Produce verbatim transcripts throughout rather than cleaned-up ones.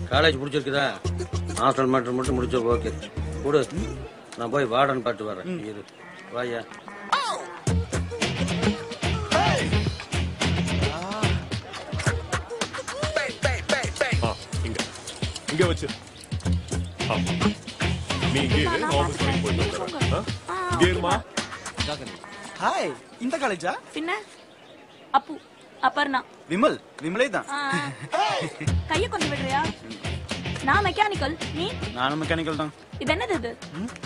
College முடிச்சிருக்குதா? Hostel matter மட்டும் முடிச்ச okay. கொடு, நான் போய் வார்டன் பாட்டு வரேன். இரு வாயா. இங்க இங்க வச்சு நீ இங்கே ஆபீஸ் வரைக்கும் போயிட்டு வரேன். இங்கே இருமா. ஹாய், இந்த காலேஜா? பின்ன அப்பு அப்பர்ணா விமல் விமலே தான். கைய கொஞ்சம் விடுறியா? நான் மெக்கானிக்கல், நீ? நானும் மெக்கானிக்கல் தான். இது என்னது இது?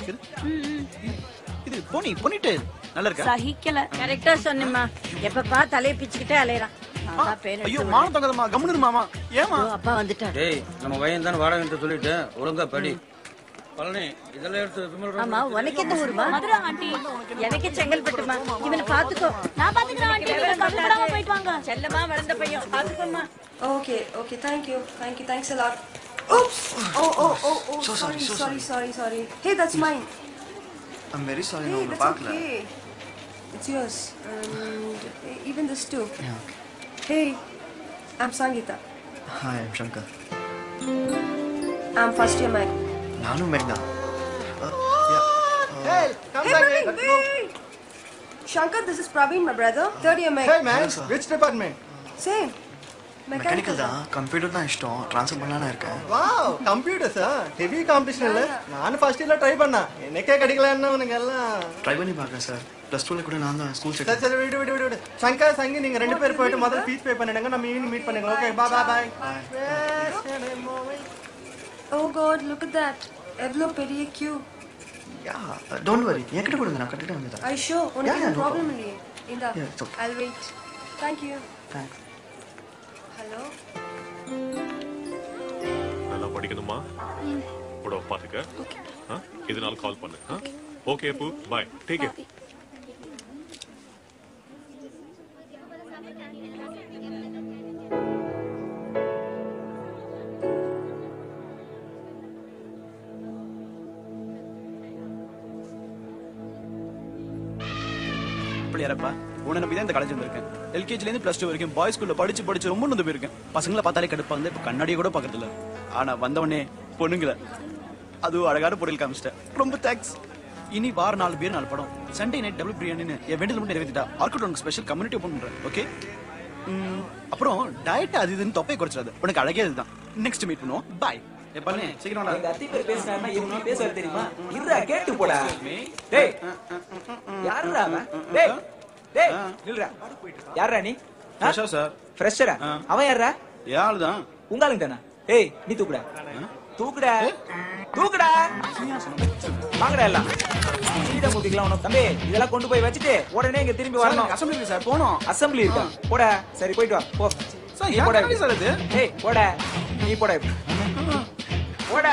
இது போனி போனிட்டு நல்லா இருக்கா? சகிக்கல. கரெக்ட்டா சொன்னேம்மா. எப்ப பா தலைய பிச்சிக்கிட்டே அலையறான். ஐயோ மானம் தங்கதமா கம்முனு மாமா. ஏமா? அப்பா வந்துட்டார். டேய், நம்ம பையன் தான வாடகைன்னு சொல்லிட்டு ஒழுங்கா படி. பழனி இதெல்லாம் எடுத்து விமல். ஆமா, உனக்கு எந்த ஊருமா? மதுரை ஆண்டி. எனக்கு செங்கல்பட்டுமா. இவனை பாத்துக்கோ. நான் பாத்துக்கறேன் ஆண்டி. நீங்க கவலைப்படாம போயிட்டு வாங்க. செல்லமா வளர்ந்த பையன் பாத்துக்கோமா. Okay, okay, thank you. Thank you. Thanks a lot. Oops. Oh, oh, oh, oh. So sorry, so sorry, sorry, sorry. Hey, that's mine. I'm very sorry. Hey, No, that's no, okay. It's yours. And even this too. Yeah, okay. Hey, I'm Sangeeta. Hi, I'm Shankar. I'm first year Mike. Nanu Megna. Uh, yeah. Uh, hey, come hey, back. Praveen, wait. Shankar, this is Praveen, my brother. Third year Mike. Hey, man. Yes, which department? Same. Mechanical da. Computer da ishtam. Transfer பண்ணலாம்னு இருக்கேன். Wow, computers ah. Heavy competition இல்ல. நான் first yearல try பண்ணா. எனக்கே கிடைக்கலன்னா உனக்கு எல்லாம் try பண்ணி பார்க்கறேன் சார். plus two ல கூட நான் தான் ஸ்கூல் செட். சரி சரி விடு விடு விடு. சங்கர் சங்கி நீங்க ரெண்டு பேர் போய்ட்டு முதல்ல ஃபீஸ் பே பண்ணிடுங்க. நம்ம ஈவினிங் மீட் பண்ணிக்கலாம். Okay, bye bye bye. Oh God, look at that. Evlo பெரிய queue. Yeah, uh, don't worry. என்கிட்ட கொடுங்க நான் கட்டிட்டு வந்துறேன். Are you sure? Yeah, yeah, no problem problem. இல்லையே. இந்தா. Yeah, it's okay. I'll wait. Thank you. Thanks. Hello. நல்லா படிக்கணுமா? கூட பாத்துக்க. ஓகே. இதனால கால் பண்ணு. ஓகே அப்பு, பை. Take care. பிள்ளையாரப்பா, உன்னை நம்பி தான் இந்த காலேஜ் வந்திருக்கேன். எல்கேஜில இருந்து பிளஸ் டூ வரைக்கும் பாய்ஸ் ஸ்கூல்ல படிச்சு படிச்சு ரொம்ப நொந்து போயிருக்கேன். பசங்களை பார்த்தாலே கடுப்பா வந்து இப்ப கண்ணாடியை கூட பாக்குறது இல்ல. ஆனா வந்தவனே பொண்ணுங்கள அதுவும் அழகான பொருள் காமிச்சிட்டேன். ரொம்ப தேங்க்ஸ். இனி வார நாலு பேர் நாலு படம். சண்டே நைட் டபுள் பிரியாணின்னு என் வேண்டியது மட்டும் நிறைவேற்றிட்டா ஆர்கிடெக்ட் ஸ்பெஷல் கம்யூனிட்டி ஓப்பன் பண்றேன். ஓகே, அப்புறம் டயட் அது இதுன்னு தொப்பை குறைச்சிடாது. உனக்கு அழகே இதுதான். நெக்ஸ்ட் மீட் பண்ணுவோம். பாய். எப்பனே சீக்கிரம் எங்க அத்தி பேர் பேசினாருன்னா எப்படி பேசுவாரு தெரியுமா? இருடா கேட்டு போடா. டேய் யாருடா அவன்? டேய் டேய் நில்றா. யாரா நீ? ஃப்ரெஷா சார். ஃப்ரெஷரா? அவன் யாரா? யாரு தான்? உங்க ஆளுங்க தானா? ஏய் நீ தூக்குடா. தூக்குடா. தூக்குடா. வாங்கடா எல்லாம். சீடா மூட்டிக்கலாம் உனக்கு. தம்பி இதெல்லாம் கொண்டு போய் வச்சிட்டு உடனே இங்க திரும்பி வரணும். அசெம்பிளி சார் போணும். அசெம்பிளி இருக்கா? போடா. சரி போயிட்டு வா. போ. சார் நீ போடா சார் இது. ஏய் போடா. நீ போடா. போடா.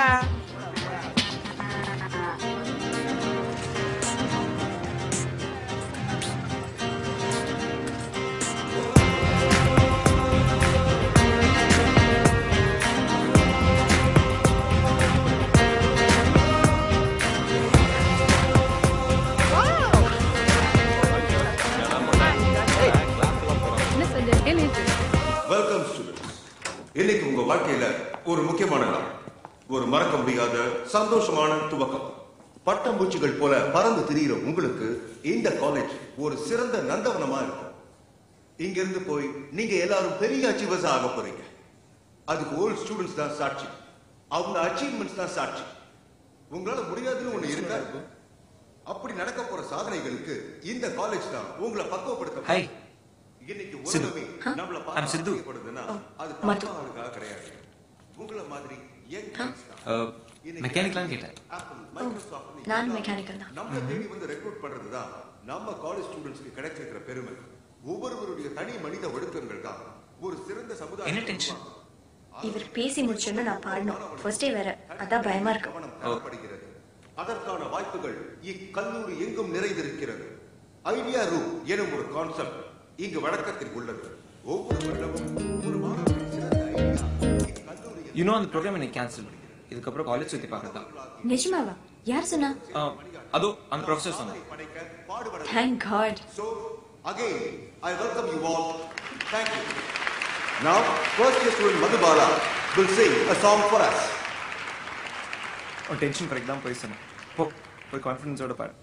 Welcome students. இன்னைக்கு உங்க வாழ்க்கையில ஒரு முக்கியமான நாள். ஒரு மறக்க முடியாத சந்தோஷமான துவக்கம். பட்டாம்பூச்சிகள் போல பறந்து திரிகிற உங்களுக்கு இந்த காலேஜ் ஒரு சிறந்த நந்தவனமா இருக்கும். இங்க இருந்து போய் நீங்க எல்லாரும் பெரிய அச்சீவர்ஸ் ஆக போறீங்க. அதுக்கு ஓல்ட் ஸ்டூடெண்ட்ஸ் தான் சாட்சி. அவங்க அச்சீவ்மெண்ட்ஸ் தான் சாட்சி. உங்களால முடியாதுன்னு ஒண்ணு இருக்கா? அப்படி நடக்க போற சாதனைகளுக்கு இந்த காலேஜ் தான் உங்களை பக்குவப்படுத்த. இன்னைக்கு உலகமே நம்மள பாராட்டப்படுதுன்னா அது பரவாயில்லைக்காக கிடையாது. உங்கள மாதிரி மெக்கானிக்கலான்னு கேட்டேன். நான் மெக்கானிக்கல் தான். நம்ம தேடி வந்து ரெக்ரூட் பண்றதுதான் நம்ம காலேஜ் ஸ்டூடெண்ட்ஸ்க்கு கிடைச்சிருக்கிற பெருமை. ஒவ்வொருவருடைய தனி மனித ஒழுக்கங்கள் தான் ஒரு சிறந்த சமுதாயம். என்ன டென்ஷன்? இவர் பேசி முடிச்சோன்னு நான் பாடணும். ஃபர்ஸ்ட் டே வேற, அதான் பயமா இருக்கு. கவனம் தேவைப்படுகிறது. அதற்கான வாய்ப்புகள் இக்கல்லூரி எங்கும் நிறைந்திருக்கிறது. ஐடியா ரூம் எனும் ஒரு கான்செப்ட் இங்கு வழக்கத்தில் உள்ளது. ஒவ்வொரு வருடமும் ஒரு மாணவரின் சிறந்த ஐடியா இக்கல்லூரி. யூ நோ அந்த ப்ரோக்ராம் இன்னைக்கு கேன்சல். இதுக்கு அப்புறம் காலேஜ் சுத்தி பார்க்கறதா. நிஜமாவா? யார் சொன்னா? அதோ அந்த ப்ரொஃபசர் சொன்னார். Thank God. So again I welcome you all. Thank you. Now first year student Madhubala will sing a song for us. ஒரு டென்ஷன் கரெக்ட் தான் போய் சொன்னேன். போ போய் கான்ஃபிடன்ஸோட பாரு.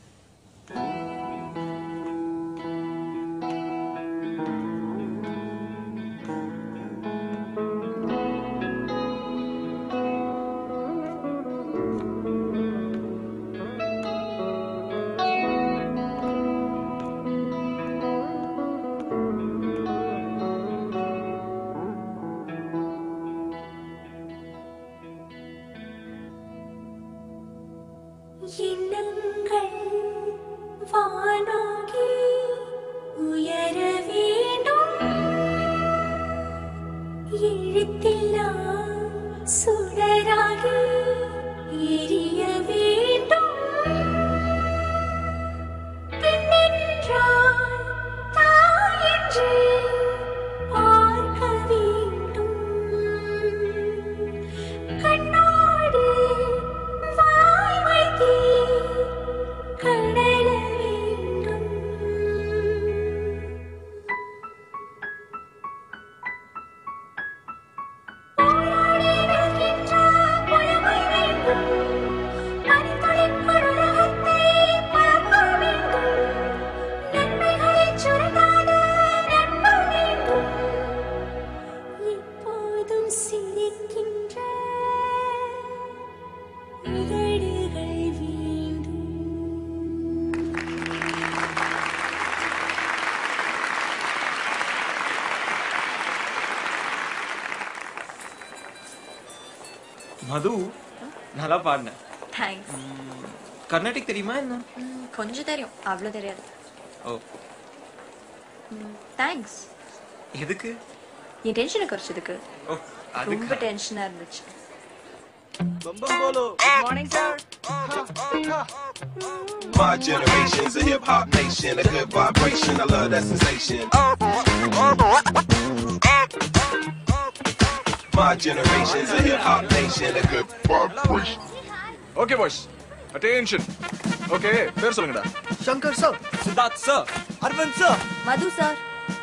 மது நல்லா பாடுன. தேங்க்ஸ். கர்நாடிக் தெரியுமா என்ன? கொஞ்சம் தெரியும், அவ்வளவு தெரியாது. ஓ தேங்க்ஸ். எதுக்கு? என் டென்ஷனை குறைச்சதுக்கு. ஓ ரொம்ப டென்ஷனா இருந்துச்சு. பம்பம்போலோ. Good morning sir. My generation's a hip hop nation, a good vibration. I love that sensation. My generation's a hip hop nation, a good vibration. Okay boys, attention. Okay, பேர் சொல்லுங்கடா. Shankar sir, Siddharth sir, Aravind sir, Madhu sir.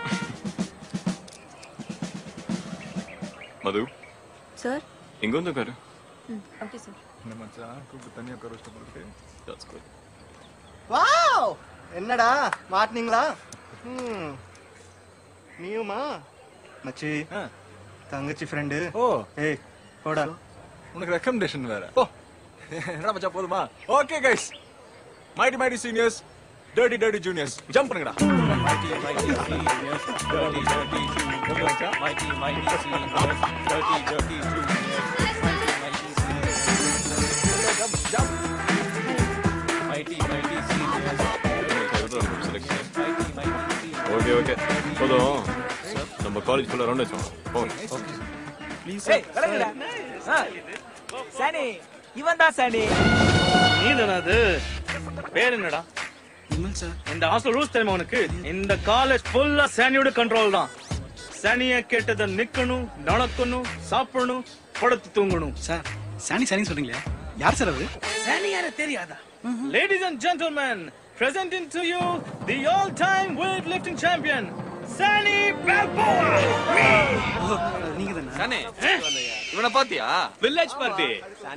Madhu sir இங்க வந்து உட்காரு. Okay sir. இந்த மச்சான் கூப்பிட்டு தனியா உட்கார வச்சிட்டு போறது. That's good. வாவ், என்னடா மாட்னீங்களா? ம் நீயுமா மச்சி? தங்கச்சி ஃப்ரெண்டு. ஓ ஏய் போடா, உனக்கு ரெக்கமெண்டேஷன் வேற. ஓ என்னடா மச்சான் போதுமா? Okay guys, mighty mighty seniors, dirty dirty juniors, jump பண்ணுங்கடா. Mighty mighty seniors, dirty dirty juniors, mighty mighty seniors, dirty dirty juniors, mighty mighty seniors, jump jump, mighty mighty seniors, mighty mighty seniors. Okay okay போதும். நம்ம college ஃபுல்லா round அடிச்சோம். Okay please. ஏய் வரங்கடா. ஆ சனி, இவன் தான் சனி. நீ தானா அது? பேர் என்னடா? விமல் சார். இந்த ஹாஸ்டல் ரூல்ஸ் தெரியுமா உனக்கு? இந்த காலேஜ் ஃபுல்லா சனியோட கண்ட்ரோல் தான். சனிய கேட்டதை நிக்கணும், நடக்கணும், சாப்பிடணும், படுத்து தூங்கணும். சார் சனி சனி சொல்றீங்களே, யார் சார் அவரு? சனி யாரு தெரியாதா? Ladies and gentlemen, presenting to you the all-time weightlifting champion, Sani Balboa. நீங்க தானே? சனி இவனை பாத்தியா? Village party.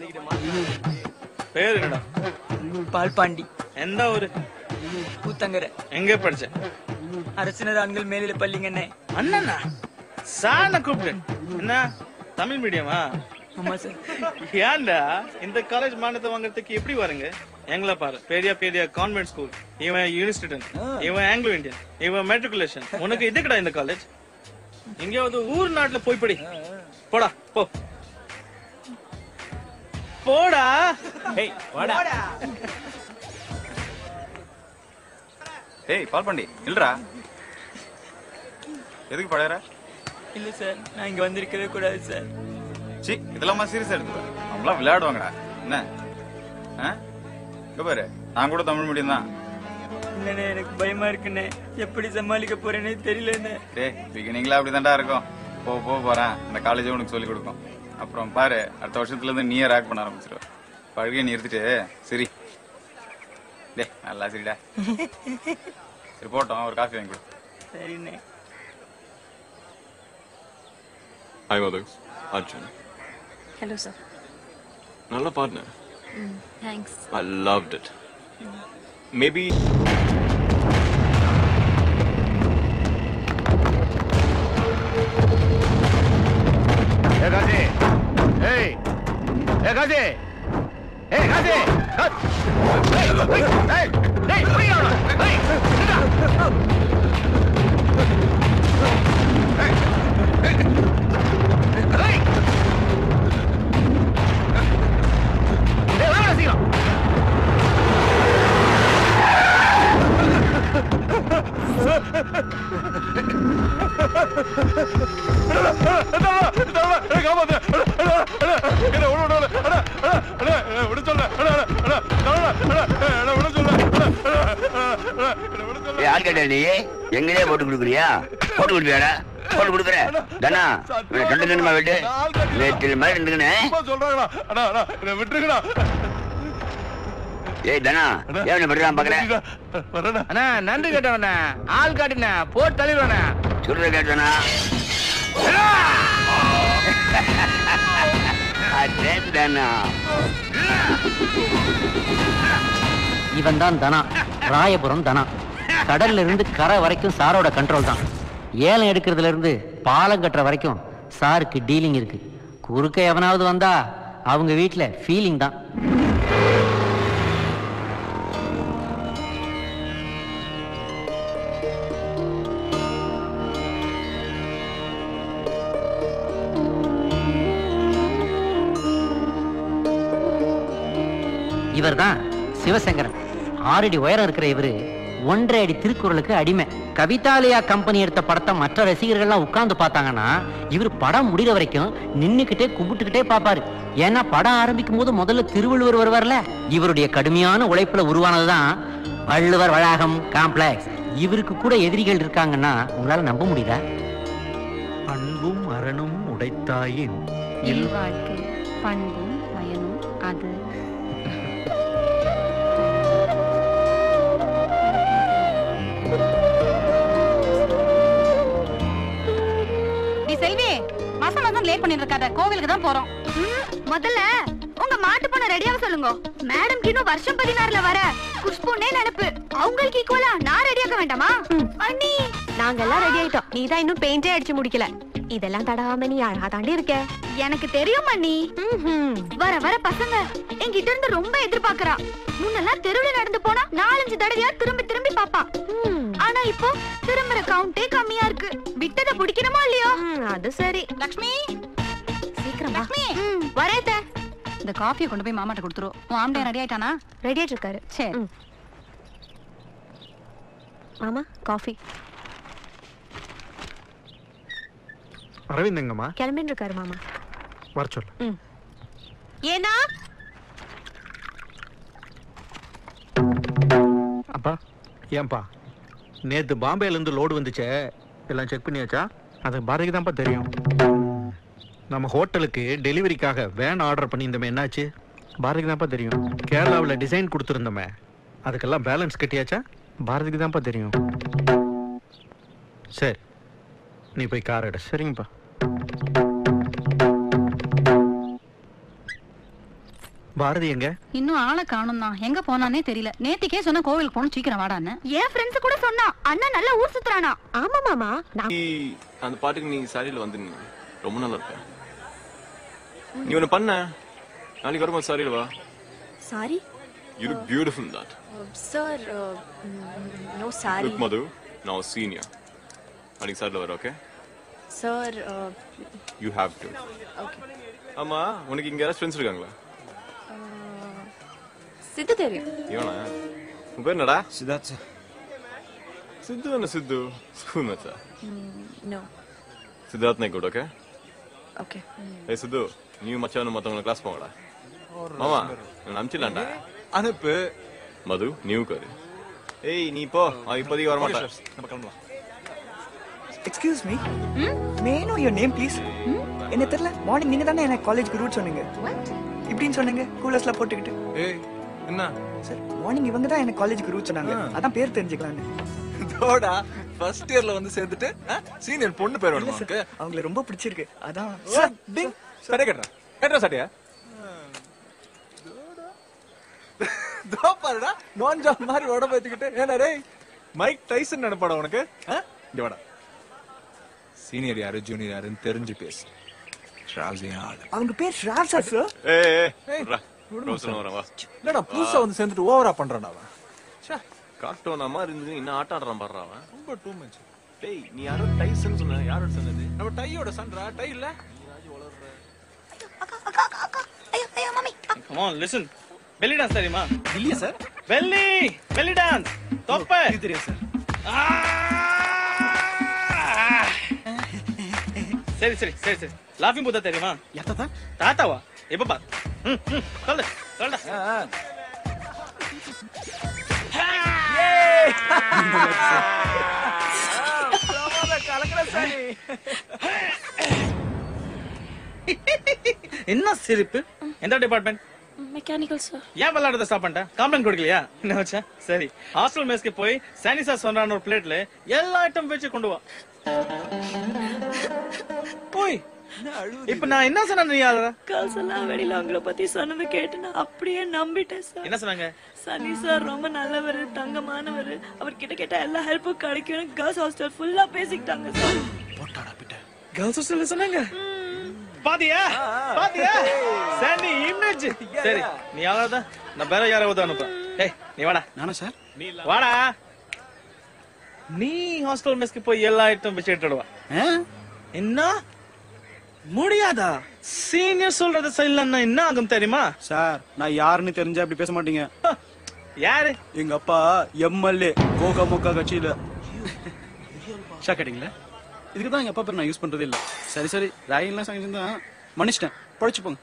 பேர் என்னடா? பால் பாண்டி. எந்த ஊரு? கூத்தங்கரை. எங்க படிச்ச? அரசினர் ஆண்கள் மேலிட பள்ளிங்கண்ணே. அண்ணனா? சான கூப்பிடு. என்ன தமிழ் மீடியமா? ஆமா சார். ஏன்டா இந்த காலேஜ் மானியத்தை வாங்குறதுக்கு எப்படி வருங்க? எங்களை பாரு, பெரிய பெரிய கான்வென்ட் ஸ்கூல், இவன் யூனிவர்சிட்டி, இவன் ஆங்கிலோ இந்தியன், இவன் மெட்ரிகுலேஷன். உனக்கு இதுக்குடா இந்த காலேஜ்? எங்கேயாவது ஊர் நாட்டுல போய் படி. போடா போ போடா. ஏய் வாடா. ஏய் பால் பாண்டி இல்லடா. எதுக்கு பழையற? இல்ல சார், நான் இங்க வந்திருக்கவே கூடாது சார். சி இதெல்லாம் சீரியஸா எடுத்துக்க. அவங்களாம் விளையாடுவாங்கடா. என்ன இங்க பாரு, நான் கூட தமிழ் மீடியம் தான். இல்லண்ணே, எனக்கு பயமா இருக்குண்ணே. எப்படி சமாளிக்க போறேன்னே தெரியலண்ணே. டேய் பிகினிங்ல அப்படிதான்டா இருக்கும். போ போ போறேன், இந்த காலேஜே உனக்கு சொல்லி கொடுக்கும். அப்புறம் பாரு, அடுத்த வருஷத்துல இருந்து நீயே ரேக் பண்ண ஆரம்பிச்சிருவ. பழகையை நிறுத்திட்டு சரி. டே நல்லா சரிடா. சரி போட்டோம், ஒரு காஃபி வாங்கி கொடு. சரிண்ணே. Hi, Madhu. Arjun. Hello, sir. Nalla partner. Mm, thanks. I loved it. Mm. Maybe. Hey, Gazi. Hey. Hey, Gazi. Hey, Gazi. Hey, hey, hey, hey, free out. Hey, sit down. Hey, hey, hey. Hey, where is he? நீ எங்கேயே போட்டு கொடுக்குறியா போட்டு கொடுப்பியாடா போட்டு கொடுக்குற தானா ரெண்டு கண்ணுமா விட்டு நேற்று மாதிரி இருந்துக்கணும் ஏய் தானா ஏன் பண்றான் பாக்குறேன் அண்ணா நன்றி கேட்டவண்ணா ஆள் காட்டுண்ணா போட்டு தள்ளிடுவாண்ணா சொல்றத கேட்டவனா இவன் தான் தனா ராயபுரம் தனா கடல்ல இருந்து கரை வரைக்கும் சாரோட கண்ட்ரோல் தான் ஏலம் எடுக்கிறதுல இருந்து பாலம் கட்டுற வரைக்கும் சாருக்கு டீலிங் இருக்கு குறுக்க எவனாவது வந்தா அவங்க வீட்டுல ஃபீலிங் தான் இவர் தான் சிவசங்கரன் ஆறடி உயரம் இருக்கிற இவரு ஒன்றரை அடி திருக்குறளுக்கு அடிமை கவிதாலயா கம்பெனி எடுத்த படத்தை மற்ற ரசிகர்கள்லாம் உட்கார்ந்து பார்த்தாங்கன்னா இவர் படம் முடிகிற வரைக்கும் நின்னுக்கிட்டே கும்பிட்டுக்கிட்டே பார்ப்பாரு ஏன்னா படம் ஆரம்பிக்கும் போது முதல்ல திருவள்ளுவர் வருவார்ல இவருடைய கடுமையான உழைப்புல உருவானதுதான் வள்ளுவர் வளாகம் காம்ப்ளெக்ஸ் இவருக்கு கூட எதிரிகள் இருக்காங்கன்னா உங்களால நம்ப முடியுதா அன்பும் அரணும் உடைத்தாயின் வாழ்க்கை பண்பும் பயனும் அது செல்வி மாசம் மாசம் லேட் பண்ணிட்டு இருக்காத கோவிலுக்கு தான் போறோம் முதல்ல உங்க மாட்டு பொண்ண ரெடியாக சொல்லுங்க மேடம் இன்னும் வருஷம் பதினாறுல வர குஷ்புன்னே நினைப்பு அவங்களுக்கு ஈக்குவலா நான் ரெடியாக வேண்டாமா அண்ணி நாங்க எல்லாம் ரெடி ஆயிட்டோம் நீ தான் இன்னும் பெயிண்டே அடிச்சு முடிக்கல இதெல்லாம் தடாம நீ அழகா தாண்டி இருக்க எனக்கு தெரியும் அண்ணி வர வர பசங்க என்கிட்ட இருந்து ரொம்ப எதிர்பார்க்கறா முன்னெல்லாம் தெருவுல நடந்து போனா நாலஞ்சு தடவையா திரும்பி திரும்பி பாப்பா ஆனா இப்போ திரும்புற கவுண்டே கம்மியா இருக்கு விட்டத பிடிக்கணுமா இல்லையோ அது சரி லக்ஷ்மி சீக்கிரம் லக்ஷ்மி வரேத்த இந்த காஃபியை கொண்டு போய் மாமாட்ட கொடுத்துரு உன் ஆம்டே ரெடி ஆயிட்டானா ரெடி ஆயிட்டு இருக்காரு சரி மாமா காஃபி அரவிந்த் எங்கம்மா கிளம்பிட்டு இருக்காரு மாமா வர சொல்லு ஏனா அப்பா ஏன்பா நேத்து பாம்பேல இருந்து லோடு வந்துச்சே எல்லாம் செக் பண்ணியாச்சா அது பாரதிக்கு தான்ப்பா தெரியும் நம்ம ஹோட்டலுக்கு டெலிவரிக்காக வேன் ஆர்டர் பண்ணியிருந்தோமே என்னாச்சு பாரதிக்கு தான்ப்பா தெரியும் கேரளாவில் டிசைன் கொடுத்துருந்தோமே அதுக்கெல்லாம் பேலன்ஸ் கட்டியாச்சா பாரதிக்கு தான்ப்பா தெரியும் சரி நீ போய் கார் எடு சரிங்கப்பா பாரதி எங்க இன்னும் ஆளை காணும் தான் எங்க போனானே தெரியல நேத்திக்கே சொன்ன கோவிலுக்கு போகணும் சீக்கிரம் வாடான்னு என் ஃப்ரெண்ட்ஸ் கூட சொன்னா அண்ணா நல்லா ஊர் சுத்துறானா ஆமா மாமா அந்த பாட்டுக்கு நீ சாரியில வந்து ரொம்ப நல்லா இருப்ப நீ ஒண்ணு பண்ண நாளைக்கு வரும்போது சாரியில வா sari You look beautiful in that. Uh, sir, uh, no sorry. Look, Madhu, now senior. நாளைக்கு சாரியில வர okay Sir, uh, you have to. okay. ஆமா உனக்கு இங்க யாராவது ஃப்ரெண்ட்ஸ் இருக்காங்களா சித்து தெரியும் இவனா உன் பேர் என்னடா சித்தார்த் சித்து என்ன சித்து ஸ்கூல் மேட்சா நோ சித்தார்த் நாய் கூட ஓகே ஓகே ஏய் சித்து நீ மச்சான் மத்தவங்க கிளாஸ் போங்கடா மாமா நான் அனுப்பிச்சிடலாம்டா அனுப்பு மது நியூ காரு ஏய் நீ போ அவன் இப்போதைக்கு வர மாட்டான் நம்ம கிளம்பலாம் excuse me may I know your name please என்ன தெரியல மார்னிங் நீங்க தானே எனக்கு காலேஜ்க்கு ரூட் சொன்னீங்க இப்படின்னு சொன்னீங்க கூலர்ஸ்ல போட்டுக்கிட்டு ஏய் என்ன சார் மார்னிங் இவங்க தான் எனக்கு காலேஜுக்கு ரூட் சொன்னாங்க அதான் பேர் தெரிஞ்சுக்கலான்னு போடா ஃபர்ஸ்ட் இயர்ல வந்து சேர்ந்துட்டு சீனியர் பொண்ணு பேர் வேணுமா உனக்கு? அவங்கள ரொம்ப பிடிச்சிருக்கு அதான் டிங் சட்டை கட்டுறா கட்டுறா சட்டையா தோ பாருடா நான் ஜான் மாதிரி உடம்பு ஏத்திக்கிட்டு ஏன்னா டேய் மைக் டைசன் நினைப்பாடா உனக்கு இங்க வாடா சீனியர் யாரு ஜூனியர் யாருன்னு தெரிஞ்சு பேசு அவங்க பேர் ஷராசா சார். ஏய் ஏய் ரோசன் வரவா வா. இல்லடா புதுசா வந்து சேர்ந்துட்டு ஓவரா பண்றான்டா அவன். ச்சே கார்ட்டூன் அம்மா இருந்து இன்னும் ஆட்ட ஆடுறான் பாறா அவன். ரொம்ப டூ மச். டேய் நீ யாரோ டைசன் சொன்ன யாரோட சொன்னது? நம்ம டையோட சன்டா டை இல்ல? ஐயோ mummy. Come on listen. Belly dance தெரியுமா? இல்லையா சார்? Belly belly dance. தொப்பை. இது தெரியும் சார். சரி சரி சரி சரி லாஃபிங் பூத்தா தெரியுமா? யாத்தா தாத்தாவா எப்ப பா ம் ம் சொல்லு சொல்லடா என்ன சிரிப்பு? எந்த டிபார்ட்மெண்ட்? Mechanical sir. ஏன் விளையாடுறத ஸ்டாப் பண்ணிட்ட? காம்ப்ளைண்ட் கொடுக்கலையா? என்ன வச்சா? சரி ஹாஸ்டல் மேஸ்க்கு போய் சானிசா சொன்னான ஒரு பிளேட்ல எல்லா ஐட்டம் வச்சு கொண்டு வா. போய் இப்ப நான் என்ன சொன்ன நீ ஆளற? கேர்ள்ஸ் எல்லாம் வெளியில அவங்கள பத்தி சொன்னது கேட்டு நான் அப்படியே நம்பிட்டேன் சார். என்ன சொன்னாங்க? சனி சார் ரொம்ப நல்லவர், தங்கமானவர், அவர் கிட்ட கேட்ட எல்லா ஹெல்ப்பும் கிடைக்கும். கேர்ள்ஸ் ஹாஸ்டல் ஃபுல்லா பேசிக்கிட்டாங்க சார். போட்டாடா பிட்ட. கேர்ள்ஸ் ஹாஸ்டல்ல சொன்னாங்க. பாதியா பாதியா சாண்டி இமேஜ். சரி நீ ஆளாத நான் வேற யாராவது அனுப்புறேன். ஏய் நீ வாடா. நானா சார்? வாடா. நீ ஹாஸ்டல் மெஸ்க்கு போய் எல்லா ஐட்டம் வச்சு எடுத்துடுவா. என்ன முடியாதா? சீனியர் சொல்றத செய்யலன்னா என்ன ஆகும் தெரியுமா? சார் நான் யாருன்னு தெரிஞ்சா அப்படி பேச மாட்டீங்க. யாரு? எங்க அப்பா எம்எல்ஏ கோகா மொக்கா கட்சியில. ஷாக் ஆயிட்டீங்களா? இதுக்கு தான் எங்க அப்பா பேர் நான் யூஸ் பண்றதே இல்ல. சரி சரி ராயெல்லாம் செஞ்சிருந்தா மன்னிச்சிட்டேன். பழிச்சு போங்க.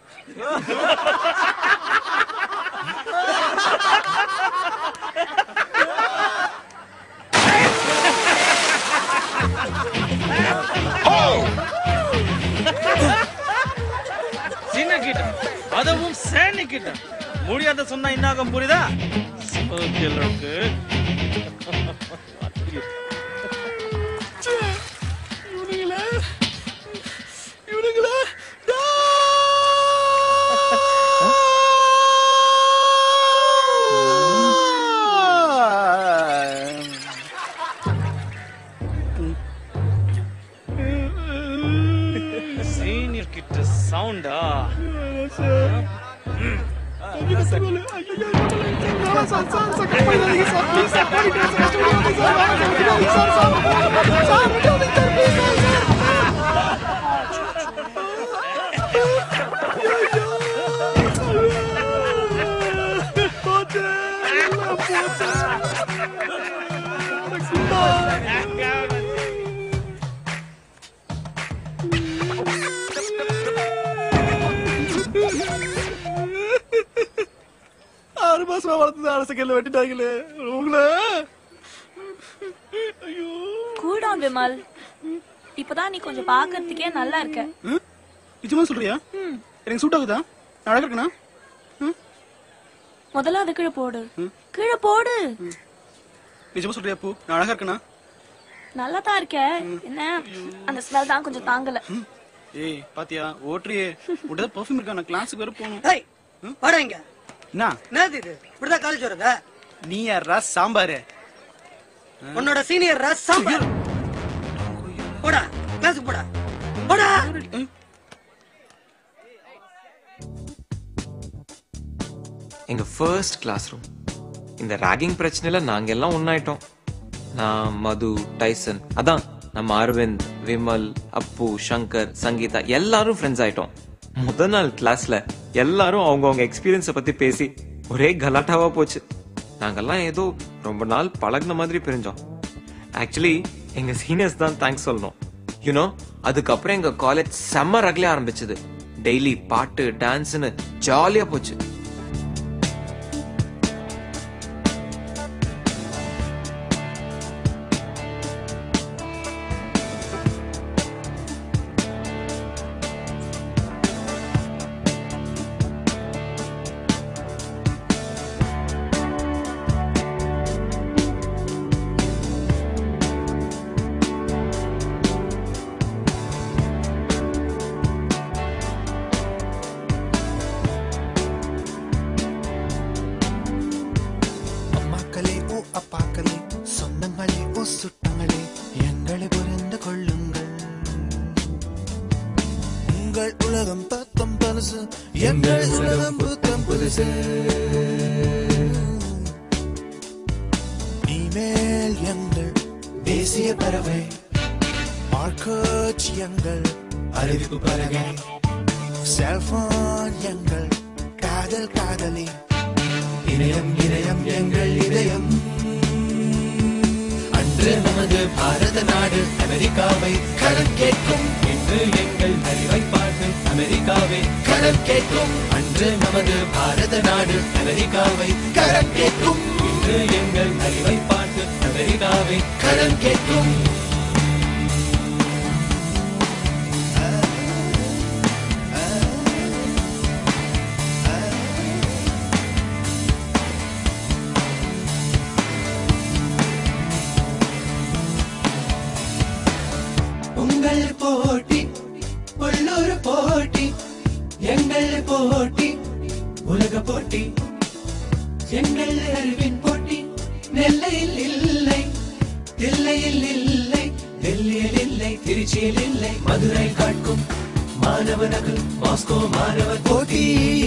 சீனா கிட்ட அதுவும் சாண்டி கிட்ட முடியாத சொன்னா என்ன ஆகும் புரியுதா? ஓகேலக்கு இவனுங்களா இவனுங்களா சீனியர் கிட்ட சவுண்டா ஆறு மாசமா வளர்த்தது அரசு கையில வெட்டிட்டாங்களே உங்களை. Cool down Vimal. இப்பதான் நீ கொஞ்சம் பாக்குறதுக்கே நல்லா இருக்க. நிஜமா சொல்றியா? எனக்கு சூட் ஆகுதா? நான் அழகா இருக்கனா? முதல்ல அது கீழே போடு. கீழே போடு. நிஜமா சொல்றியா பூ? நான் அழகா இருக்கனா? நல்லா தான் இருக்க. என்ன அந்த ஸ்மெல் தான் கொஞ்சம் தாங்கல. ஏய் பாத்தியா ஓட்றியே உடனே பெர்ஃப்யூம் இருக்கா? நான் கிளாஸுக்கு வர போகணும். ஏய் வாடா இங்க. என்ன என்னது இது? இப்படிதான் காலேஜ் வரதா? நீ யாரா சாம்பாரு? உன்னோட சீனியர் ரா சாம்பார். போடா கிளாஸுக்கு போடா. போடா. எங்க ஃபர்ஸ்ட் கிளாஸ் ரூம். இந்த ராகிங் பிரச்சனையில நாங்க எல்லாம் ஒன்னாயிட்டோம். நான் மது டைசன் அதான் நம்ம அரவிந்த் விமல் அப்பு சங்கர் சங்கீதா எல்லாரும் ஃப்ரெண்ட்ஸ் ஆயிட்டோம். முதல் நாள் கிளாஸ்ல எல்லாரும் அவங்க அவங்க எக்ஸ்பீரியன்ஸை பத்தி பேசி ஒரே கலாட்டாவா போச்சு. நாங்கெல்லாம் ஏதோ ரொம்ப நாள் பழகின மாதிரி பிரிஞ்சோம். ஆக்சுவலி எங்க சீனியர்ஸ் தான் தேங்க்ஸ் சொல்லணும். யூனோ அதுக்கப்புறம் எங்க காலேஜ் செம்ம ரகலே ஆரம்பிச்சது. டெய்லி பாட்டு டான்ஸ்னு ஜாலியா போச்சு. பத்தம் பலசு எங்கள் உலகம் புத்தம் புதுசு இமெயில் எங்கள் தேசிய பறவை மார்க்கெட் எங்கள் அறிவிப்பு பலகை செல்போன் எங்கள் காதல் காதலி இணையம் இணையம் எங்கள் இதயம் அன்று நமது பாரத நாடு அமெரிக்காவை கடன் கேட்கும் இன்று எங்கள் அறிவை பார்த்து அமெரிக்காவை கடன் கேட்கும் அன்று நமது பாரத நாடு அமெரிக்காவை கடன் கேட்கும் இன்று எங்கள் அறிவை பார்த்து அமெரிக்காவை கடன் கேட்கும் உங்கள் போட்டி உள்ளூர் போட்டி எங்கள் போட்டி உலக போட்டி எங்கள் அறிவின் போட்டி நெல்லையில் இல்லை தில்லையில் இல்லை டெல்லியில் இல்லை திருச்சியில் இல்லை மதுரை காட்கும் மாணவனகு மாஸ்கோ மாணவர் போட்டி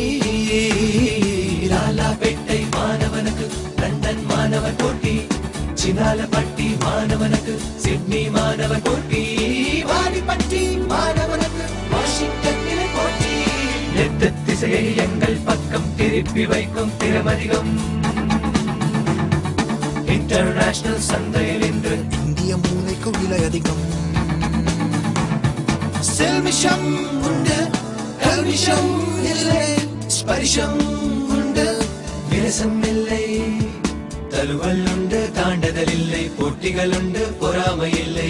லாலாபேட்டை மாணவனுக்கு லண்டன் மாணவர் போட்டி சின்னாலப்பட்டி மாணவனுக்கு சிட்னி மாணவர் போட்டி வாடிப்பட்டி மாணவனுக்கு வாஷிங்டனில் போட்டி எட்டு திசையை எங்கள் பக்கம் திருப்பி வைக்கும் திறமதிகம் இன்டர்நேஷனல் சந்தையில் இன்று இந்திய மூளைக்கு விலை அதிகம் செல்மிஷம் உண்டு கல்விஷம் இல்லை ஸ்பரிஷம் உண்டு விரசம் இல்லை தழுவல் உண்டு தாண்டதல் இல்லை போட்டிகள் உண்டு பொறாமை இல்லை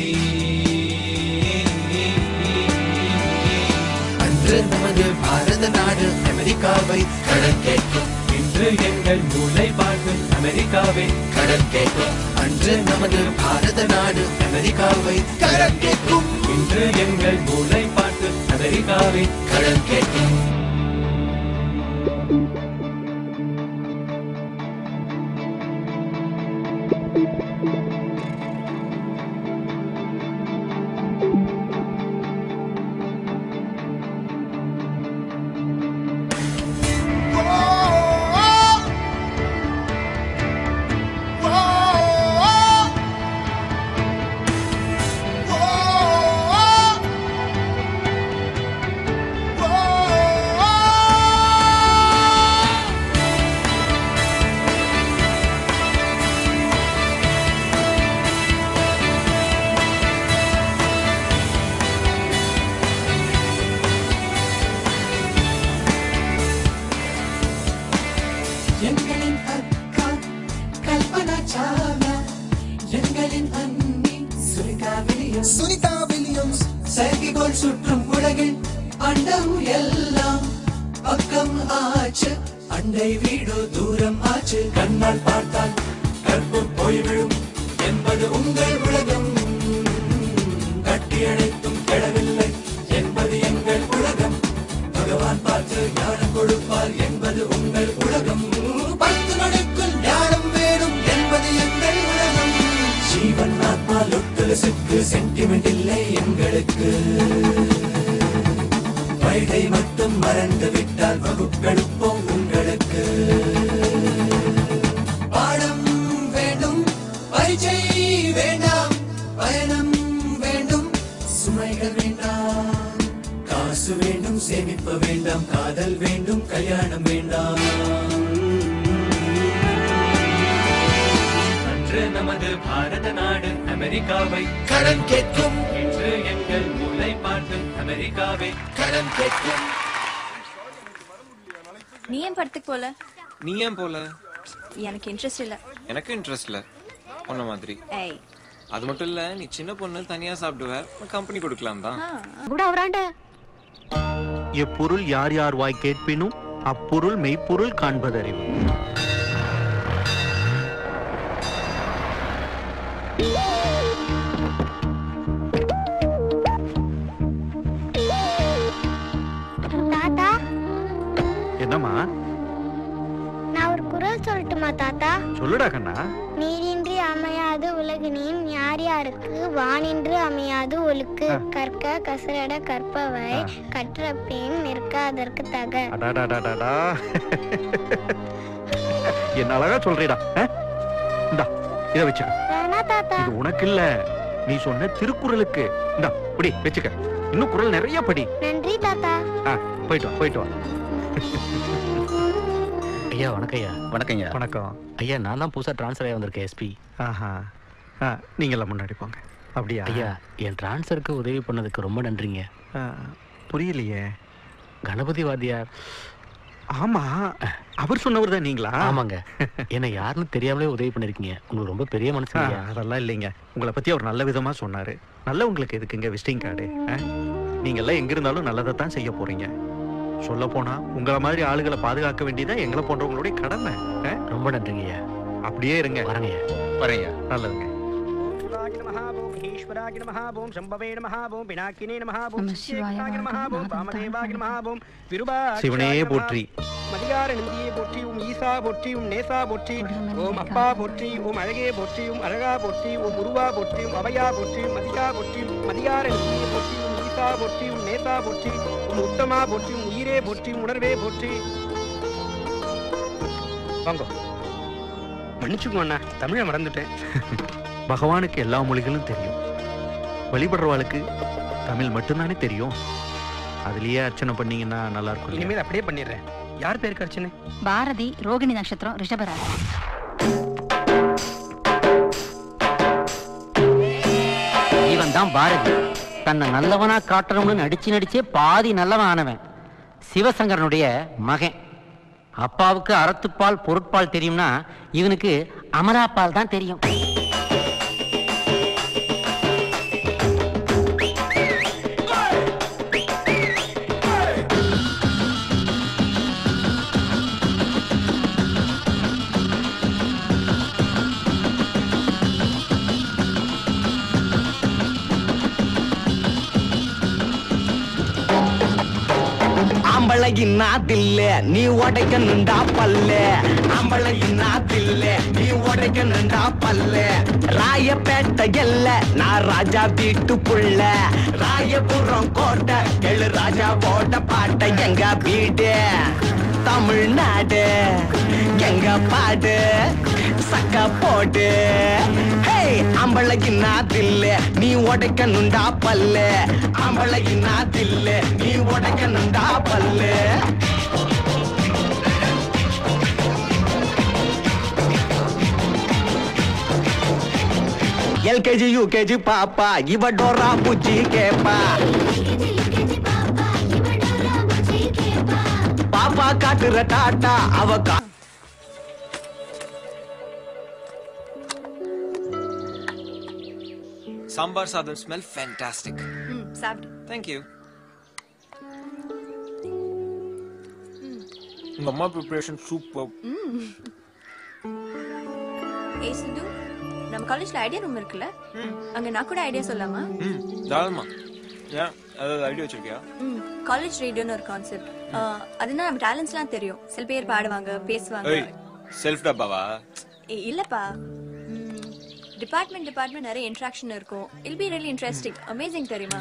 அன்று நமது பாரத நாடு அமெரிக்காவை கடன் கேட்கும் இன்று எங்கள் மூளை பார்த்து அமெரிக்காவை கடன் கேட்கும் அன்று நமது பாரத நாடு அமெரிக்காவை கடன் கேட்கும் இன்று எங்கள் மூளை பார்த்து அமெரிக்காவை கடன் கேட்கும் எங்களின் அக்கா கல்பனா சாவ்லா எங்களின் அண்ணி சுனிதா வில்லியம்ஸ் சுனிதா வில்லியம்ஸ் செயற்கைக்கோள் சுற்றும் உலகில் அண்டம் எல்லாம் பக்கம் ஆச்சு அண்டை வீடு தூரம் ஆச்சு கண்ணால் பார்த்தால் கற்பு போய்விடும் என்பது உங்கள் உலகம் கட்டியணைத்தும் கெடவில்லை என்பது எங்கள் உலகம் பகவான் பார்த்து ஞானம் கொடுப்பார் என்பது உங்கள் உலகம் பத்து மணிக்குள் ஞானம் வேணும் என்பது எங்கள் உலகம் ஜீவன் ஆத்மா லொட்டுலசுக்கு சென்டிமெண்ட் இல்லை எங்களுக்கு வயதை மட்டும் மறந்து விட்டால் வகுப்பெடுப்போம் உங்களுக்கு பாடம் வேண்டும் பரீட்சை வேண்டாம் பயணம் வேண்டும் சுமைகள் வேண்டாம் காசு வேண்டும் சேமிப்பு வேண்டாம் காதல் வேண்டும் கல்யாணம் வேண்டாம் அன்று நமது பாரத நாடு அமெரிக்காவை கடன் கேட்கும் இன்று எங்கள் மூளை பார்த்து அமெரிக்காவை கடன் கேட்கும் நீ ஏன் படத்துக்கு போல நீ ஏன் போல எனக்கு இன்ட்ரெஸ்ட் இல்ல எனக்கு இன்ட்ரெஸ்ட் இல்ல உன்ன மாதிரி ஏய் அது மட்டும் இல்ல நீ சின்ன பொண்ணு தனியா சாப்பிடுவ கம்பெனி கொடுக்கலாம் தான் கூட அவராண்ட எப்பொருள் யார் யார் வாய் கேட்பினும் அப்பொருள் மெய்ப்பொருள் காண்பதறிவு. தாத்தா என்னம்மா? நான் ஒரு குறள் சொல்லட்டுமா தாத்தா? சொல்லுடா கண்ணா. நீரின்றி அமையாது உலகினின் யார் யாருக்கு வானின்று அமையாது ஒழுக்கு கற்க கசரட கற்பவை கற்ற பின் நிற்காதற்கு தக. அடாடாடாடா என்ன அழகா சொல்றீடா. இந்தா இத வச்சுக்க. வேணா தாத்தா. இது உனக்கு இல்ல, நீ சொன்ன திருக்குறளுக்கு. இந்தா படி வச்சுக்க. இன்னும் குறள் நிறைய படி. நன்றி தாத்தா. போயிட்டு வா போயிட்டு வா. ஐயா வணக்கம் ஐயா. வணக்கம் ஐயா. வணக்கம் ஐயா. நான் தான் புதுசாக ட்ரான்ஸ்ஃபர் ஆகி வந்திருக்கேன் எஸ்பி. ஆஹா ஆ நீங்களாம் முன்னாடி போங்க. அப்படியா ஐயா? என் ட்ரான்ஸ்ஃபருக்கு உதவி பண்ணதுக்கு ரொம்ப நன்றிங்க. புரியலையே. கணபதி வாத்தியார். ஆமா, அவர் சொன்னவர் தான் நீங்களா? ஆமாங்க. என்ன யாருன்னு தெரியாமலே உதவி பண்ணிருக்கீங்க. உங்களுக்கு ரொம்ப பெரிய மனசு. அதெல்லாம் இல்லைங்க, உங்களை பத்தி அவர் நல்ல விதமா சொன்னாரு. நல்ல உங்களுக்கு எதுக்குங்க விசிட்டிங் கார்டு? நீங்க எல்லாம் எங்க இருந்தாலும் நல்லதை தான் செய்ய போறீங்க. சொல்ல போனா உங்களை மாதிரி ஆளுகளை பாதுகாக்க வேண்டியதான் எங்களை போன்றவங்களுடைய கடமை. ரொம்ப நன்றிங்க. அப்படியே இருங்க. வரங்க வரங்க. நல்லதுங்க. சிவனே போற்றி. மதியார நந்தியை போற்றி, உம் ஈசா போற்றி, உம் நேசா போற்றி, ஓம் அப்பா போற்றி, ஓம் அழகே போற்றி, உம் அழகா போற்றி, ஓம் உருவா போற்றி, உம் அவையா போற்றி, மதியா போற்றி, மதியார நந்தியை போற்றி, உம் ஈசா போற்றி, உம் நேசா போற்றி, உம் உத்தமா போற்றி, உம் உயிரே போற்றி, உணர்வே போற்றி. வாங்க, மன்னிச்சுக்கோண்ணா, தமிழை மறந்துட்டேன். பகவானுக்கு எல்லா மொழிகளும் தெரியும், வழிபடுறவாளுக்கு தமிழ் மட்டும்தானே தெரியும். அதுலயே அர்ச்சனை பண்ணீங்கன்னா நல்லா இருக்கும். இனிமேல் அப்படியே பண்ணிடுறேன். யார் பேருக்கு அர்ச்சனை? பாரதி, ரோகிணி நட்சத்திரம், ரிஷபராசி. இவன் தான் பாரதி. தன்னை நல்லவனா காட்டணும்னு நடிச்சு நடிச்சே பாதி நல்லவன் ஆனவன். சிவசங்கரனுடைய மகன். அப்பாவுக்கு அறத்துப்பால் பொருட்பால் தெரியும்னா இவனுக்கு அமலாப்பால் தான் தெரியும். அம்பளையின் நாத்தில்ல நீ உடைக்க நின்றா பல்ல. அம்பளையின் நாத்தில்ல நீ உடைக்க நின்றா பல்ல. ராயப்பேட்டை எல்ல நான் ராஜா வீட்டு புள்ள. ராயபுரம் கோட்டை எழு ராஜா போட்ட பாட்டை எங்க வீடு தமிழ்நாடு. எங்க பாடு சக்க போடு. அம்பளையின் நாத்தில்ல நீ உடைக்க நுண்டா பல்ல. அம்பளையின் நாத்தில்ல நீ உடைக்க நுண்டா பல்ல. எல்கேஜி யூகேஜி பாப்பா இவ டோரா புஜ்ஜி கேப்பா. பாப்பா காட்டுற டாட்டா அவ கா சாம்பார் சாதம் ஸ்மெல் ஃபேண்டாஸ்டிக். ம் சாப்பிடு. Thank you. உங்க அம்மா ப்ரிப்பரேஷன் சூப்பர். ஏய் சிந்து, நம்ம காலேஜ்ல ஐடியா ரூம் இருக்குல்ல, அங்க நான் கூட ஐடியா சொல்லலாமா? ம் தாராளமா. ஏன் அதாவது ஐடியா வச்சிருக்கியா? ம் காலேஜ் ரேடியோன்னு ஒரு கான்செப்ட். அதுனா நம்ம டேலண்ட்ஸ்லாம் தெரியும். சில பேர் பாடுவாங்க, பேசுவாங்க. ஏய் செல்ஃப் டப்பாவா? ஏய் இல்லப்பா, டிபார்ட்மெண்ட் டிபார்ட்மெண்ட் நிறைய இன்டராக்ஷன் இருக்கும். Will be really interesting, amazing தெரியுமா?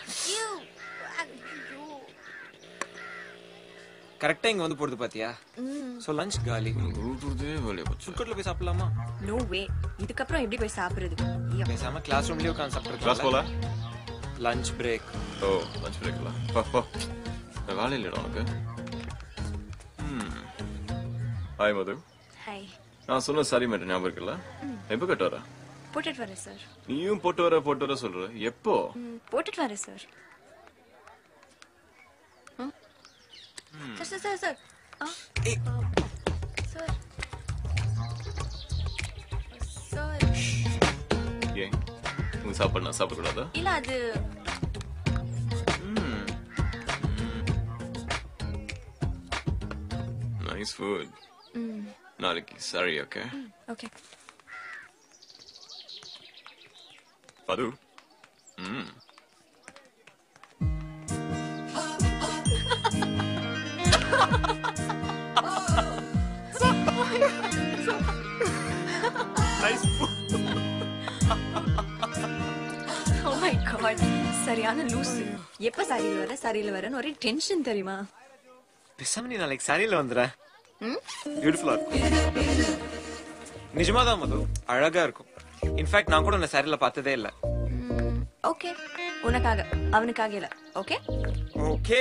கரெக்டா இங்க வந்து போறது பாத்தியா? சோ லஞ்ச் காலி. ஊதுதே வலிய போச்சு. ஃபுட்கோர்ட்ல போய் சாப்பிடலாமா? No way. இதுக்கு அப்புறம் எப்படி போய் சாப்பிடுறது? பேசாம கிளாஸ் ரூம்லயே உட்கார்ந்து சாப்பிடுறோம். கிளாஸ் போல? Lunch break. ஓ லஞ்ச் பிரேக்ல. பா பா. வேலை இல்லடா உனக்கு. ம். ஹாய் மது. ஹாய். நான் சொன்ன சாரி மேட்டர் ஞாபகம் இருக்குல்ல? எப்போ கட்ட வர? போட்டுட்டு வரேன் சார். நீயும் போட்டு வர போட்டு வர சொல்ற. எப்போ? போட்டுட்டு வரேன் sir. Sir sir sir sir sir ஏன் உங்க சாப்பாடு நான் சாப்பிடக்கூடாதா? இல்ல அது நைஸ் ஃபுட். நாளைக்கு சாரி. Okay okay. பது. ம் சரியான லூசு. எப்ப சாரியில வர சாரியில வரன்னு ஒரே டென்ஷன் தெரியுமா? பேசாம நீ நாளைக்கு சாரியில வந்துற. ம்? பியூட்டிஃபுல்லா இருக்கும். நிஜமாதான் மது, அழகா இருக்கும். இன்ஃபேக்ட் நான் கூட உன்னை சாரியில பார்த்ததே இல்ல. ஓகே, உனக்காக அவனுக்காக இல்ல. Okay okay.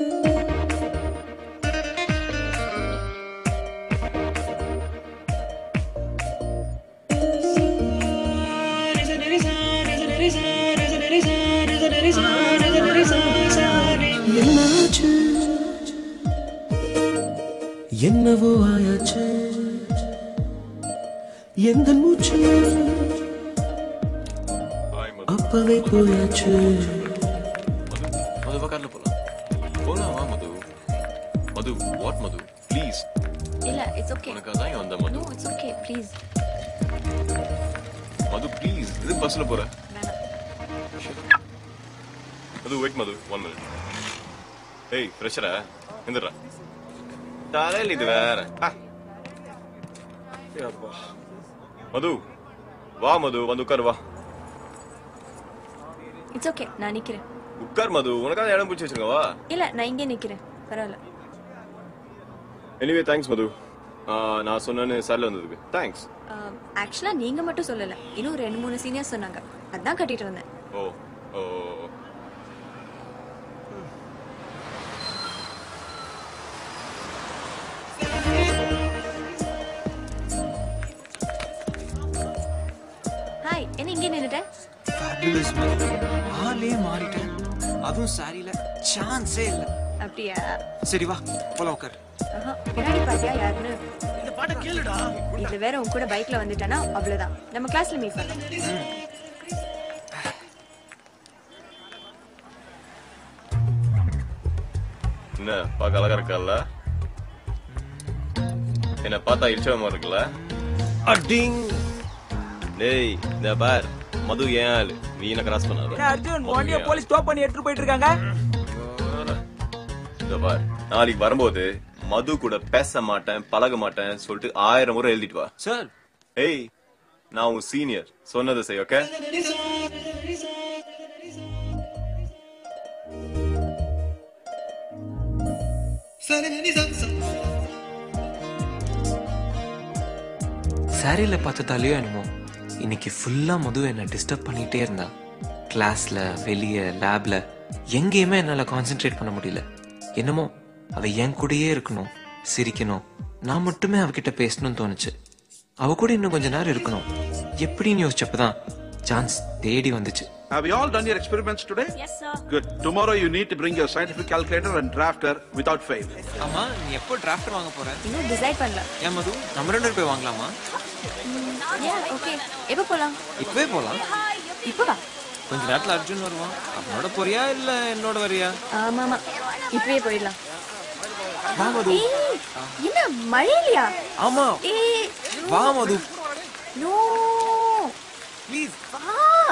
என்னாச்சு என்னவோ ஆயாச்சு எந்த மூச்சு அப்பவே போயாச்சு. மது பக்கத்துல போலாம். போலாம் வா மது. Madhu what Madhu please. இல்ல இட்ஸ் ஓகே. உனக்கு தான் வந்த Madhu. No it's okay please. Madhu please. இது பஸ்ல போற. Madhu wait Madhu one minute. ஏய் பிரஷரா எந்திரா. தாரேல இது வேற. யப்பா. மது வா மது வந்து உட்கார் வா. இட்ஸ் ஓகே நான் நிக்கிறேன். உட்கார் மது உனக்காக இடம் பிடிச்சு வச்சிருக்க வா. இல்ல நான் இங்கே நிக்கிறேன் பரவாயில்ல. Anyway thanks Madhu. நான் சொன்னேன்னு சார்ல வந்ததுக்கு தேங்க்ஸ். ஆக்சுவலா நீங்க மட்டும் சொல்லல, இன்னும் ரெண்டு மூணு சீனியர்ஸ் சொன்னாங்க, அதான் கட்டிட்டு வந்தேன். ஓ ஓ. ஹாய், என்ன இங்கே நின்னுட்டேன்? ஃபேபுலஸ் மது, ஆளே மாறிட்டேன். அதுவும் சாரியில சான்ஸே இல்ல. அப்படியா? சரி வா போலாம் உட்கார். ஆஹா, பின்னாடி பாத்தியா யாருன்னு? இந்த பாட்ட கேளுடா. இதுல வேற உன் கூட பைக்ல வந்துட்டானா அவ்வளவுதான், நம்ம கிளாஸ்ல மீட் பண்ணலாம். என்ன பார்க்க அழகா இருக்கல்ல? என்ன பார்த்தா இச்சமா இருக்குல்ல? அடிங். டேய் இந்த பார் மது ஏன் ஆளு வீண கிராஸ் பண்ணாத. அர்ஜுன் வண்டியை போலீஸ் ஸ்டாப் பண்ணி எடுத்து போயிட்டு இருக்காங்க. இந்த பார் நாளைக்கு வரும்போது மது கூட பேச மாட்டேன் பழக மாட்டேன் சொல்லிட்டு ஆயிரம் முறை எழுதிட்டு வா. சார் ஏய் நான் உன் சீனியர், சொன்னதை செய். ஓகே சாரியில பார்த்ததாலேயோ என்னமோ இன்னைக்கு ஃபுல்லா மது என்ன டிஸ்டர்ப் பண்ணிட்டே இருந்தா. கிளாஸ்ல வெளியே லேப்ல எங்கேயுமே என்னால கான்சென்ட்ரேட் பண்ண முடியல. என்னமோ அவ என் கூடயே இருக்கணும், சிரிக்கணும், நான் மட்டுமே அவகிட்ட பேசணும்னு தோணுச்சு. அவ கூட இன்னும் கொஞ்ச நேரம் இருக்கணும் எப்படின்னு யோசிச்சப்பதான் சான்ஸ் தேடி வந்துச்சு. Have you all done your experiments today? Yes, sir. Good. Tomorrow you need to bring your scientific calculator and drafter without fail. ஆமா நீ எப்போ டிராஃப்டர் வாங்க போற? இன்னும் டிசைட் பண்ணல. ஏன் மது நம்ம ரெண்டு பேரும் போய் வாங்கலாமா? யா ஓகே, எப்ப போலாம்? இப்பவே போலாம். இப்போ வா. கொஞ்ச நேரத்துல அர்ஜுன் வருவான். அவனோட போறியா இல்ல என்னோட வரியா? ஆமா ஆமா இப்பவே போயிடலாம். வா மது. ஏய், என்ன மழையிலையா? ஆமா ஏய் வா மது. நோ ப்ளீஸ் வா.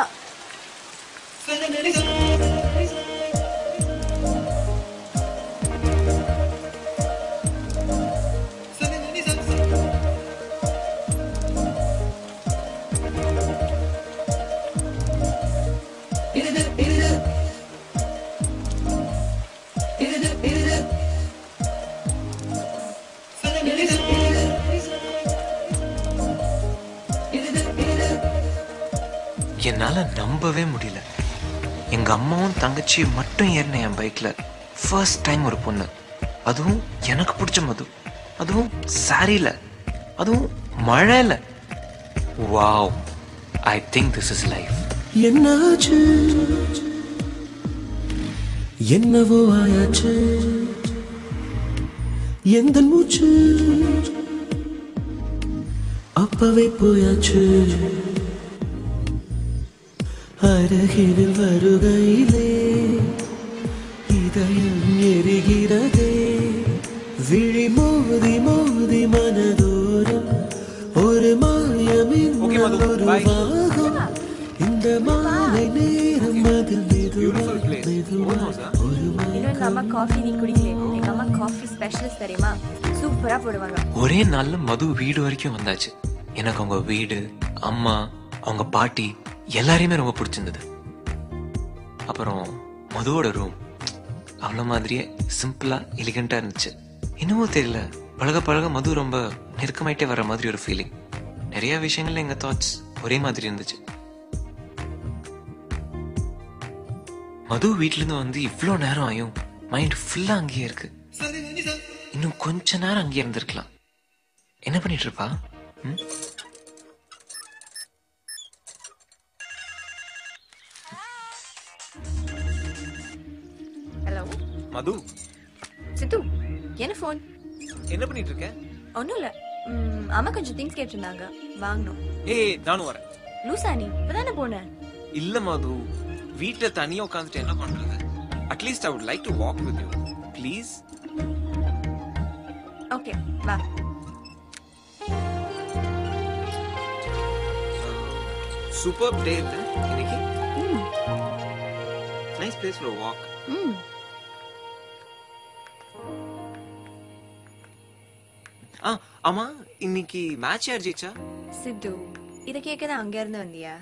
என்னால நம்பவே முடியல. எங்க அம்மாவும் தங்கச்சியும் மட்டும் ஏறின என் பைக்ல ஃபர்ஸ்ட் டைம் ஒரு பொண்ணு, அதுவும் எனக்கு பிடிச்ச மது, அதுவும் சாரியில, அதுவும் மழையில. Wow, I think this is life. என்னாச்சு என்னவோ ஆயாச்சு எந்த மூச்சு அப்பவே போயாச்சு. அருகில் வருகையிலே இதயம் எரிகிறதே, விழி மோதி மோதி மனதோறும் ஒரு மாயமின் ஒரு வாகம். இந்த மாலை நேரம் அதில் மெதுவா மெதுவா ஒரு இன்னும் எங்க அம்மா காஃபி நீ குடிக்கல. எங்க அம்மா காஃபி ஸ்பெஷலிஸ்ட் தெரியுமா, சூப்பரா போடுவாங்க. ஒரே நாள்ல மது வீடு வரைக்கும் வந்தாச்சு. எனக்கு அவங்க வீடு, அம்மா, அவங்க பாட்டி எல்லாரையுமே ரொம்ப பிடிச்சிருந்தது. அப்புறம் மதுவோட ரூம் அவ்வளோ மாதிரியே சிம்பிளா எலிகண்டா இருந்துச்சு. இன்னமும் தெரியல, பழக பழக மது ரொம்ப நெருக்கமாயிட்டே வர மாதிரி ஒரு ஃபீலிங். நிறைய விஷயங்கள்ல எங்க தாட்ஸ் ஒரே மாதிரி இருந்துச்சு. மது வீட்டுல இருந்து வந்து இவ்வளோ நேரம் ஆயும் மைண்ட் ஃபுல்லா அங்கேயே இருக்கு. இன்னும் கொஞ்ச நேரம் அங்கேயே இருந்திருக்கலாம். என்ன பண்ணிட்டு இருப்பா? ஹலோ மது. சித்து, என்ன ஃபோன்? என்ன பண்ணிட்டு இருக்க? ஒன்றும் இல்லை, அம்மா கொஞ்சம் திங்ஸ் கேட்டிருந்தாங்க, வாங்கணும். ஏய், நானும் வரேன். லூசா நீ இப்பதானே போனேன். இல்ல மது, வீட்டுல தனியா உட்காந்துட்டு என்ன பண்றது? At least I would like to walk with you please. Okay, வா. சூப்பர் டே இன்னைக்கு. Nice place for a walk. ம். ஆ, ஆமா, இன்னைக்கு மேட்ச் யார் ஜெயிச்சா? சித்து, இத கேட்கதான் அங்க இருந்து வந்தியா?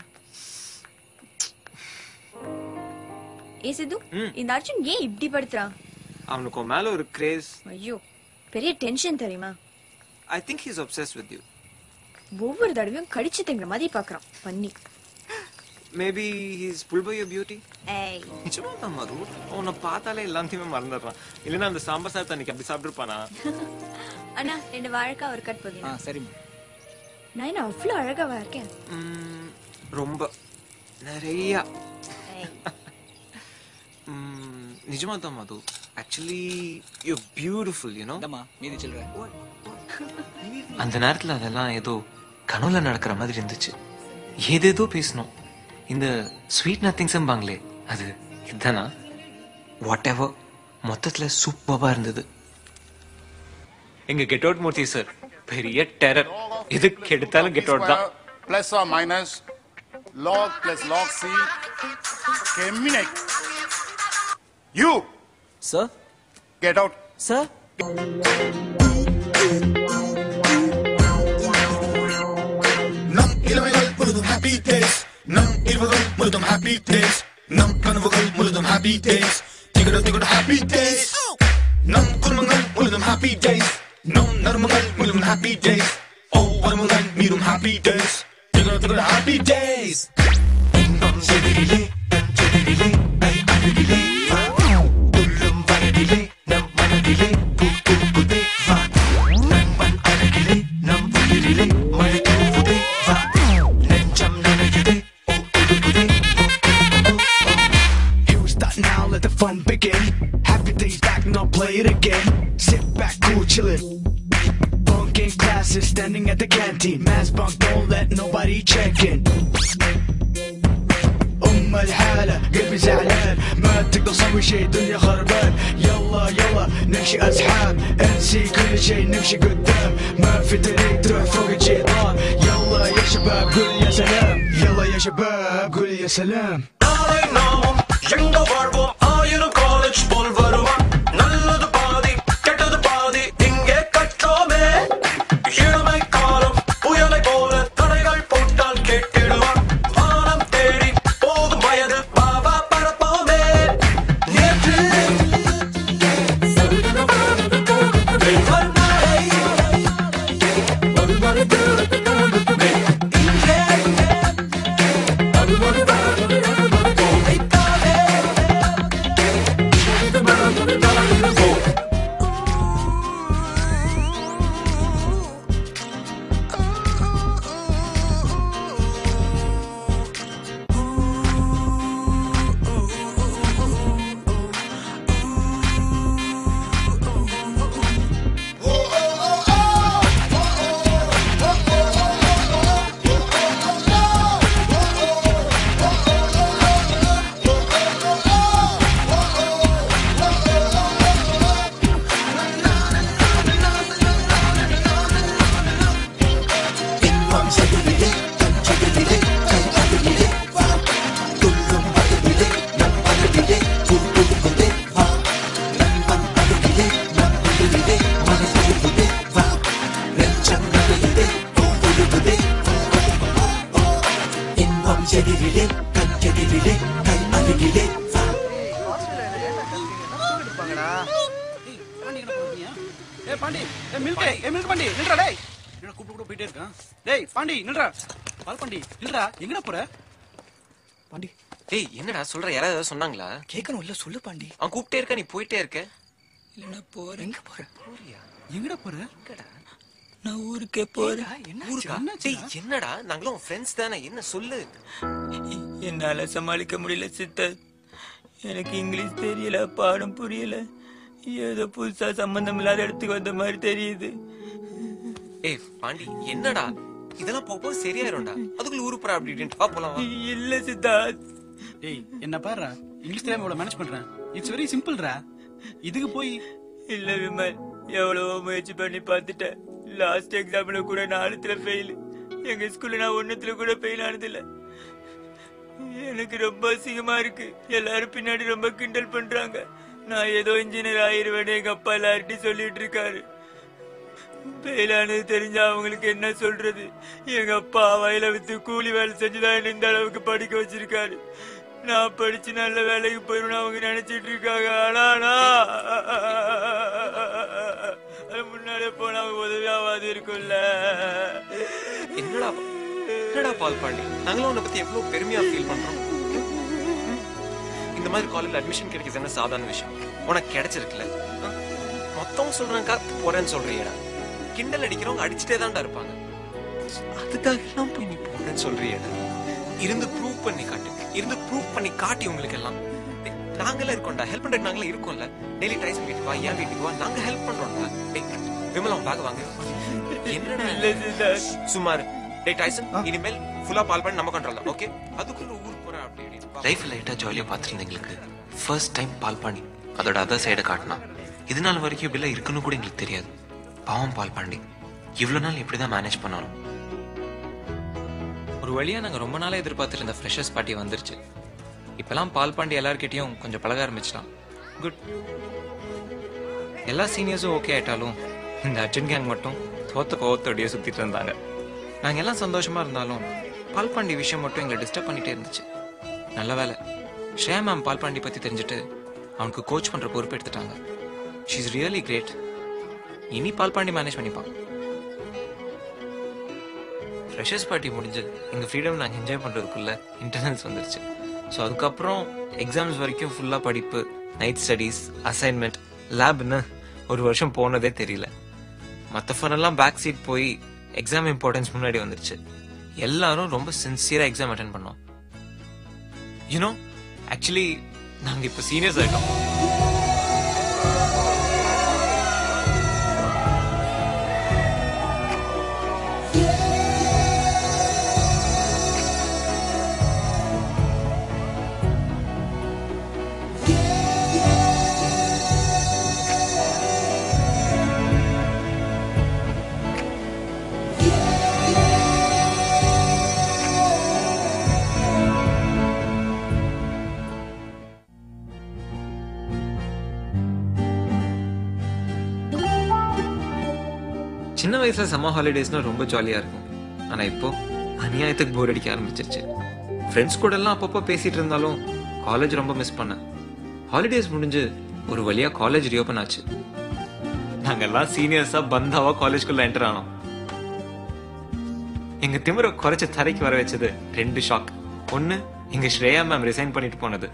ஏ சித்து, இந்த அர்ஜுன் ஏன் இப்படி படுத்துறான்? அவனுக்கு மேல ஒரு கிரேஸ். ஐயோ, பெரிய டென்ஷன் தெரியுமா? I think he's obsessed with you. ஒவ்வொரு தடவையும் கடிச்சு திங்கிற மாதிரி பாக்குறான் பண்ணி. Maybe he's pulled by your beauty. ஏய், நிச்சயமா தான் மது, உன்னை பார்த்தாலே எல்லாத்தையுமே மறந்துடுறான். இல்லைன்னா அந்த சாம்பார் சாதத்தை அன்னைக்கு அப்படி சாப்பிட்டுருப்பானா? அண்ணா, ரெண்டு வாழைக்காய் ஒரு கட் போதும். ஆ சரிம்மா. நான் என்ன அவ்வளோ அழகாவா இருக்கேன்? ரொம்ப நிறைய. நிஜமா தான் Madhu, actually you beautiful, you know. அம்மா மீதி சில்ற. அந்த நேரத்துல அதெல்லாம் ஏதோ கனவுல நடக்கிற மாதிரி இருந்துச்சு. ஏதேதோ பேசணும். இந்த ஸ்வீட் நத்திங்ஸ்பாங்களே, அது இதுதானா? வாட் எவர், மொத்தத்துல சூப்பரா இருந்தது. எங்க கெட் அவுட் மூர்த்தி சார் பெரிய டெரர். எதுக்கு எடுத்தாலும் கெட் அவுட் தான். Plus or minus log plus log c geminate. You sir, get out sir. நம் இளமைகள் முழுதும் happy days, நம் இருவரும் முழுதும் happy days, நம் கனவுகள் முழுதும் happy days, திகட திகட happy days, நம் குடும்பங்கள் முழுதும் happy days, நம் நர்மங்கள் முழுதும் happy days, ஒவ்வொருமுடன் மீறும் happy days, திகட திகட happy days. நம் செடியிலே நம் செடியிலே ஐ அருகிலே வா, உள்ளும் வயதிலே நம் மனதிலே பூ பூக்குதே வா, நண்பன் அழகிலே நம் உயிரிலே மழை தூவுதே வா, நெஞ்சம் நனையுதே ஓ உருகுதே ஓ ஓ ஓ. Here we start now, let the fun begin. Happy days back, now play it again. Sit back, cool, chillin'. Bunking classes, standing at the canteen. Mass bunk, don't let nobody check in. أم الحالة قلبي زعلان، ما تقدر تسوي شي الدنيا خربان. يلا يلا نمشي أصحاب، انسي كل شي نمشي قدام، ما في طريق تروح فوق الجدران. يلا يا شباب قول يا سلام، يلا يا شباب قول يا سلام. நாளை நாமும் எங்க வாழ்வோம், ஆயிரம் college போல் வருமா, நல்லது பாதி கெட்டது பாதி இங்கே கற்றோமே. இளமை காலம் புயலை போல தடைகள் போட்டால் கேட்டிடுவான், வானம் தேடி போகும் வயது பாபா பரப்போமே. நேற்று இங்கே ஏய் பாண்டி ஏய் மில்க் ஏய் மில்க் பாண்டி நில்றா டேய் என்ன கூப்பிட்டு கூட போயிட்டே இருக்கான் டேய் பாண்டி நில்றா பால் பாண்டி நில்றா எங்கடா போற பாண்டி டேய் என்னடா சொல்ற யாராவது சொன்னாங்களா கேட்கணும் இல்ல சொல்லு பாண்டி அவன் கூப்பிட்டே இருக்க நீ போயிட்டே இருக்க இல்லனா போறேன் எங்க போற போறியா எங்கடா போற எங்கடா நான் ஊருக்கே போறேன் ஊருக்கா டேய் என்னடா நாங்களும் ஃப்ரெண்ட்ஸ் தானே என்ன சொல்லு என்னால சமாளிக்க முடியல சித்தர் எனக்கு இங்கிலீஷ் தெரியல பாடம் புரியல ஏதோ புதுசா சம்பந்தம் இல்லாத இடத்துக்கு வந்த மாதிரி தெரியுது ஏய் பாண்டி என்னடா இதெல்லாம் போப்போ சரியாயிரும்டா அதுக்குள்ள ஊரு போற அப்படி வா போலாம் வா இல்ல சித்தார்த் டேய் என்ன பாருடா இங்கிலீஷ் தெரியாம இவ்வளவு மேனேஜ் பண்றேன் இட்ஸ் வெரி சிம்பிள்டா இதுக்கு போய் இல்ல விமல் எவ்வளவோ முயற்சி பண்ணி பார்த்துட்டேன் லாஸ்ட் எக்ஸாம்ல கூட நாலுத்துல ஃபெயில் எங்க ஸ்கூல்ல நான் ஒண்ணுத்துல கூட ஃபெயில் ஆனதில்ல எனக்கு ரொம்ப அசிங்கமா இருக்கு எல்லாரும் பின்னாடி ரொம்ப கிண்டல் பண்றாங்க நான் ஏதோ இன்ஜினியர் ஆயிருவேன்னு எங்க அப்பா எல்லார்ட்டையும் சொல்லிட்டு இருக்காரு ஃபெயில் ஆனது தெரிஞ்சா அவங்களுக்கு என்ன சொல்றது எங்க அப்பா வயல வித்து கூலி வேலை செஞ்சுதான் என்ன இந்த அளவுக்கு படிக்க வச்சிருக்காரு நான் படிச்சு நல்ல வேலைக்கு போயிடும் அவங்க நினைச்சிட்டு இருக்காங்க ஆனா முன்னாலே போனா உதவியாவது இருக்கும்ல என்னடா என்னடா பால் பாண்டி நாங்களும் உன்னை பத்தி எவ்வளவு பெருமையா ஃபீல் பண்றோம் இந்த மாதிரி காலேஜ்ல அட்மிஷன் கிடைக்கிறது என்ன சாதாரண விஷயம் உனக்கு கிடைச்சிருக்குல்ல மொத்தம் சொல்றாங்க போறேன்னு சொல்றியடா கிண்டல் அடிக்கிறவங்க அடிச்சுட்டே தான்டா இருப்பாங்க அதுக்காக எல்லாம் போய் நீ போறேன்னு சொல்றியடா இருந்து ப்ரூவ் பண்ணி காட்டு இருந்து ப்ரூவ் பண்ணி காட்டி உங்களுக்கு எல்லாம் நாங்களே இருக்கோம்டா ஹெல்ப் பண்றது நாங்களே இருக்கோம்ல டெய்லி டைசன் வீட்டுக்கு வா ஏன் வீட்டுக்கு வா நாங்க ஹெல்ப் பண்றோம்டா விமலம் பேக் வாங்க என்னடா சுமார் டே டைசன் இனிமேல் ஃபுல்லா பால் பண்ணி நம்ம கண்ட்ரோல் ஓகே அதுக்குள்ள ஊர் போற அப்படி லைஃப் லைட்டா ஜாலியா பாத்துருந்தீங்களுக்கு ஃபர்ஸ்ட் டைம் பால் பாண்டி அதோட அதர் சைடை காட்டினா இது நாள் வரைக்கும் இப்படிலாம் இருக்குன்னு கூட எங்களுக்கு தெரியாது பாவம் பால் பாண்டி இவ்வளவு நாள் இப்படிதான் மேனேஜ் பண்ணணும் ஒரு வழியா நாங்க ரொம்ப நாளா எதிர்பார்த்துட்டு இருந்த ஃப்ரெஷர்ஸ் பார்ட்டி வந்துருச்சு இப்பெல்லாம் பால் பாண்டி எல்லார்கிட்டயும் கொஞ்சம் பழக ஆரம்பிச்சிட்டான் குட் எல்லா சீனியர்ஸும் ஓகே ஆயிட்டாலும் இந்த அர்ஜுன் கேங் மட்டும் தோத்த கோவத்தோடைய சுத்திட்டு இருந்தாங்க நாங்க எல்லாம் சந்தோஷமா இருந்தாலும் பால் பாண்டி விஷயம் மட்டும் எங்களை டிஸ்டர்ப் பண்ணிட்டே இருந்துச்சு நல்ல வேலை ஸ்ரேயா மேம் பால் பாண்டி பத்தி தெரிஞ்சுட்டு அவனுக்கு கோச் பண்ற பொறுப்பு எடுத்துட்டாங்க ஷீ இஸ் ரியலி கிரேட் இனி பால் பாண்டி மேனேஜ் பண்ணிப்பான் ஃப்ரெஷர்ஸ் பார்ட்டி முடிஞ்சு எங்க ஃப்ரீடம் நாங்கள் என்ஜாய் பண்றதுக்குள்ள இன்டர்னல்ஸ் வந்துருச்சு ஸோ அதுக்கப்புறம் எக்ஸாம்ஸ் வரைக்கும் ஃபுல்லா படிப்பு நைட் ஸ்டடீஸ் அசைன்மெண்ட் லேப்னு ஒரு வருஷம் போனதே தெரியல மற்ற ஃபனெல்லாம் பேக் சீட் போய் எக்ஸாம் இம்பார்ட்டன்ஸ் முன்னாடி வந்துருச்சு எல்லாரும் ரொம்ப சின்சியரா எக்ஸாம் அட்டென்ட் பண்ணோம் யூனோ ஆக்சுவலி நாங்க இப்போ சீனியர்ஸ் ஆயிட்டோம் சின்ன வயசுல சம்மர் ஹாலிடேஸ்னா ரொம்ப ஜாலியா இருக்கும் ஆனா இப்போ அநியாயத்துக்கு போர் அடிக்க ஆரம்பிச்சிருச்சு ஃப்ரெண்ட்ஸ் கூட எல்லாம் அப்பப்போ பேசிட்டு இருந்தாலும் காலேஜ் ரொம்ப மிஸ் பண்ணேன் ஹாலிடேஸ் முடிஞ்சு ஒரு வழியா காலேஜ் ரீஓபன் ஆச்சு நாங்கெல்லாம் சீனியர்ஸா பந்தாவா காலேஜ்குள்ள என்டர் ஆனோம் எங்க திமிர குறைச்ச தரைக்கு வர வச்சது ரெண்டு ஷாக் ஒன்னு எங்க ஸ்ரேயா மேம் ரிசைன் பண்ணிட்டு போனது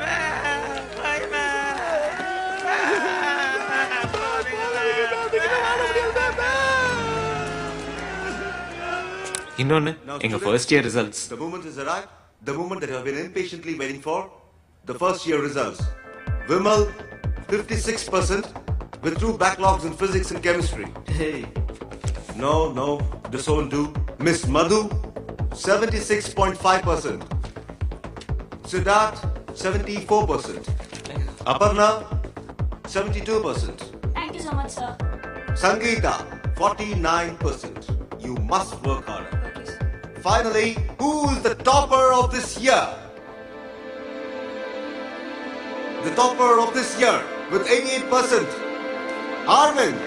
இன்னொன்னு எங்க first year results The moment has arrived, the moment that you have been impatiently waiting for, the first year results. Vimal, fifty-six percent with two backlogs in physics and chemistry. Hey. No, no, this won't do. Miss Madhu, seventy-six point five percent. Siddharth, seventy-four percent. Aparna, seventy-two percent. Thank you so much, sir. Sangeeta, forty-nine percent. You must work harder. Finally, who is the topper of this year? The topper of this year with eighty-eight percent. Arvind.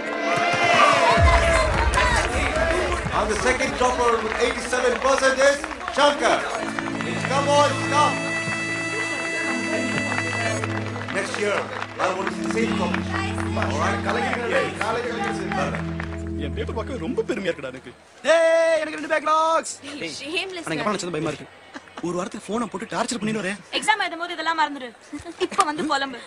And the second topper with eighty-seven percent is Shankar. Come on, come. Next year, I want to see the same competition. All right, கலக்கிடுங்க. College கலக்கிடுங்க. என் paper பார்க்க ரொம்ப பெருமையா இருக்குடா எனக்கு. டேய் எனக்கு ரெண்டு பேக்லாக்ஸ். ஷேம்லெஸ். எனக்கு அப்பா நினைச்சது பயமா இருக்கு. ஒரு வாரத்துக்கு போனை போட்டு டார்ச்சர் பண்ணிட்டு வரேன். எக்ஸாம் எழுதும்போது இதெல்லாம் மறந்துடு. இப்போ வந்து புலம்பு.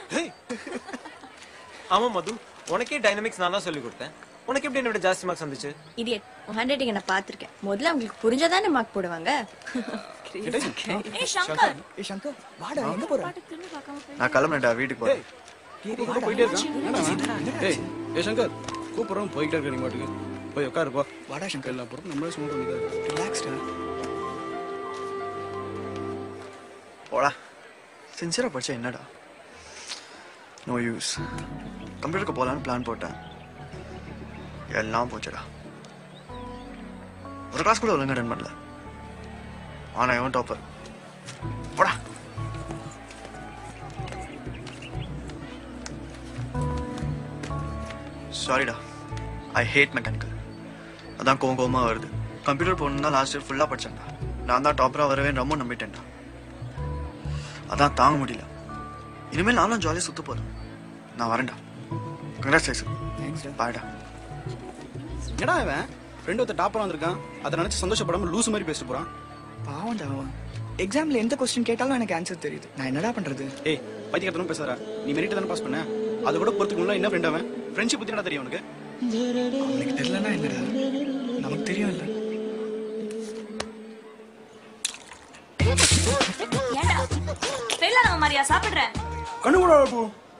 ஆமா மது, உனக்கே டைனமிக்ஸ் நான் தான் சொல்லி கொடுத்தேன். உனக்கு எப்படி என்னோட ஜாஸ்தி மார்க்ஸ் வந்துச்சு? இடியட். ஹேண்ட் ரைட்டிங் நான் பாத்துர்க்கேன். முதல்ல உங்களுக்கு புரிஞ்சதானே மார்க் போடுவாங்க. ஏய் சங்கர். ஏய் சங்கர், வாடா எங்க போற? நான் கிளம்பறேன்டா, வீட்டுக்கு போறேன். போயிட்டே இருக்கான். ஏய் ஏய் சங்கர், கூப்பிடுறோம் போயிட்டே இருக்க நீ மாட்டுக்கு. போய் உட்காரு போ. வாடா சங்கர், எல்லாம் போறோம். நம்மளே சும்மா பண்ணிட்டு ரிலாக்ஸ்டா. போடா. சின்சியரா படிச்சா என்னடா? No use. கம்ப்யூட்டருக்கு போலான்னு பிளான் போட்டேன். எல்லாம் போச்சுடா. ஒரு கிளாஸ் கூட ஒழுங்கா ரன் பண்ணல. ஆனா இவன் டாப்பர். போடா. சாரிடா, ஐ ஹேட் மெக்கானிக்கல். அதான் கோவம் கோவமா வருது. கம்ப்யூட்டர் போகணுன்னா லாஸ்ட் இயர் ஃபுல்லாக படிச்சேன்டா. நான் தான் டாப்பராக வரவே ரொம்ப நம்பிட்டேன்டா. அதான் தாங்க முடியல. இனிமேல் நானும் ஜாலியாக சுத்த போறேன். நான் வரேன்டா. கங்க்ராச்சுலேஷன். பாய்டா. என்னடா இவன் ஃப்ரெண்ட் ஒருத்தர் டாப்பரா வந்திருக்கான். அதை நினைச்சு சந்தோஷப்படாம லூஸ் மாதிரி பேசிட்டு போறான். பாவம்டா அவன். எக்ஸாம்ல எந்த கொஸ்டின் கேட்டாலும் எனக்கு ஆன்சர் தெரியுது. நான் என்னடா பண்றது? ஏய் பைத்தியக்காரத்தனம் பேசாதடா. நீ மெரிட் தானே பாஸ் பண்ண. அது கூட பொறுத்துக்கு முன்னாடி என்ன ஃப்ரெண்ட் அவன்? ஃப்ரெண்ட்ஷிப் பத்தி என்ன தெரியும் உனக்கு? அவனுக்கு தெரியலனா என்னடா? நமக்கு தெரியும் இல்ல. ஏண்டா ஃபெயில் ஆன மாதிரியா சாப்பிடுறேன்? கண்ணு கூட போ.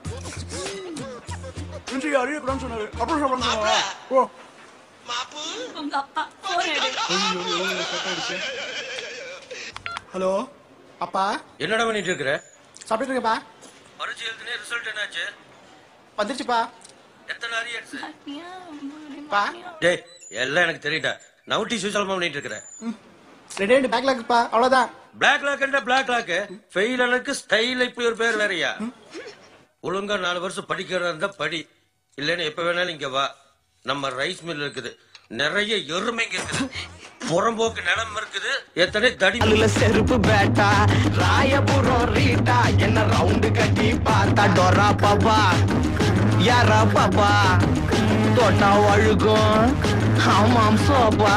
இன்றைய அரிய குடான்னு சொன்னாரு. அப்புறம் சாப்பிடுறா. போ. உங்க அப்பா போன் எடு. ஹலோ அப்பா. என்னடா பண்ணிட்டு இருக்கற? சாப்பிட்டு இருக்கேன்ப்பா. பரீட்சை எழுதுனே ரிசல்ட் என்னாச்சு? வந்துருச்சுப்பா. எத்தனை அரியர்ஸ்? பா. டேய் எல்லாம் எனக்கு தெரியும்டா. நவுட்டி சுசல்மா பண்ணிட்டு இருக்கற. ரெண்டு ரெண்டு பேக் லாக்ப்பா. அவ்வளவுதான். பிளாக் லாக்ன்ற பிளாக் லாக். ஃபெயில் ஆனதுக்கு ஸ்டைல் இப்படி ஒரு பேர் வேறயா? ஒழுங்கா நாலு வருஷம் படிக்கிறதா இருந்தா படி. இல்லன்னு எப்ப வேணாலும் இங்க வா. நம்ம ரைஸ் மில் இருக்குது. நிறைய எருமைங்க இருக்குது. புறம்போக்கு நிலம் இருக்குது. எத்தனை தடி செருப்பு பேட்டா ராயபுரம் ரீட்டா என்ன ரவுண்டு கட்டி பார்த்தா டொரா பாப்பா யாரா பாப்பா தோட்டா அழுகும் ஆமாம் சோப்பா.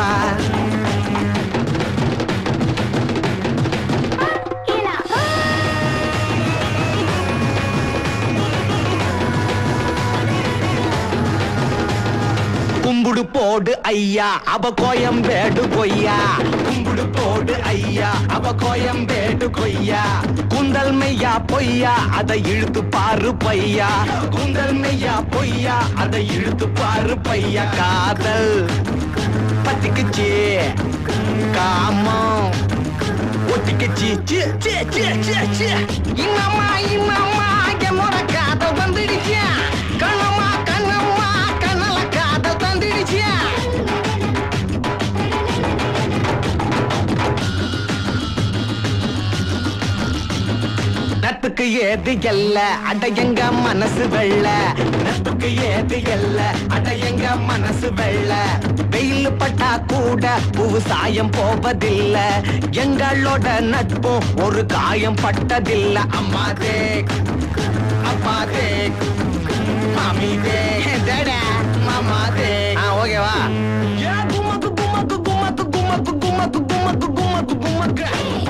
கும்புடு போடு ஐயா அவ கோயம்பேடு கொய்யா. கும்புடு போடு ஐயா அவ கோயம்பேடு கொய்யா. குந்தல் மெய்யா பொய்யா அதை இழுத்து பாரு பையா. குந்தல் மெய்யா பொய்யா அதை இழுத்து பாரு பையா. காதல் பத்திக்குச்சு காமம் ஒத்திக்குச்சு. இன்னமா இன்னமா என்னோட காதல் வந்துடுச்சு. கண்ணம்மா கண்ணம்மா கண்ணல காதல் தந்துடுச்சு. நட்புக்கு ஏது எல்ல அட எங்க மனசு வெள்ள. நட்புக்கு ஏது எல்ல அட எங்க மனசு வெள்ள. வெயில் பட்டா கூட பூவு சாயம் போவதில்ல. எங்களோட நட்பும் ஒரு காயம் பட்டதில்ல. அம்மா தேக் அப்பா தேக் மாமி தேக் டடா மாமா தேக். ஓகேவா? குமக்கு குமக்கு குமக்கு குமக்கு குமக்கு குமக்கு குமக்கு குமக்கு.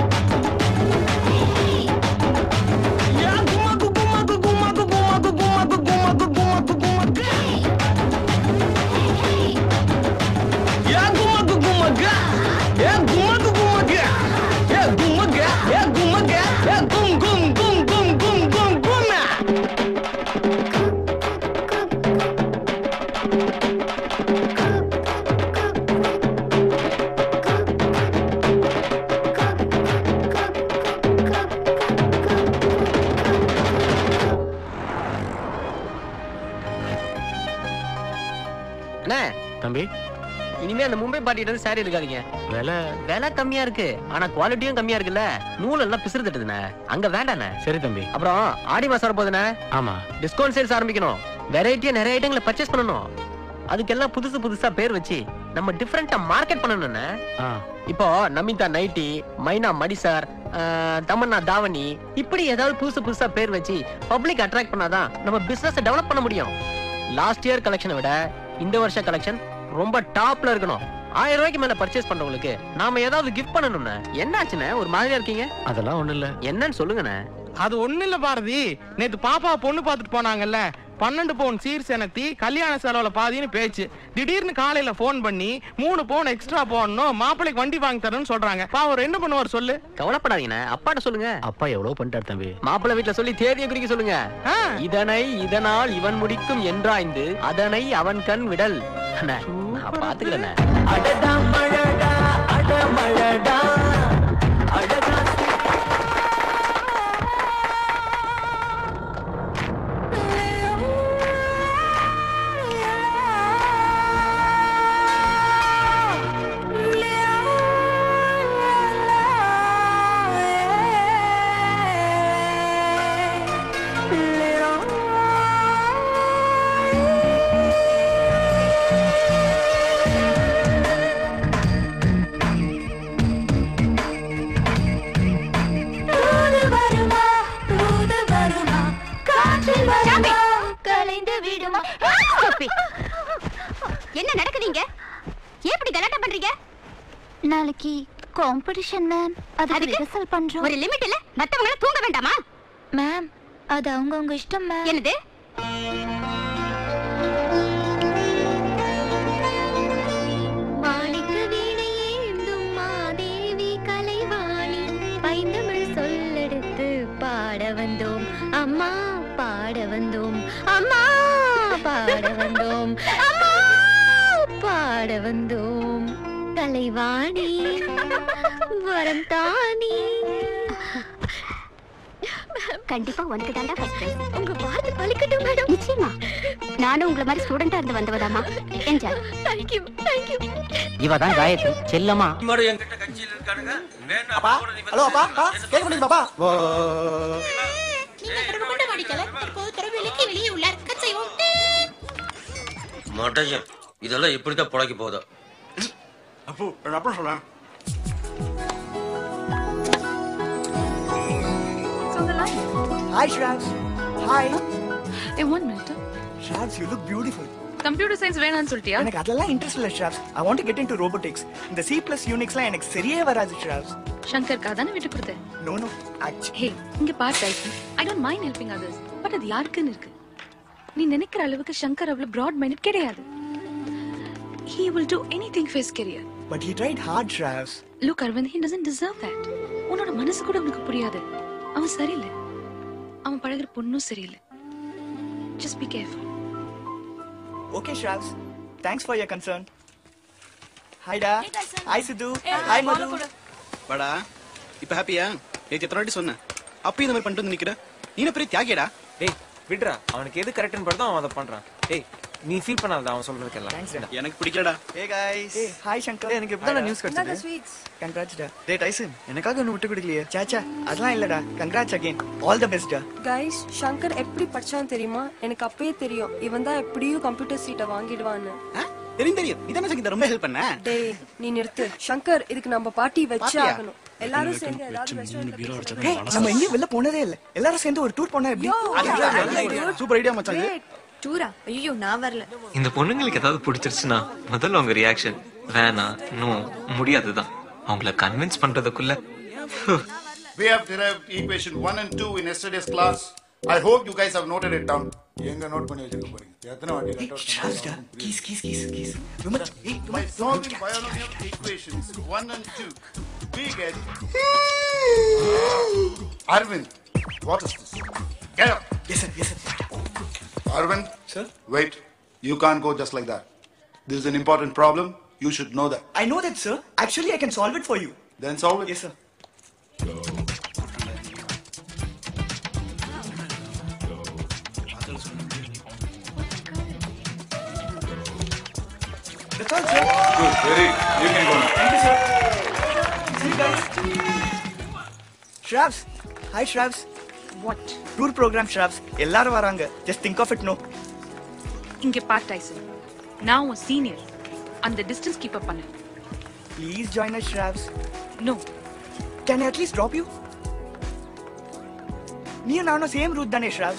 தம்பி இனிமே அந்த மும்பை பாட்டிட்டு வந்து சாரி எடுக்காதீங்க. விலை விலை கம்மியா இருக்கு ஆனா குவாலிட்டியும் கம்மியா இருக்குல்ல. நூல் எல்லாம் பிசுறு தட்டுதுண்ணே. அங்க வேண்டாண்ணே. சரி தம்பி. அப்புறம் ஆடி மாசம் வர போதுண்ணே. ஆமா டிஸ்கவுண்ட் சேல்ஸ் ஆரம்பிக்கணும். வெரைட்டியா நிறைய ஐட்டங்களை பர்ச்சேஸ் பண்ணணும். அதுக்கெல்லாம் புதுசு புதுசா பேர் வச்சு நம்ம டிஃபரெண்டா மார்க்கெட் பண்ணணும்ண்ணே. இப்போ நமிதா நைட்டி, மைனா மடிசார், தமன்னா தாவணி, இப்படி ஏதாவது புதுசு புதுசா பேர் வச்சு பப்ளிக் அட்ராக்ட் பண்ணாதான் நம்ம பிசினஸ் டெவலப் பண்ண முடியும். லாஸ்ட் இயர் கலெக்ஷனை விட இந்த வருஷ கலெக்ஷன் ரொம்ப டாப்ல இருக்கணும். ஆயிரம் ரூபாய்க்கு மேல பர்ச்சேஸ் பண்றவங்களுக்கு நாம ஏதாவது கிஃப்ட் பண்ணணும்னு. என்னாச்சுன்னு ஒரு மாதிரியா இருக்கீங்க? அதெல்லாம் ஒண்ணு இல்ல. என்னன்னு சொல்லுங்கண்ணே. அது ஒண்ணு இல்ல பாரதி, நேத்து பாப்பா பொண்ணு பாத்துட்டு போனாங்கல்ல, பன்னெண்டு பவுன் சீர் செனத்தி கல்யாண செலவுல பாதின்னு பேச்சு. திடீர்னு காலையில போன் பண்ணி மூணு பவுன் எக்ஸ்ட்ரா போடணும், மாப்பிளைக்கு வண்டி வாங்கி தரேன்னு சொல்றாங்க. அவர் என்ன பண்ணுவார் சொல்லு? கவலைப்படாதீங்க, அப்பாட்ட சொல்லுங்க. அப்பா எவ்வளவு பண்ணிட்டார் தம்பி. மாப்பிள்ளை வீட்டுல சொல்லி தேதியை குறிக்க சொல்லுங்க. இதனை இதனால் இவன் முடிக்கும் என்றாய்ந்து அதனை அவன் கண் விடல். நான் பாத்துக்கிறேன். அடடா மழடா அட மழடா அடடா என்ன நடக்குதுங்க? எப்படி கலாட்டா பண்றீங்க? நாளைக்கு காம்படிஷன் மேம், அதுக்கு ரிஹர்சல் பண்றோம். ஒரு லிமிட் இல்ல, மத்தவங்க தூங்க வேண்டாமா? மேம், அது அவங்க அவங்க இஷ்டம் மேம். என்னது? மாணிக்க வீணையேந்தும் மாதேவி கலைவாணி பைந்தமிழ் சொல்லெடுத்து பாட வந்தோம் அம்மா, பாட வந்தோம் அம்மா, பாட வந்தோம் அம்மா, பாட வந்தோம் கலைவாணி வரம் தானி. கண்டிப்பா உனக்கு தாண்டா ஃபர்ஸ்ட் பிரைஸ். உங்க வார்த்தை பலிக்கட்டும் மேடம். நிச்சயமா. நானும் உங்களை மாதிரி ஸ்டூடெண்டா இருந்து வந்தவதாமா. Enjoy. Thank you, thank you. இவ தான் காயத்ரி செல்லமா. மறு என்கிட்ட கட்சியில இருக்கானுங்க. வேணா அப்பா, ஹலோ அப்பா, அப்பா, கேட்க முடியுது பாப்பா? மடையன் இதெல்லாம் இப்படிதான் புழைக்க போதா? அப்போ அப்புறம் சொல்றேன். Hi Shravs. Hi. Hey, one minute. Shravs, you look beautiful. Computer science வேணாம்னு சொல்லிட்டியா? எனக்கு அதெல்லாம் இன்ட்ரெஸ்ட் இல்ல Shravs. I want to get into robotics. இந்த C plus Unixலாம் எனக்கு சரியே வராது Shravs. சங்கர்க்கா தானே விட்டு கொடுத்தேன். No no. Actually. Hey, இங்க பார் Tyson. I don't mind helping others. But அது யாருக்குன்னு இருக்கு. நீ நினைக்கிற அளவுக்கு சங்கர் அவ்வளவு broad minded கிடையாது. He will do anything for his career. But he tried hard Shravs. Look Arvind, he doesn't deserve that. உன்னோட மனசு கூட உனக்கு புரியாது. அவன் சரியில்லை. அவன் பழகுற பொண்ணும் சரியில்லை. Just be careful. Okay Shravs. Thanks for your concern. Hi da. Hey, Tyson. Hi Sidhu. Hey, Hi follow Madhu. கூட. வாடா. இப்ப ஹாப்பியா? நேத்து எத்தனை வாட்டி சொன்னேன். அப்பயும் இந்த மாதிரி பண்ணிட்டு வந்து நிக்கிற. நீ என்ன பெரிய தியாகிடா? டேய் விட்றா, அவனுக்கு எது கரெக்ட்னு படுதோ அவன் அதை பண்றான். டேய் நீ ஃபீல் பண்ணாத, அவன் சொல்றதுக்கெல்லாம். எனக்கு பிடிக்கலடா. Hey guys. Hey, hi Shankar. எனக்கு இப்பதான் நியூஸ் கிடைச்சது. ஸ்வீட்ஸ். Congrats டா. டேய் டைசன், எனக்காக ஒன்னு விட்டு கொடுக்கலையே. சாச்சா, அதெல்லாம் இல்லடா. Congrats again. All the best டா. கைஸ், சங்கர் எப்படி படிச்சான் தெரியுமா? எனக்கு அப்பவே தெரியும் இவன் தான் எப்படியும் கம்ப்யூட்டர் சீட்டை வாங்கிடுவான்னு. தெரியும் தெரியும். இதானே சங்கீதா ரொம்ப ஹெல்ப் பண்ண. டேய் நீ நிறுத்து. சங்கர், இதுக்கு நம்ம பார்ட்டி வச்சே பார்ட்டியா? ஆகணும். எல்லாரும் சேர்ந்து ஏதாவது ரெஸ்டாரன்ட்ல Hey, நம்ம எங்கேயும் வெளில போனதே இல்ல. எல்லாரும் சேர்ந்து ஒரு டூர் போனா எப்படி? சூப்பர் ஐடியா மச்சான். டூரா? ஐயோ நான் வரல. இந்த பொண்ணுங்களுக்கு ஏதாவது பிடிச்சிருச்சுன்னா முதல்ல அவங்க ரியாக்ஷன் வேணா நோ முடியாதுதான். அவங்கள கன்வின்ஸ் பண்றதுக்குள்ள We have derived equation one and two in yesterday's class. I hope you guys have noted it down. எங்க நோட் பண்ணி வச்சிருக்க போறீங்க? எத்தனை வாட்டி cut out? Keys, keys, keys, keys. By solving binomial equations one and two, we get Arvind. What is this? Get up. Yes sir, yes sir. Arvind. Sir? Wait. You can't go just like that. This is an important problem. You should know that. I know that sir. Actually I can solve it for you. Then solve it. Yes sir. That's all sir. Good. Very. You can go now. Thank you sir. See you guys. Shravs. Hi Shravs. What? Tour program Shravs. எல்லாரும் வராங்க. Just think of it no. இங்க பார் Tyson. நான் உன் senior. அந்த distance keep up பண்ணு. Please join us, Shravs. No. Can I at least drop you? நீயும் நானும் சேம் ரூட் தானே Shravs.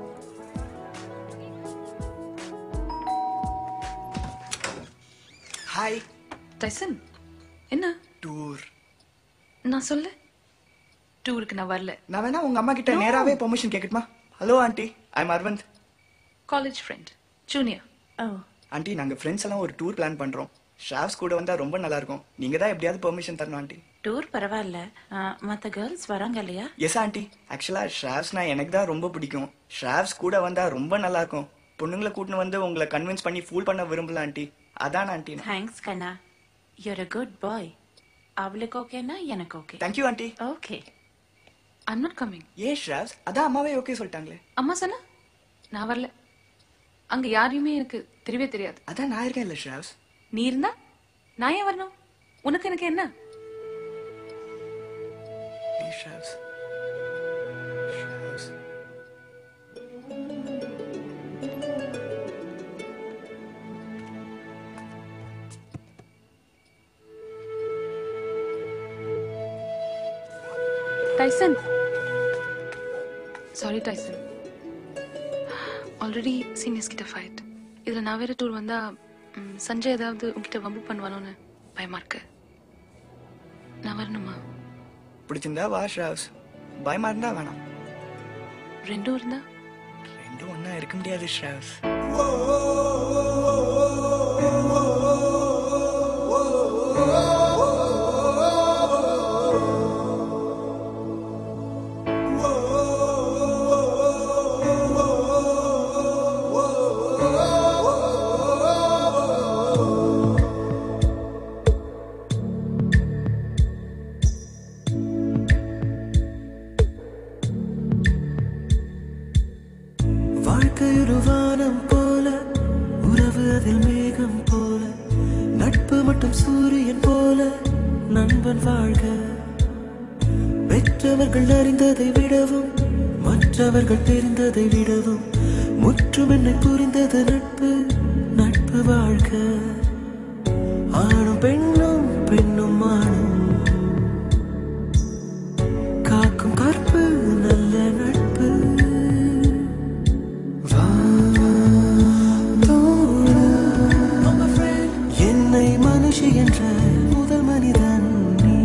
ஹாய் டைசன் என்ன டூர் நான் சொல்ல டூருக்கு நான் வரல. நான் வேணா உங்க அம்மா கிட்ட நேராவே பெர்மிஷன் கேட்கட்டுமா? Hello aunty, I am Aravind. College friend junior. ஓ ஆண்டி, நாங்க ஃப்ரெண்ட்ஸ் எல்லாம் ஒரு டூர் பிளான் பண்றோம். ஷாவ்ஸ் கூட வந்தா ரொம்ப நல்லா இருக்கும். நீங்க தான் எப்படியாவது பெர்மிஷன் தரணும் ஆண்டி. டூர் பரவாயில்ல, மற்ற கேர்ள்ஸ் வராங்க இல்லையா? எஸ் ஆண்டி, ஆக்சுவலா ஷாவ்ஸ்னா எனக்கு தான் ரொம்ப பிடிக்கும். ஷாவ்ஸ் கூட வந்தா ரொம்ப நல்லா இருக்கும். பொண்ணுங்களை கூட்டின்னு வந்து உங்களை கன்வின்ஸ் பண்ணி ஃபூல் பண்ண விரும்பல ஆண்டி. அதான் ஆண்டி. தேங்க்ஸ் கண்ணா, யூர் a குட் பாய். அவளுக்கு ஓகேனா எனக்கு okay. Thank you aunty. Okay, I am not coming. ஏ ஷாவ்ஸ், அதான் அம்மாவே ஓகே சொல்லிட்டாங்களே. அம்மா சொன்னா நான் வரல. அங்க யாரையுமே எனக்கு தெரியவே தெரியாது. அதான் நான் இருக்கேன் இல்ல ஷாவ்ஸ். நீ இருந்தா நான் ஏன் வரணும்? உனக்கு எனக்கு என்ன? ஷாவ்ஸ் ஷாவ்ஸ் Tyson, sorry Tyson, already seniors கிட்ட ஃபைட். இதுல நான் வேற டூர் வந்தா சஞ்சய் ஏதாவது உங்ககிட்ட வம்பு பண்ணுவானோன்னு பயமா இருக்கு. நான் வரணுமா? பிடிச்சிருந்தா வா ஷாவ்ஸ், பயமா இருந்தா வேணாம். ரெண்டும் இருந்தா? ரெண்டும் ஒன்னா இருக்க முடியாது ஷாவ்ஸ். வானம் போல உறவு அதில் மேகம் போல நட்பு மட்டும் சூரியன் போல நண்பன் வாழ்க. பெற்றவர்கள் அறிந்ததை விடவும் மற்றவர்கள் தெரிந்ததை விடவும் முற்றும் என்னை புரிந்தது நட்பு. நட்பு வாழ்க. ஆணும் பெண்ணும் பெண்ணும் ஆணும் காக்கும் கற்பு நல்ல நட்பு. என்னை மனுஷி என்ற முதல் மனிதன் நீ.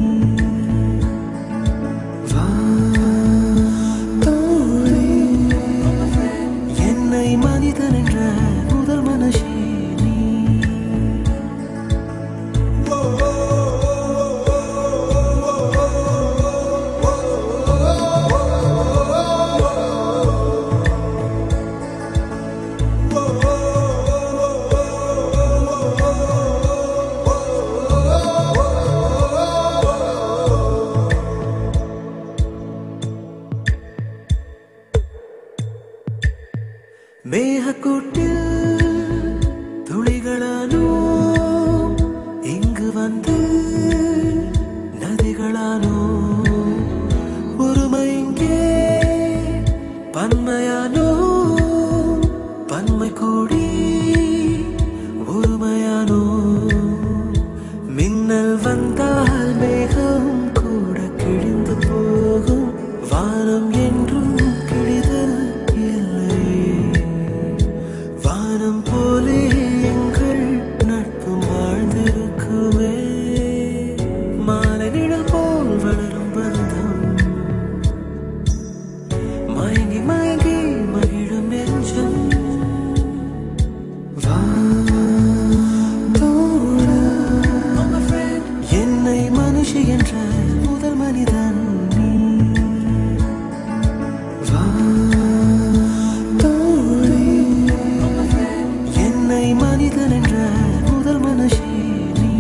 வா தோழி, என்னை மனிதன் என்ற முதல் மனுஷி நீ. மேகக்கூட்டில் துளிகளானோ இங்கு வந்து நதிகளானோ ஒருமை இங்கே பன்மையானோ பன்மை கூடி ஒருமையானோ மின்னல் வந்தால் மேகம் கூட கிழிந்து போகும். வானம் என்றும் கிழிதல் இல்லை. வானம் போலே எங்கள் நட்பும் வாழ்ந்திருக்குமே. மாலை நிழல் போல் வளரும் பந்தம் மயங்கி மயங்கி மகிழும் நெஞ்சம். வா தோழா, என்னை மனுஷி என்ற முதல் மனிதன் நீ. வா தோழி, என்னை மனிதன் என்ற முதல் மனுஷி நீ.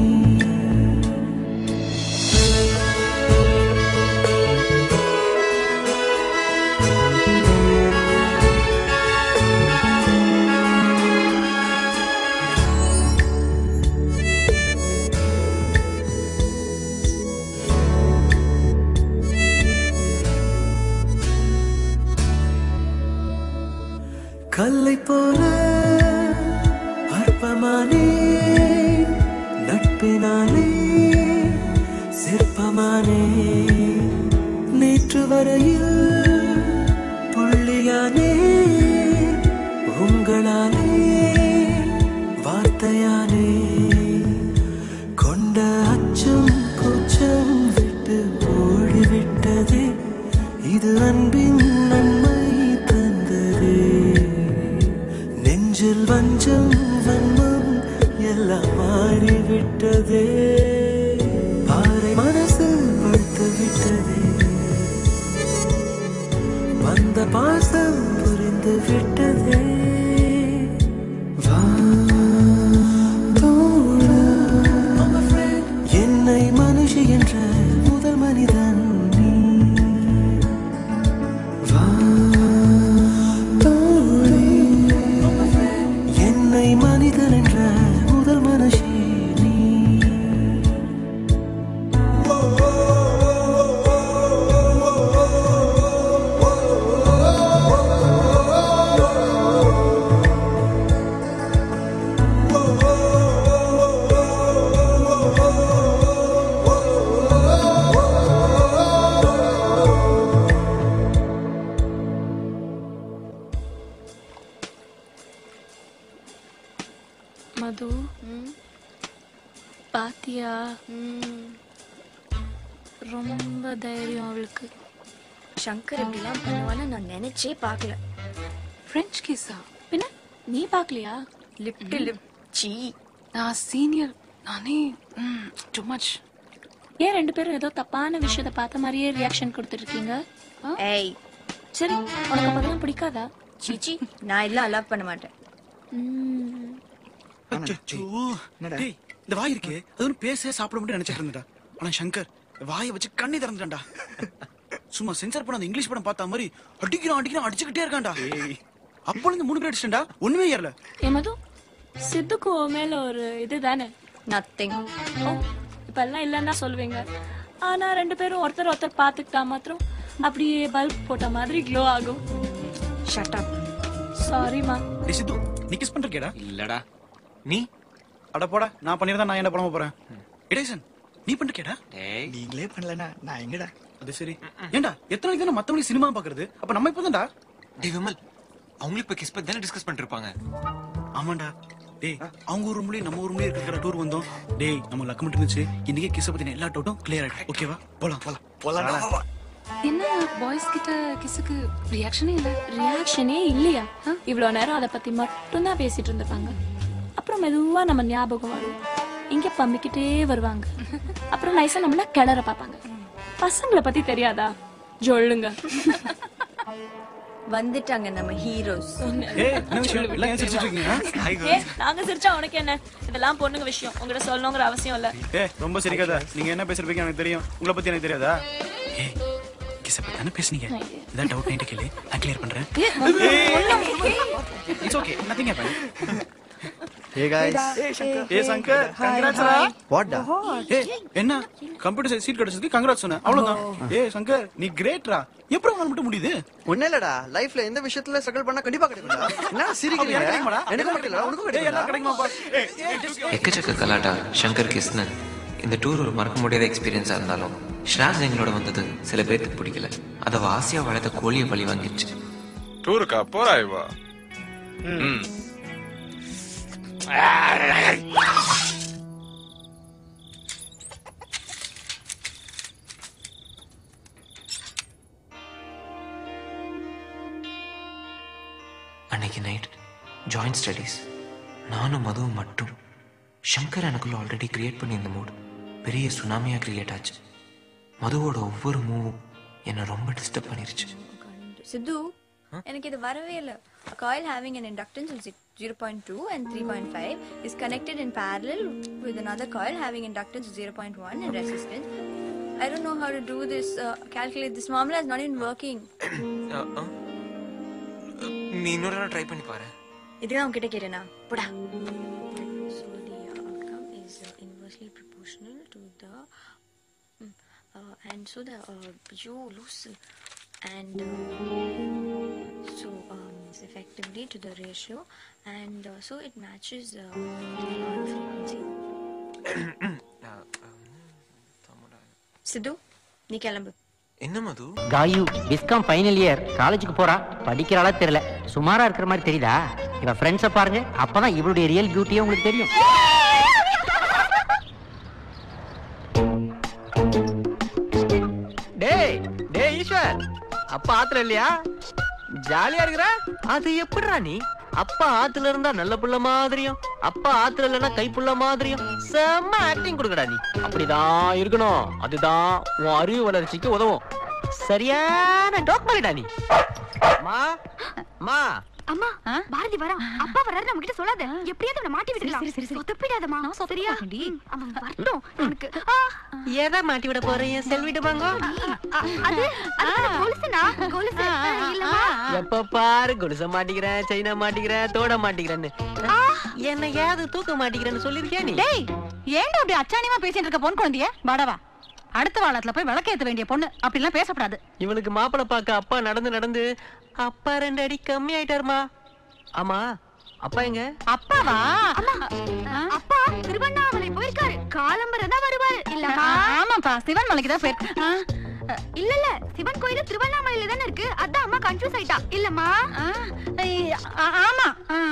கல்லை போல அற்பமானே நட்பினாலே சுகமானே நேற்று வரையில் புள்ளியானே உங்களாலே வார்த்தையானே கொண்ட அச்சம் கூச்சம் விட்டு ஓடிவிட்டதே இது அன்பின் நன்மை தந்ததே நெஞ்சில் வஞ்சம் வன்மம் எல்லாம் மாறிவிட்டதே பாறை மனசில் படுத்து விட்டதே வந்த பாசம் புரிந்து விட்டதே வா தோழா என்னை மனுஷி என்ற முதல் மனிதன் நீ வா தோழி என்னை மனிதன் என்ற முதல் மனுஷி நீ மது பாத்தியா ரொம்ப தைரியம் அவளுக்கு. சங்கர் இப்படிலாம் பண்ணுவான்னு நான் நினைச்சே பார்க்கல. ஃப்ரெஞ்ச் கிஸ்ஸா? பின்ன நீ பார்க்கலையா? Lip to lip. சீ, நான் சீனியர், நானே டூ மச். ஏன் ரெண்டு பேரும் ஏதோ தப்பான விஷயத்தை பார்த்த மாதிரியே ரியாக்ஷன் கொடுத்துருக்கீங்க? ஏய் சரி, உனக்கு அப்பதான் பிடிக்காதா? சீச்சி, நான் எல்லாம் அலோவ் பண்ண மாட்டேன். டேய், இந்த வாய் இருக்கே அது ஒன்றும் பேச சாப்பிட மட்டும் நினைச்சிட்டு இருந்தடா. ஆனா சங்கர் வாயை வச்சு கண்ணி திறந்துட்டான்டா. சும்மா சென்சார் படம் அந்த இங்கிலீஷ் படம் பார்த்த மாதிரி அடிக்கிறான் அடிக்கிறான் அடிச்சுக்கிட்டே இருக்கான்டா. அப்போ இருந்து மூணு பேர் அடிச்சிட்டா ஒண்ணுமே ஏறல. ஏ மது, சித்துக்கு மேல ஒரு இது தானே? நத்திங். இப்ப எல்லாம் இல்லன்னா சொல்லுவீங்க. ஆனா ரெண்டு பேரும் ஒருத்தர் ஒருத்தர் பாத்துக்கிட்டா மாத்திரம் அப்படியே பல்ப் போட்ட மாதிரி க்ளோ ஆகும். Shut up. சாரிமா. டேய் சித்து, நீ கிஸ் பண்றீங்கடா? இல்லடா. நீ? அட போடா, நான் பண்ணிருந்தா நான் என்ன பண்ண போறேன்? இடேசன், நீ பண்றீங்கடா? டேய், நீங்களே பண்ணலனா நான் எங்கடா? அது சரி. ஏண்டா எத்தனை நாளைக்கு தான மத்தவங்க சினிமா பாக்குறது? அப்ப நம்ம இப்பதான்டா. டேய் விமல், அவங்களுக்கு இப்ப கிஸ் பத்தி தானே டிஸ்கஸ் பண்ணிட்டு இருப்பாங்க. ஆமாண்டா. டேய், அவங்க ஒரு ரூம்லயே நம்ம ஒரு ரூம்லயே இருக்கிற டூர் வந்தோம். டேய், நம்ம லக் மட்டும் இருந்துச்சு. இன்னைக்கு கிஸ் பத்தின எல்லா டவுட்டும் கிளியர் ஆயிடும். ஓகேவா? போலாம் போலாம் போலாம். என்ன பாய்ஸ் கிட்ட கிஸ்ஸுக்கு ரியாக்ஷனே இல்ல? ரியாக்ஷனே இல்லையா? இவ்வளவு நேரம் அதை பத்தி மட்டும் தான் பேசிட்டு இருந்திருப்பாங்க. அப்புறம் மெதுவா நம்ம ஞாபகம் வரும். இங்க பம்பிக்கிட்டே வருவாங்க. அப்புறம் நைஸா நம்மள கிளற பாப்பாங்க. பசங்களை பத்தி தெரியாதா? சொல்லுங்க. வந்துட்டாங்க நம்ம ஹீரோஸ். நாங்க சிரிச்சா உனக்கு என்ன? இதெல்லாம் பொண்ணுங்க விஷயம், உங்ககிட்ட சொல்லணுங்கிற அவசியம் இல்ல. ஏ, ரொம்ப சிரிக்காத. நீங்க என்ன பேசுறீங்க எனக்கு தெரியும். உங்களை பத்தி எனக்கு தெரியாதா? ஏ, கிஸ் பத்தி தானே பேசுனீங்க. இதான் டவுட் நைட் கேளு, நான் கிளியர் பண்றேன். It's okay, nothing happen. Hey guys. Hey Shankar, congrats ra. What da? Hey, என்ன கம்ப்யூட்டர் சீட் கிடைச்சதுக்கு கங்க்ராட்ஸ் சொன்னேன். அவ்வளவுதான். ஏய் சங்கர், நீ கிரேட் ரா. எப்படி உன்னால மட்டும் முடியுது? ஒண்ணே இல்லடா, லைஃப்ல எந்த விஷயத்துல ஸ்ட்ரகிள் பண்ணா கண்டிப்பா கிடைக்கும்டா. என்ன சிரிக்கிறீங்க? எனக்கு மட்டும் இல்ல, உனக்கும் கிடைக்கும். எல்லாம் கிடைக்குமாப்பா? எக்கச்சக்க கலாட்டா ஷங்கர் கிஸ்னு. இந்த டூர் ஒரு மறக்க முடியாத எக்ஸ்பீரியன்ஸா இருந்தாலும் ஷ்ராஸ் எங்களோட வந்தது சில பேருக்கு பிடிக்கல. அதை ஆசையா வளர்த்த கோழியை பழி வாங்கிடுச்சு. டூருக்கா போறாய்வா? ம். அன்னைக்கு நைட் ஜாயிண்ட் ஸ்டடீஸ். நானும் மதுவும் மட்டும். ஷங்கர் எனக்குள்ள ஆல்ரெடி கிரியேட் பண்ணி இந்த மூட் பெரிய சுனாமியா கிரியேட் ஆச்சு. மதுவோட ஒவ்வொரு மூவும் என்னை ரொம்ப டிஸ்டர்ப் பண்ணிருச்சு. சித்து, எனக்கு இது வரவே இல்ல. A coil having an inductance of zero point two and three point five is connected in parallel with another coil having inductance of zero point one and resistance. I don't know how to do this. Uh, calculate this. Formula is not even working. நீ இன்னொரு try பண்ணி பாரு. இதுதான் உன்கிட்ட கேட்டேனா? போடா. So the outcome is uh, inversely proportional to the uh, and so the uh, you lose and uh, so um, it's effectively to the ratio and uh, so it matches uh, the frequency. சித்து நீ கிளம்பு. என்ன மது? காயு பிஸ்காம் final year காலேஜுக்கு போறா. படிக்கிறாளா தெரியல, சுமாரா இருக்கிற மாதிரி தெரியுதா? இவ ஃப்ரெண்ட்ஸை பாருங்க, அப்பதான் இவளுடைய ரியல் பியூட்டியே உங்களுக்கு தெரியும். டேய் டேய் ஈஸ்வர், அப்பா ஆத்துல இல்லையா? ஜாலியா இருக்கிற? அது எப்படிடா நீ அப்பா ஆத்துல இருந்தா நல்ல புள்ள மாதிரியும், அப்பா ஆத்துல இல்லைன்னா கைப்புள்ள மாதிரியும் செம்ம ஆக்டிங் கொடுக்கடா நீ. அப்படிதான் இருக்கணும், அதுதான் உன் அறிவு வளர்ச்சிக்கு உதவும். சரியான டாக் பண்ணிடா நீ. மா மா அம்மா பாரதி வரா. அப்பா வராரு நம்ம கிட்ட சொல்லாத. எப்படியாவது அவனை மாட்டி விடலாம். சரி சரி சொதப்பிடாதம்மா. சரியா? அவன் வரட்டும். எனக்கு ஏதா மாட்டி விட போறீங்க செல்விட்டு வாங்க. அது அது கொலுசுனா கொலுசு இல்லமா. எப்ப பாரு கொலுச மாட்டிக்கிறேன், செயினா மாட்டிக்கிறேன், தோட மாட்டிக்கிறேன்னு. என்ன ஏது தூக்க மாட்டிக்கிறேன்னு சொல்லிருக்கியா நீ? டேய் ஏன்டா அப்படி அச்சாணியமா பேசிட்டு இருக்க பொன் குழந்தைய? பாடவா அடுத்த வாரத்துல போய் விளக்கேத்த வேண்டிய பொண்ணு, அப்படிலாம் பேசப்படாது. இவனுக்கு மாப்பிளை பார்க்க அப்பா நடந்து நடந்து அப்பா ரெண்டு அடி கம்மி ஆயிட்டாருமா. ஆமா அப்பா எங்க? அப்பாவா? அப்பா திருவண்ணாமலை போயிருக்காரு. காலம்பரை தான் வருவாரு. இல்லமா? ஆமாப்பா சிவன் மலைக்கு தான் போயிருக்கு. இல்ல இல்ல சிவன் கோயில் திருவண்ணாமலையில தானே இருக்கு. அதான் அம்மா கன்ஃபியூஸ் ஆயிட்டா. இல்லமா? ஆமா.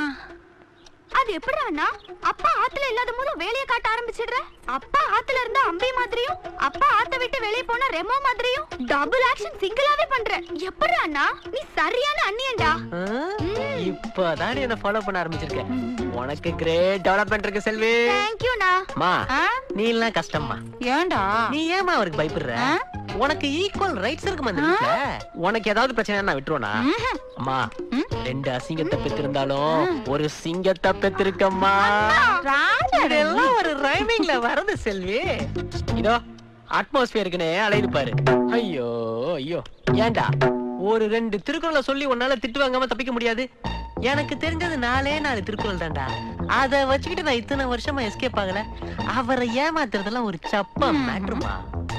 அது எப்படின்னா அப்பா ஆத்துல இல்லாத போது வேலையை காட்ட ஆரம்பிச்சிடுற. அப்பா ஆத்துல இருந்தா அம்பி மாதிரியும், அப்பா ஆத்த விட்டு வெளியே போனா ரெமோ மாதிரியும் டபுள் ஆக்ஷன் சிங்கிளாவே பண்ற. எப்படின்னா நீ சரியான அண்ணியன்டா. இப்பதான் நீ என்ன ஃபாலோ பண்ண ஆரம்பிச்சிருக்க. உனக்கு கிரேட் டெவலப்மெண்ட் இருக்கு செல்வி. தேங்க் யூ நா. மா நீ எல்லாம் கஷ்டம்மா. ஏன்டா நீ ஏமா அவருக்கு பயப்படுற? உனக்கு ஈக்குவல் ரைட்ஸ் இருக்குமா இந்த வீட்ல? உனக்கு ஏதாவது பிரச்சனை நான் விட்டுருவனா? அம்மா ரெண்டு அசிங்கத்தை பெற்றிருந்தாலும் ஒரு சிங்கத்தை பெற்றிருக்கம்மா. இதெல்லாம் ஒரு ரைமிங்ல வரது செல்வி. இதோ அட்மாஸ்பியருக்குனே அலையுது பாரு. ஐயோ ஐயோ ஏண்டா ஒரு ரெண்டு திருக்குறளை சொல்லி உன்னால திட்டு வாங்காம தப்பிக்க முடியாது? எனக்கு தெரிஞ்சது நாலே நாலு திருக்குறள் தான்டா. அத வச்சுக்கிட்டு நான் இத்தனை வருஷமா எஸ்கேப் ஆகல. அவரை ஏமாத்துறதெல்லாம் ஒரு சப்ப மேட்ருமா.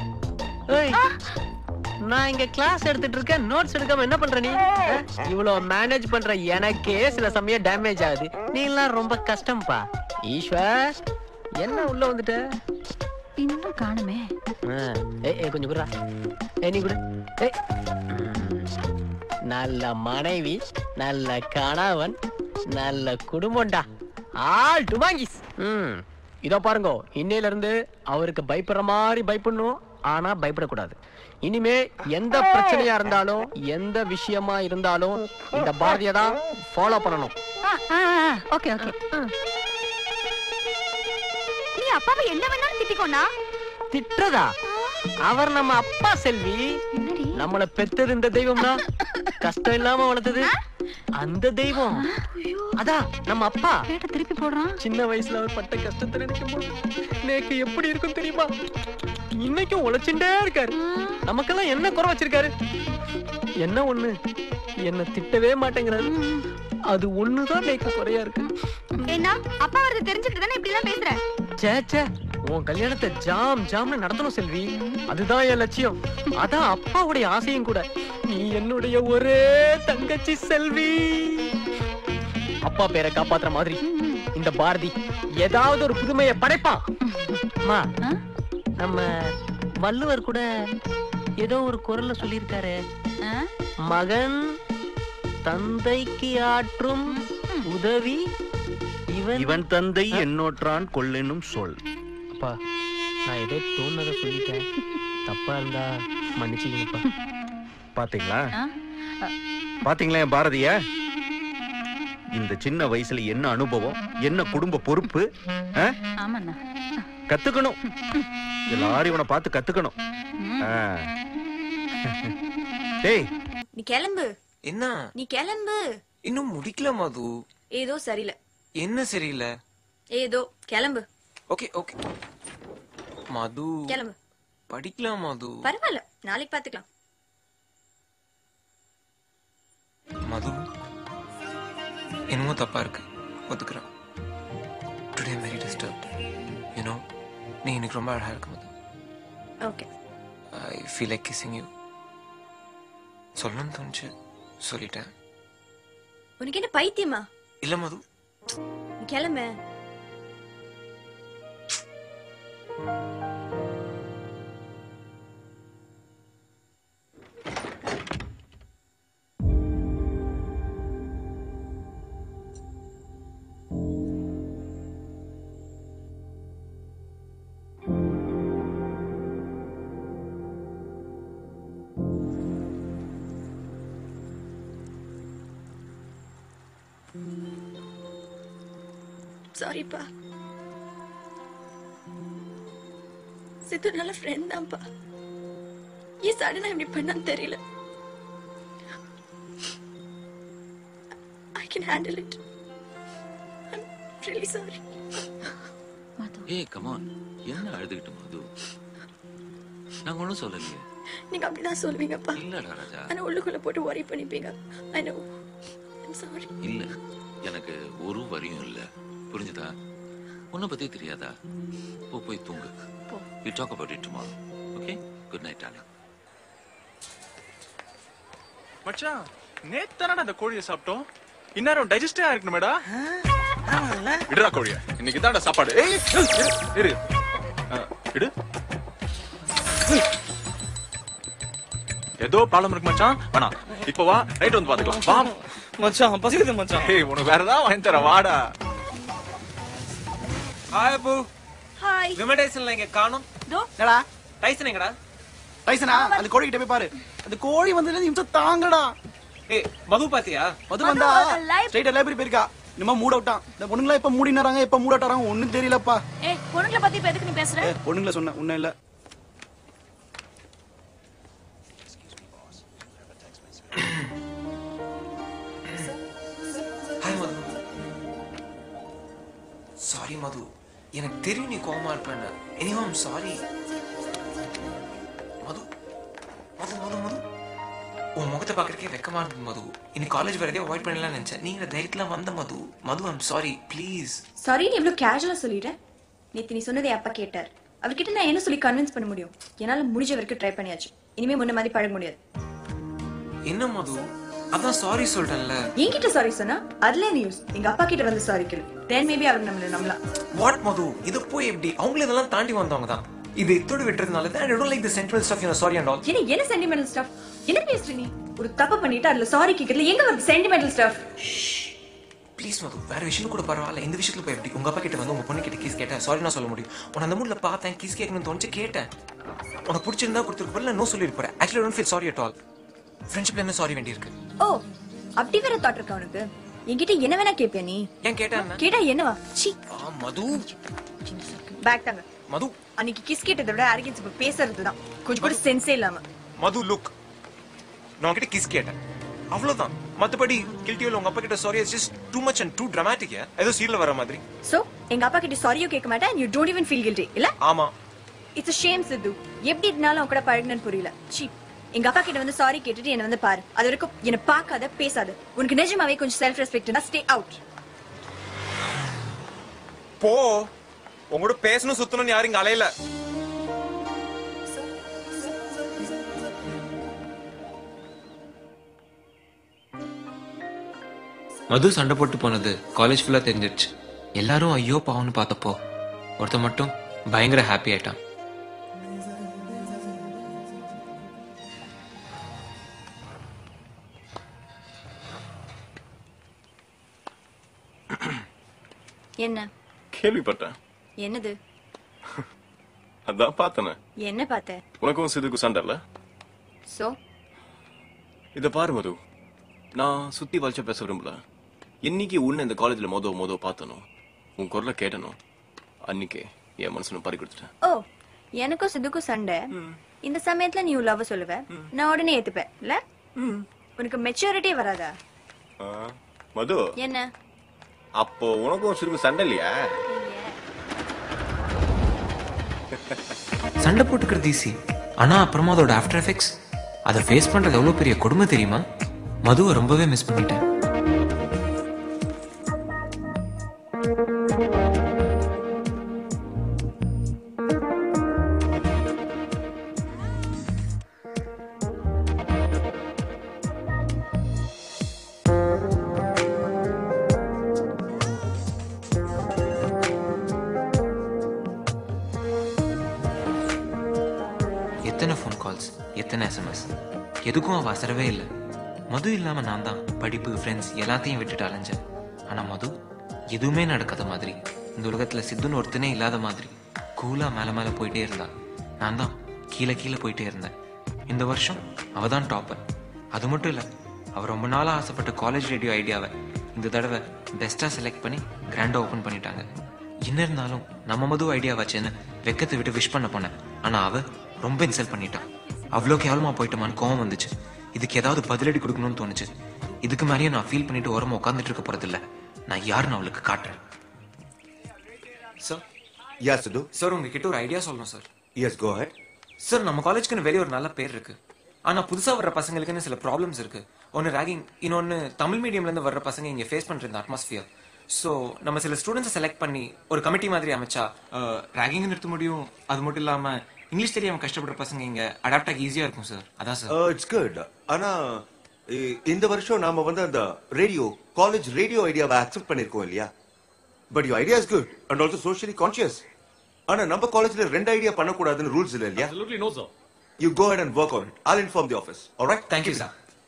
நான் இங்க கிளாஸ் எடுத்துட்டு இருக்கேன், நோட்ஸ் எடுக்காம என்ன பண்ற நீ? இவ்வளவு மேனேஜ் பண்ற எனக்கே சில சமயம் டேமேஜ் ஆகுது. நீ எல்லாம் ரொம்ப கஷ்டம்பா. ஈஸ்வர் என்ன உள்ள வந்துட்ட? இன்னும் காணுமே. ஏய் கொஞ்சம் குடுறா. ஏய் நீ குடு. ஏய் நல்ல மனைவி, நல்ல கணவன், நல்ல குடும்பம்டா. ஆல் டுமாங்கிஸ். ம் இதோ பாருங்க, இன்னையில இருந்து அவருக்கு பயப்படுற மாதிரி பயப்படணும், ஆனா பயப்படக்கூடாது. இனிமே எந்த பிரச்சனையா இருந்தாலும் எந்த விஷயமா இருந்தாலும் இந்த பாரதியை தான் ஃபாலோ பண்ணணும். Okay okay. நீ அப்பாவை என்ன வேணாலும் திட்டிக்கோனா? திட்டுறதா? அவர் நம்ம அப்பா செல்வி. நம்மள பெத்தது இந்த தெய்வம்னா கஷ்டம் இல்லாம வளர்த்தது அந்த தெய்வம். அதான் நம்ம அப்பா. திருப்பி போடுறான். சின்ன வயசுல அவர் பட்ட கஷ்டத்தை நினைக்கும் போது எனக்கு எப்படி இருக்கும் தெரியுமா? இன்னைக்கும் உழைச்சுட்டே இருக்காரு. நமக்கெல்லாம் என்ன குறை வச்சிருக்காரு? என்ன ஒண்ணு, என்ன திட்டவே மாட்டேங்கிறாரு. அது ஒண்ணுதான் எனக்கு குறையா இருக்கு. ஏன்னா அப்பா வரது தெரிஞ்சுட்டு தானே இப்படி எல்லாம் பேசுற? சே சே உன் கல்யாணத்தை ஜாம் ஜாம்னு நடத்தணும் செல்வி. அதுதான் என் லட்சியம். அதான் அப்பாவுடைய ஆசையும் கூட. நீ என்னுடைய ஒரே தங்கச்சி செல்வி. அப்பா பேரை காப்பாத்துற மாதிரி இந்த பாரதி ஏதாவது ஒரு புதுமையை படைப்பான். அம்மா நம்ம வள்ளுவர் கூட ஏதோ ஒரு குரல்ல சொல்லியிருக்காரு, மகன் தந்தைக்கு ஆற்றும் உதவி இவன் இவன் தந்தை என்னோற்றான் கொள்ளெனும் சொல். அப்பா நான் ஏதோ தோணுனதை சொல்லிட்டேன், தப்பா இருந்தா மன்னிச்சுங்கப்பா. பாத்தீங்களா பாத்தீங்களா என் பாரதிய? இந்த சின்ன வயசுல என்ன அனுபவம், என்ன குடும்ப பொறுப்பு. கத்துக்கணும், எல்லாரும் இவனை பார்த்து கத்துக்கணும். டேய் நீ கிளம்பு. என்ன? நீ கிளம்பு. இன்னும் முடிக்கல மது. ஏதோ சரியில்லை. என்ன சரியில்லை? ஏதோ கிளம்பு. ஓகே ஓகே மது கிளம்பு. படிக்கலாம் மது. பரவாயில்ல, நாளைக்கு பாத்துக்கலாம். மது என்னமோ தப்பா இருக்கு, ஒத்துக்கிறேன். Today very disturbed. You know நீ இன்னைக்கு ரொம்ப அழகா இருக்கு Madhu. Okay. I feel like kissing you. சொல்லணும்னு தோணுச்சு, சொல்லிட்டேன். உனக்கு என்ன பைத்தியமா? இல்ல மது, நீ கிளம்பு. சாரிப்பா. சித்து நல்ல ஃப்ரெண்ட் தான்ப்பா. ஏன் சடனா இப்படி பண்ணான்னு தெரியல. I can handle it. I'm really sorry. ஏய் கம் ஆன், என்ன அழுதுகிட்டு மது? நான் ஒன்றும் சொல்லலையே. நீங்க அப்படிதான் சொல்லுவீங்கப்பா. இல்லடா ராஜா. ஆனா உள்ளுக்குள்ள போட்டு worry பண்ணிப்பீங்க. I know. I'm sorry. இல்ல, எனக்கு ஒரு வரியும் இல்ல. புரிஞ்சுதா? உன்னை பத்தி தெரியாதா? போ போய் தூங்கு. We'll talk about it tomorrow. Okay? Good night, darling. மச்சான், நேத்து தானடா அந்த கோழியை சாப்பிட்டோம். இந்நேரம் டைஜஸ்டே ஆயிருக்கணுமேடா. விடுறா கோழிய, இன்னைக்கு தான்டா சாப்பாடு. ஏய் இரு இடு. ஏதோ ப்ராப்ளம் இருக்கு மச்சான். வேணா இப்ப வா, ரைட் வந்து பாத்துக்கலாம். வா மச்சான், பசிக்குது மச்சான். ஏய் உனக்கு வேற ஏதாவது வாங்கி தர, வாடா. ஹாய் அப்பு. ஹாய். விமடைசன்ல எங்க காணோம்? தோ. என்னடா? டைசன் எங்கடா? டைசனா? அந்த கோழி கிட்ட போய் பாரு. அந்த கோழி வந்ததுல நிமிஷம் தாங்கடா. ஏய் மது பாத்தியா? மது வந்தா ஸ்ட்ரைட்டா லைப்ரரி போயிருக்கா. இன்னுமா மூட் அவுட்டான். இந்த பொண்ணுங்களா இப்ப மூடினாராங்க, இப்ப மூட் அவுட்டாராங்க ஒண்ணும் தெரியலப்பா. ஏய் பொண்ணுங்கள பத்தி இப்ப எதுக்கு நீ பேசுற? ஏய் பொண்ணுங்கள சொன்ன ஒண்ணும் இல்ல. ஹாய் மது. சாரி மது, எனக்கு தெரியும் நீ கோவமா இருப்பேன்னு. Anyway I'm sorry. Madhu Madhu Madhu Madhu உன் முகத்தை பார்க்கறதுக்கே வெக்கமா இருக்கு மது. இன்னைக்கு காலேஜ் வரதே அவாய்ட் பண்ணலாம் நினைச்சேன். நீங்க தைரியத்துல வந்த Madhu. Madhu I'm sorry please. Sorry நீ இவ்வளவு கேஷுவலா சொல்லிட்ட. நேத்து நீ சொன்னதை அப்பா கேட்டார். அவர்கிட்ட நான் என்ன சொல்லி கன்வின்ஸ் பண்ண முடியும்? என்னால முடிஞ்ச வரைக்கும் ட்ரை பண்ணியாச்சு. இனிமே முன்ன மாதிரி பழக முடியாது. என்ன மது, அதான் சாரி சொல்றேன்ல. என்கிட்ட சாரி சொன்னா அதுல என்ன யூஸ்? எங்க அப்பா கிட்ட வந்து சாரி கேளு. தென் மேபி அவர் நம்மள நம்பலாம். வாட் மது, இது போய் எப்படி? அவங்களே இதெல்லாம் தாண்டி வந்தவங்க தான். இது இத்தோடு விட்டுறதுனால தான் I don't like the sentimental stuff, you know, sorry and all. என்ன என்ன சென்டிமெண்டல் ஸ்டஃப்? என்ன பேசுற நீ? ஒரு தப்பு பண்ணிட்டு அதுல சாரி கேக்குறதுல எங்க வருது சென்டிமெண்டல் ஸ்டஃப்? ப்ளீஸ் மது, வேற விஷயம் கூட பரவாயில்ல. இந்த விஷயத்துல போய் எப்படி? உங்க அப்பா கிட்ட வந்து உங்க பொண்ணு கிட்ட கீஸ் கேட்டேன், சாரி நான் சொல்ல முடியும். உன அந்த மூட்ல பார்த்தேன், கீஸ் கேட்கணும்னு தோணுச்சு, கேட்டேன். உனக்கு பிடிச்சிருந்தா கொடுத்துருக்கு, இல்ல நோ சொல்லிருப்பேன். Actually I don't feel sorry at all. ஃப்ரெண்ட்ஷிப்ல என்ன சாரி வேண்டி இருக்கு? ஓ அப்படி வேற தாட் இருக்கா உனக்கு? என்கிட்ட என்ன வேணா கேப்பியா நீ? ஏன் கேட்டேன்? கேட்டா என்னவா? சீ. ஆ மது. பேக் தாங்க. மது. அன்னைக்கு கிஸ் கேட்டதை விட அரகன்ஸ் இப்ப பேசுறதுதான். கொஞ்சம் கூட சென்ஸே இல்லாம. மது லுக், நான் கிட்ட கிஸ் கேட்டேன், அவ்வளவுதான். மத்தபடி கில்ட்டியோல உங்க அப்பா கிட்ட sorry is just too much and too dramatic. ஏதோ சீரியல்ல வர மாதிரி. சோ எங்க அப்பா கிட்ட சாரியோ கேட்க மாட்டேன் and you don't even feel guilty இல்ல? ஆமா. It's a shame சித்து. எப்படி இருந்தாலும் உன் கூட பழகுனன்னு புரியல. சீ. எங்க அப்பா கிட்ட வந்து சாரி கேட்டுட்டு என்ன வந்து பாரு. அது வரைக்கும் என்ன பார்க்காத, பேசாத. உனக்கு நிஜமாவே கொஞ்சம் செல்ஃப் ரெஸ்பெக்ட் இருந்தா ஸ்டே அவுட். போ. உங்களோட பேசணும் சுத்தணும் யாரும் இங்க அலையல. மது சண்டை போட்டு போனது காலேஜ் ஃபுல்லா தெரிஞ்சிருச்சு. எல்லாரும் ஐயோ பாவம்னு பார்த்தப்போ ஒருத்த மட்டும் பயங்கர ஹாப்பி ஆயிட்டான். என்ன கேள்விப்பட்டேன். என்னது? அதான் பார்த்தேன். என்ன பார்த்த? உனக்கும் சிதுக்கு சண்டை இல்ல? சோ இத பாரு மது, நான் சுத்தி வளைச்ச பேச விரும்பல. என்னைக்கு உன்னை இந்த காலேஜ்ல மோதோ மோதோ பார்த்தனோ, உன் குரலை கேட்டனோ, அன்னைக்கே என் மனசுன்னு பறி கொடுத்துட்டேன். ஓ எனக்கும் சிதுக்கும் சண்டை. இந்த சமயத்துல நீ லவ் சொல்லுவ, நான் உடனே ஏத்துப்பேன் இல்ல? உனக்கு மெச்சூரிட்டி வராதா? மது என்ன அப்போ உனக்கும் சிதுக்கு சண்டை இல்லையா? சண்டை போட்டுக்கிறது ஈஸி, ஆனா அப்புறமா அதோட ஆஃப்டர் எஃபெக்ட்ஸ், அதை ஃபேஸ் பண்றது எவ்வளவு பெரிய கொடுமை தெரியுமா? மதுவை ரொம்பவே மிஸ் பண்ணிட்டேன். எத்தனை ஃபோன் கால்ஸ், எத்தனை எஸ்எம்எஸ், எதுக்கும் அவ அசரவே இல்லை. மது இல்லாம நான் தான் படிப்பு, ஃப்ரெண்ட்ஸ் எல்லாத்தையும் விட்டுட்டு அலைஞ்சேன். ஆனா மது எதுவுமே நடக்காத மாதிரி, இந்த உலகத்துல சித்துன்னு ஒருத்தனே இல்லாத மாதிரி கூலா மேல மேல போயிட்டே இருந்தா. நான் தான் கீழே கீழே போயிட்டே இருந்தேன். இந்த வருஷம் அவ தான் டாப்பர். அது மட்டும் இல்ல, அவ ரொம்ப நாளா ஆசைப்பட்ட காலேஜ் ரேடியோ ஐடியாவை இந்த தடவை பெஸ்டா செலக்ட் பண்ணி கிராண்டா ஓபன் பண்ணிட்டாங்க. என்ன இருந்தாலும் நம்ம மது ஐடியா வச்சேன்னு வெக்கத்தை விட்டு விஷ் பண்ண போனேன். ஆனா அவ ரொம்ப இன்சல்ட் பண்ணிட்டான். அவ்வளோ கேவலமா போயிட்டோமான்னு கோவம் வந்துச்சு. இதுக்கு ஏதாவது பதிலடி கொடுக்கணும்னு தோணுச்சு. இதுக்கு மேலேயும் நான் ஃபீல் பண்ணிட்டு ஓரமா உட்காந்துட்டு இருக்க போறது இல்ல. நான் யாருன்னு அவளுக்கு காட்டுறேன். சார் யார் சித்து? சார் உங்ககிட்ட ஒரு ஐடியா சொல்லணும் sir. Yes go ahead. Sir நம்ம காலேஜ்க்குன்னு வெளியே ஒரு நல்ல பேர் இருக்கு. ஆனா புதுசா வர்ற பசங்களுக்குன்னு சில ப்ராப்ளம்ஸ் இருக்கு. ஒன்னு ராகிங், இன்னொன்னு தமிழ் மீடியம்ல இருந்து வர்ற பசங்க இங்க ஃபேஸ் பண்ற இந்த அட்மாஸ்பியர். சோ நம்ம சில ஸ்டூடெண்ட்ஸை செலக்ட் பண்ணி ஒரு கமிட்டி மாதிரி அமைச்சா ராகிங் நிறுத்த முடியும். அது மட்டும் இல்லாம இங்கிலீஷ் தெரியாம கஷ்டப்படுற பசங்க இங்க அடாப்ட் ஆகி ஈஸியா இருக்கும் சார். அதான் சார். It's good. ஆனா இந்த வருஷம் நாம வந்து அந்த ரேடியோ காலேஜ் ரேடியோ ஐடியாவை அக்செப்ட் பண்ணிருக்கோம் இல்லையா? But you idea is good and also socially conscious. ஆனா நம்ம காலேஜ்ல ரெண்டு ஐடியா பண்ணக்கூடாதுன்னு ரூல்ஸ் இல்ல இல்லையா? Absolutely no, sir. You go ahead and work on it. I'll inform the office. All right? Thank you, sir.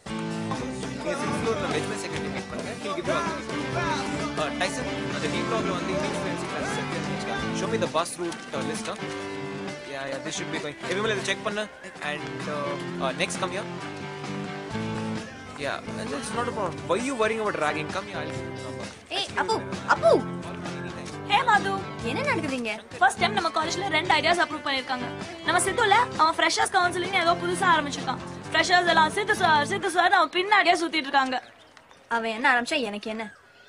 Tyson, the new problem on the influencing classes. Show me the bus route uh, list, huh? Yeah, yeah, this should be going. Hey, Vimal, check panna. And uh, uh, next, come here. Yeah, that's not a problem. Why are you worrying about ragging? Come here, I'll... Hey, Apu, Apu. ஹே மது, என்ன நடக்குதுங்க? First time நம்ம காலேஜ்ல ரெண்டு ideas approve பண்ணிருக்காங்க. நம்ம சித்துல அவன் freshers counselling ஏதோ புதுசா ஆரம்பிச்சிருக்கான். ஃப்ரெஷர்ஸ் எல்லாம் சித்து சார் சித்து சார் அவன் பின்னாடியே சுத்திட்டு இருக்காங்க. அவன் என்ன ஆரம்பிச்சா எனக்கு என்ன?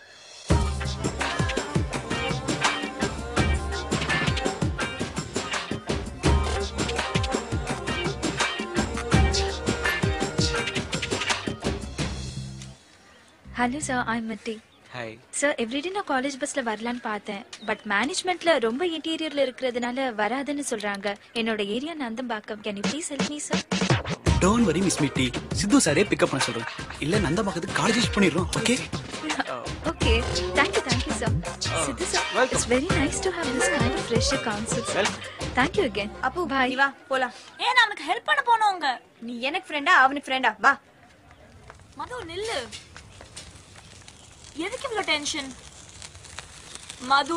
Hello sir, I am Mitti. Hi sir, everyday நான் காலேஜ் பஸ்ல வரலான்னு பார்த்தேன். பட் மேனேஜ்மெண்ட்ல ரொம்ப இன்டீரியர்ல இருக்கிறதுனால வராதுன்னு சொல்றாங்க. என்னோட area Nandambakkam. Can you please help me sir? Don't worry miss Mitti, Sidhu சாரே பிக்கப் பண்ண சொல்றேன். இல்ல நந்தம்பாக்கத்துக்கு காலேஜ் யூஸ் பண்ணிடுறோம். Okay okay, thank you thank you sir. Sidhu sir, it's very nice to have this kind of fresh council. Thank you again. அப்பு bye, வா போலாம். ஏன் நான் அவனுக்கு ஹெல்ப் பண்ண போனோங்க? நீ எனக்கு ஃப்ரெண்டா அவனுக்கு ஃப்ரெண்டா? வா மது நில்லு. எதுக்கு இவ்வளவு டென்ஷன்? மது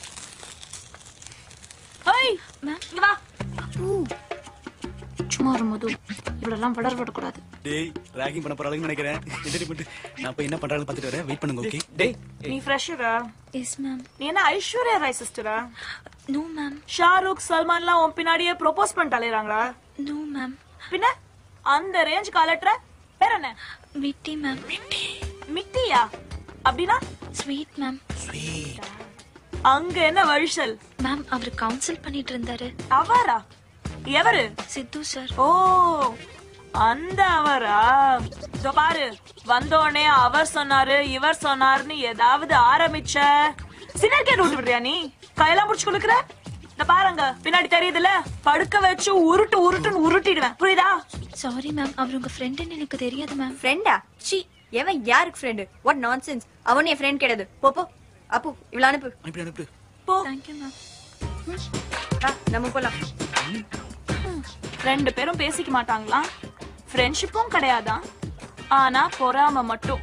ஹேய் மேம், இங்க வா. அப்பு சும்மா இரு மது, இவ்வளவு வளர விட கூடாது. டேய், ராகிங் பண்ண போறாங்கன்னு நினைக்கிறேன். எதிரி பண்ணு. நான் போய் என்ன பண்றாங்கன்னு பார்த்துட்டு வரேன். வெயிட் பண்ணுங்க. ஓகே டேய், நீ ஃப்ரெஷரா? S ma'am. நீ என்ன ஐஸ்வர்யா ராய் சிஸ்டரா? No ma'am. ஷாருக் சல்மான்லாம் உன் பின்னாடியே ப்ரோபோஸ் பண்ணிட்டு அலையறாங்களா? No ma'am. பின்ன அந்த ரேஞ்ச் காலட்ற பேர் என்ன? மிட்டி மேம். மிட்டி மிட்டியா? அப்படினா ஸ்வீட் மேம். ஸ்வீட். அங்க என்ன வழிசல்? மேம், அவர் கவுன்சில் பண்ணிட்டு இருந்தாரு. அவரா? எவரு? சித்து சார். ஓ, அந்த அவரா? இதோ பாரு, வந்தோடனே அவர் சொன்னாரு இவர் சொன்னாருன்னு ஏதாவது ஆரம்பிச்ச சினர்கே ரூட் விடுறியா நீ? கையெல்லாம் புடிச்சு கொடுக்குற. இந்த பாருங்க, பின்னாடி தெரியுதுல, படுக்க வச்சு உருட்டு உருட்டுன்னு உருட்டிடுவேன். புரியுதா? சாரி மேம், அவர் உங்க ஃப்ரெண்டுன்னு எனக்கு தெரியாது மேம். ஃப்ரெண்டா? சி, எவன் யாருக்கு ஃப்ரெண்ட்? What nonsense. அவன் என் ஃப்ரெண்ட் கிடையாது. போ போ. அப்பு, இவ்வளவு அனுப்பு. அனுப்பி அனுப்பு. போ. Thank you ma'am. வா, நம்ம போலாம். ரெண்டு பேரும் பேசிக்க மாட்டாங்களா? ஃப்ரெண்ட்ஷிப்பும் கிடையாதா? ஆனா பொறாம மட்டும்.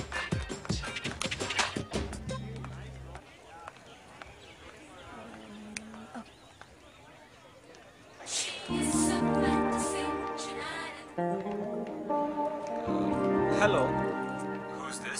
Hello. Who's this?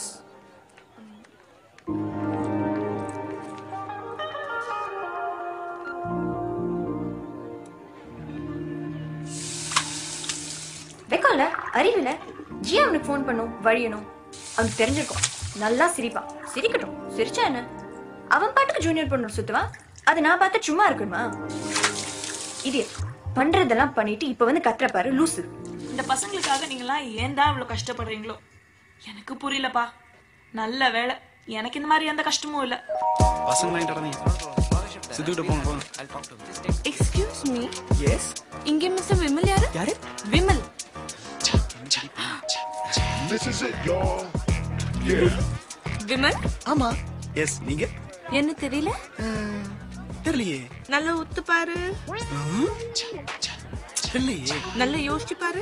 வெக்கம்ல, அறிவில ஜி அவனுக்கு ஃபோன் பண்ணும், வழியணும். அவனுக்கு தெரிஞ்சிருக்கும். நல்லா சிரிப்பான். சிரிக்கட்டும். சிரிச்சா என்ன? அவன் பாட்டுக்கு ஜூனியர் பொண்ணு சுத்துவான். அது நான் பார்த்து சும்மா இருக்குமா? இது பண்றதெல்லாம் பண்ணிட்டு இப்ப வந்து கத்துற பாரு லூசு. இந்த பசங்களுக்காக நீங்களாம் ஏன் தான் இவ்வளவு கஷ்டப்படுறீங்களோ எனக்கு புரியலப்பா. நல்ல வேலை, எனக்கு இந்த மாதிரி எந்த கஷ்டமும் இல்ல. பசங்க சித்துக்கிட்ட போங்க. Excuse me. எஸ். இங்க மிஸ்டர் விமல் யாரு? யாரு? Vimal. This is it, y'all. Yeah. Vimal? ஆமா. எஸ், நீங்க? என்ன தெரியல? தெரியலையே. நல்லா உத்து பாரு. தெரியலையே. நல்லா யோசிச்சு பாரு.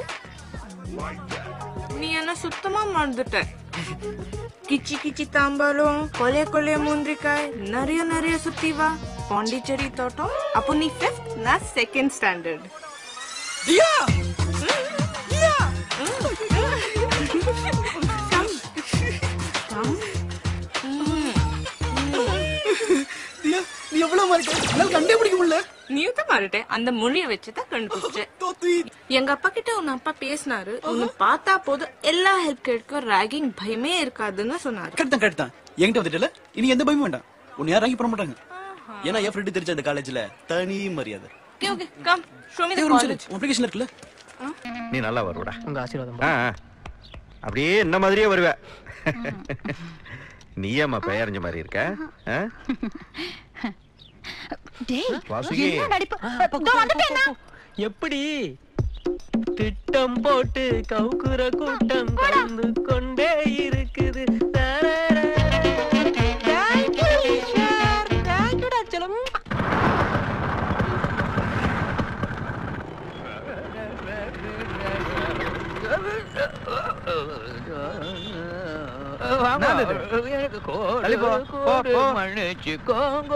நீ என்ன சுத்தமா மறந்துட்ட. கிச்சி கிச்சி தாம்பாலும், கொலைய கொலைய முந்திரிக்காய், நிறைய நிறைய சுத்தி வா. பாண்டிச்சேரி தோட்டம். அப்போ நீ ஃபிஃப்த், நான் second standard. Diya! Diya! Come. Come. எவ்வளவு மாறிட்டேன் என்னால கண்டே பிடிக்க முடியல. நீயும் தான் மாறிட்டே அந்த மொழியை வச்சுதான் கண்டுபிடிச்சேன். எங்க அப்பா கிட்ட உன் அப்பா பேசினாரு. உன்னை பார்த்தா போதும் எல்லா ஹெல்ப் கிடைக்கும், ராகிங் பயமே இருக்காதுன்னு சொன்னாரு. கரெக்ட் கரெக்ட் தான். என்கிட்ட வந்துட்டல இனி எந்த பயமும் வேண்டாம். உன்னை யாரும் ராகி பண்ண மாட்டாங்க. ஏன்னா என் ஃப்ரெண்டு தெரிஞ்ச அந்த காலேஜ்ல தனி மரியாதை. Okay okay come show me the college. Application இருக்குல்ல? நீ நல்லா வருவடா. உங்க ஆசீர்வாதம். அப்படியே என்ன மாதிரியே வருவ. நீ ஏமா பெயர்ஞ்ச மாதிரி இருக்க? எப்படி திட்டம் போட்டு கவுக்குற கூட்டம் கலந்து கொண்டே இருக்குது. மன்னிச்சுக்கோங்க.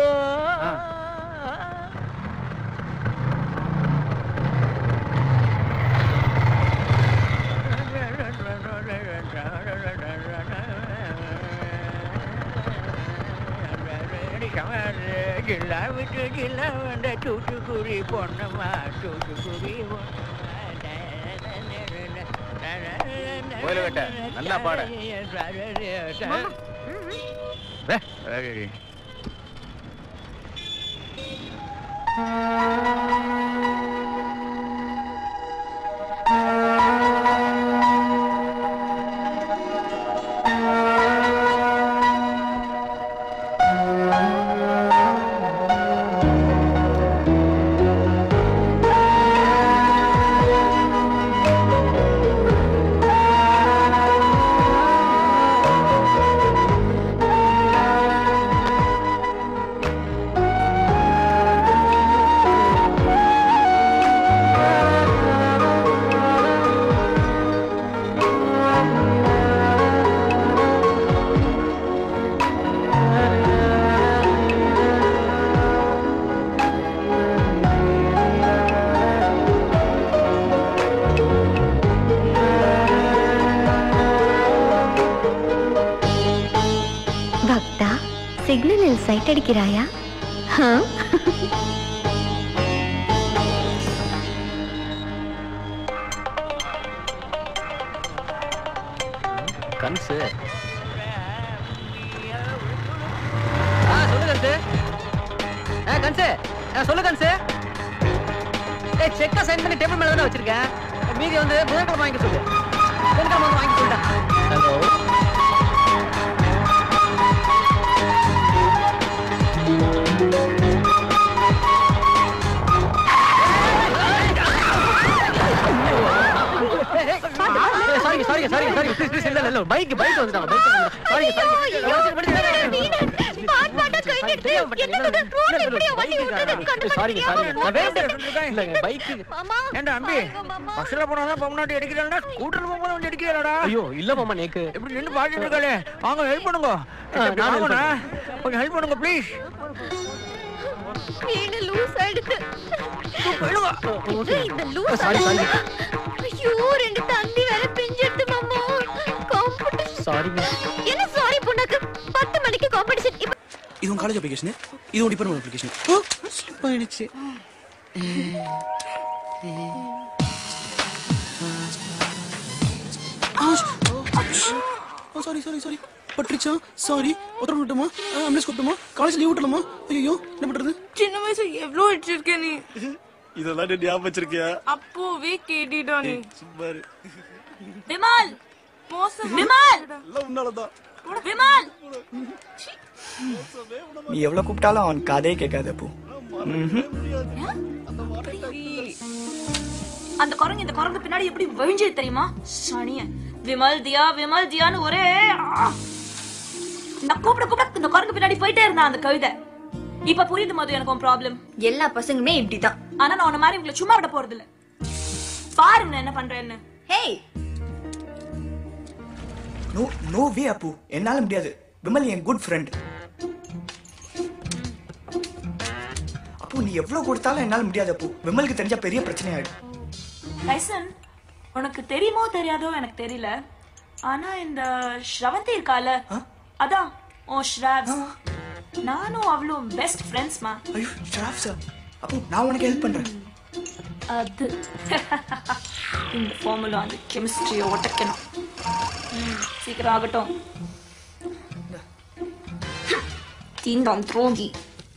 கில்லா விட்டு கில்லா வந்த தூத்துக்குடி பொண்ணம்மா தூத்துக்குடி நல்லா பாட. சிக்னலில் சைட் அடிக்கிறாயா? கன்சு சொல்லு கன்சு. கன்சு சொல்லு கன்சு. செக்க சைன் பண்ணி டேபிள் மேல தானே வச்சிருக்கேன். மீதி வந்து புதன்கிழமை வாங்கி சொல்லு. புதன்கிழமை வந்து வாங்கி சொல்லிட்டேன். Hello sorry sorry sorry sorry please இல்ல இல்ல பைக் பைக் வந்துட்டாங்க bike sorry sorry sorry sorry நான் வேண்டேன் இல்லங்க பைக் ஏண்டா அம்பி பஸ்ல போனா தான் பொம்னாட்டி அடிக்கறடா ஸ்கூட்டர்ல போனா வந்து அடிக்கறடா ஐயோ இல்ல மாமா நேக்கு இப்படி நின்னு பாடிட்டு இருக்கலே வாங்க ஹெல்ப் பண்ணுங்க நான் கொஞ்சம் ஹெல்ப் பண்ணுங்க ப்ளீஸ் நீங்க லூஸ் ஆயிடுச்சு இந்த லூஸ் சாரி சாரி ஐயோ ரெண்டு தந்தி வேற பிஞ்சிட்டு மாமா காம்படிஷன் சாரிங்க என்ன சாரி பொண்ணுக்கு பத்து மணிக்கு காம்படிஷன் இது உங்க காலேஜ் அப்ளிகேஷன் இது உங்க டிபார்ட்மென்ட் அப்ளிகேஷன் ஓ ஸ்லிப் ஆயிடுச்சு ஓ சாரி சாரி சாரி பட்ரிச்சா சாரி உத்தரவு விட்டுமா ஆம்புலன்ஸ் கூப்பிட்டுமா காலேஜ் லீவ் விட்டலாமா ஐயோ என்ன பண்றது சின்ன வயசு எவ்வளவு அடிச்சிருக்க நீ இதெல்லாம் நீ ஞாபகம் வச்சிருக்கியா அப்போவே கேட்டிடா நீ சும்மாரு விமல் மோசம் விமல் எல்லாம் உன்னாலதான் விமல் நீ எவ்வளவு கூப்பிட்டாலும் அவன் காதே கேட்காத அப்போ அந்த குரங்கு இந்த குரங்கு பின்னாடி எப்படி விழிஞ்சது தெரியுமா சனிய விமல் தியா விமல் தியான்னு ஒரே நான் கூப்பிட கூப்பிட இந்த குரங்கு பின்னாடி போயிட்டே இருந்தா அந்த கழுதை இப்ப புரியுது மது எனக்கு உன் ப்ராப்ளம் எல்லா பசங்களுமே இப்படிதான் ஆனா நான் உன்ன மாதிரி உங்களை சும்மா விட போறது இல்ல பாருங்க என்ன பண்றேன்னு hey no no way Appu என்னால முடியாது விமல் என் குட் ஃப்ரெண்ட் அப்பு நீ எவ்வளவு கொடுத்தாலும் என்னால முடியாது அப்பு விமலுக்கு தெரிஞ்சா பெரிய பிரச்சனை ஆயிடும் லைசன் உனக்கு தெரியுமோ தெரியாதோ எனக்கு தெரியல ஆனா இந்த ஸ்ரவந்தி இருக்கால அதான் ஓ ஸ்ராவ்ஸ் நானும் அவளும் பெஸ்ட் ஃப்ரெண்ட்ஸ்மா. ஐயோ ஷராஃப் சார், அப்போ நான் உனக்கு ஹெல்ப் பண்றேன். அது இந்த ஃபார்முலா அந்த கெமிஸ்ட்ரியை ஒட்டக்கணும். சீக்கிரம் ஆகட்டும். தீண்டாம் துரோகி.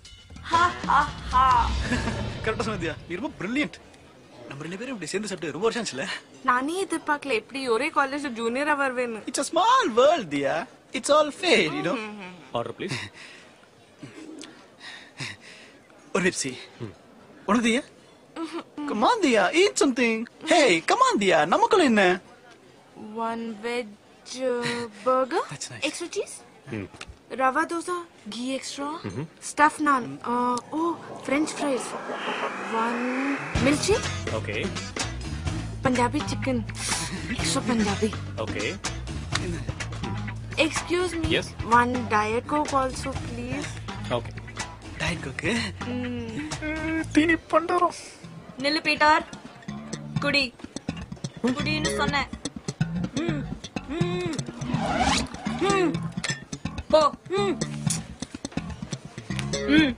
கரெக்டா சொன்னதியா, நீ ரொம்ப பிரில்லியன்ட். நம்ம ரெண்டு பேரும் இப்படி சேர்ந்து சாப்பிட்டு ரொம்ப வருஷம் ஆச்சுல. நானே எதிர்பார்க்கல எப்படி ஒரே காலேஜ் ஜூனியரா வருவேன்னு. It's a small world Diya. It's all fair, you know. Order please. ஒரு பெப்சி. ஒன்னு Diya. Come on Diya, eat something. Hey, come on தியா, நமக்குள்ள என்ன? One veg uh, burger. That's nice. Extra cheese. Rava dosa, ghee extra. Mm-hmm. Stuffed naan. Uh, oh, French fries. One milkshake. Okay. Punjabi chicken. Extra Punjabi. Okay. Excuse me. Yes. One Diet Coke also, please. Okay. Diet Coke. தீனி பண்டறோம். நில்லு Peter. குடி. குடின்னு சொன்னேன். ம். ம். ம். போ. ம். ம்.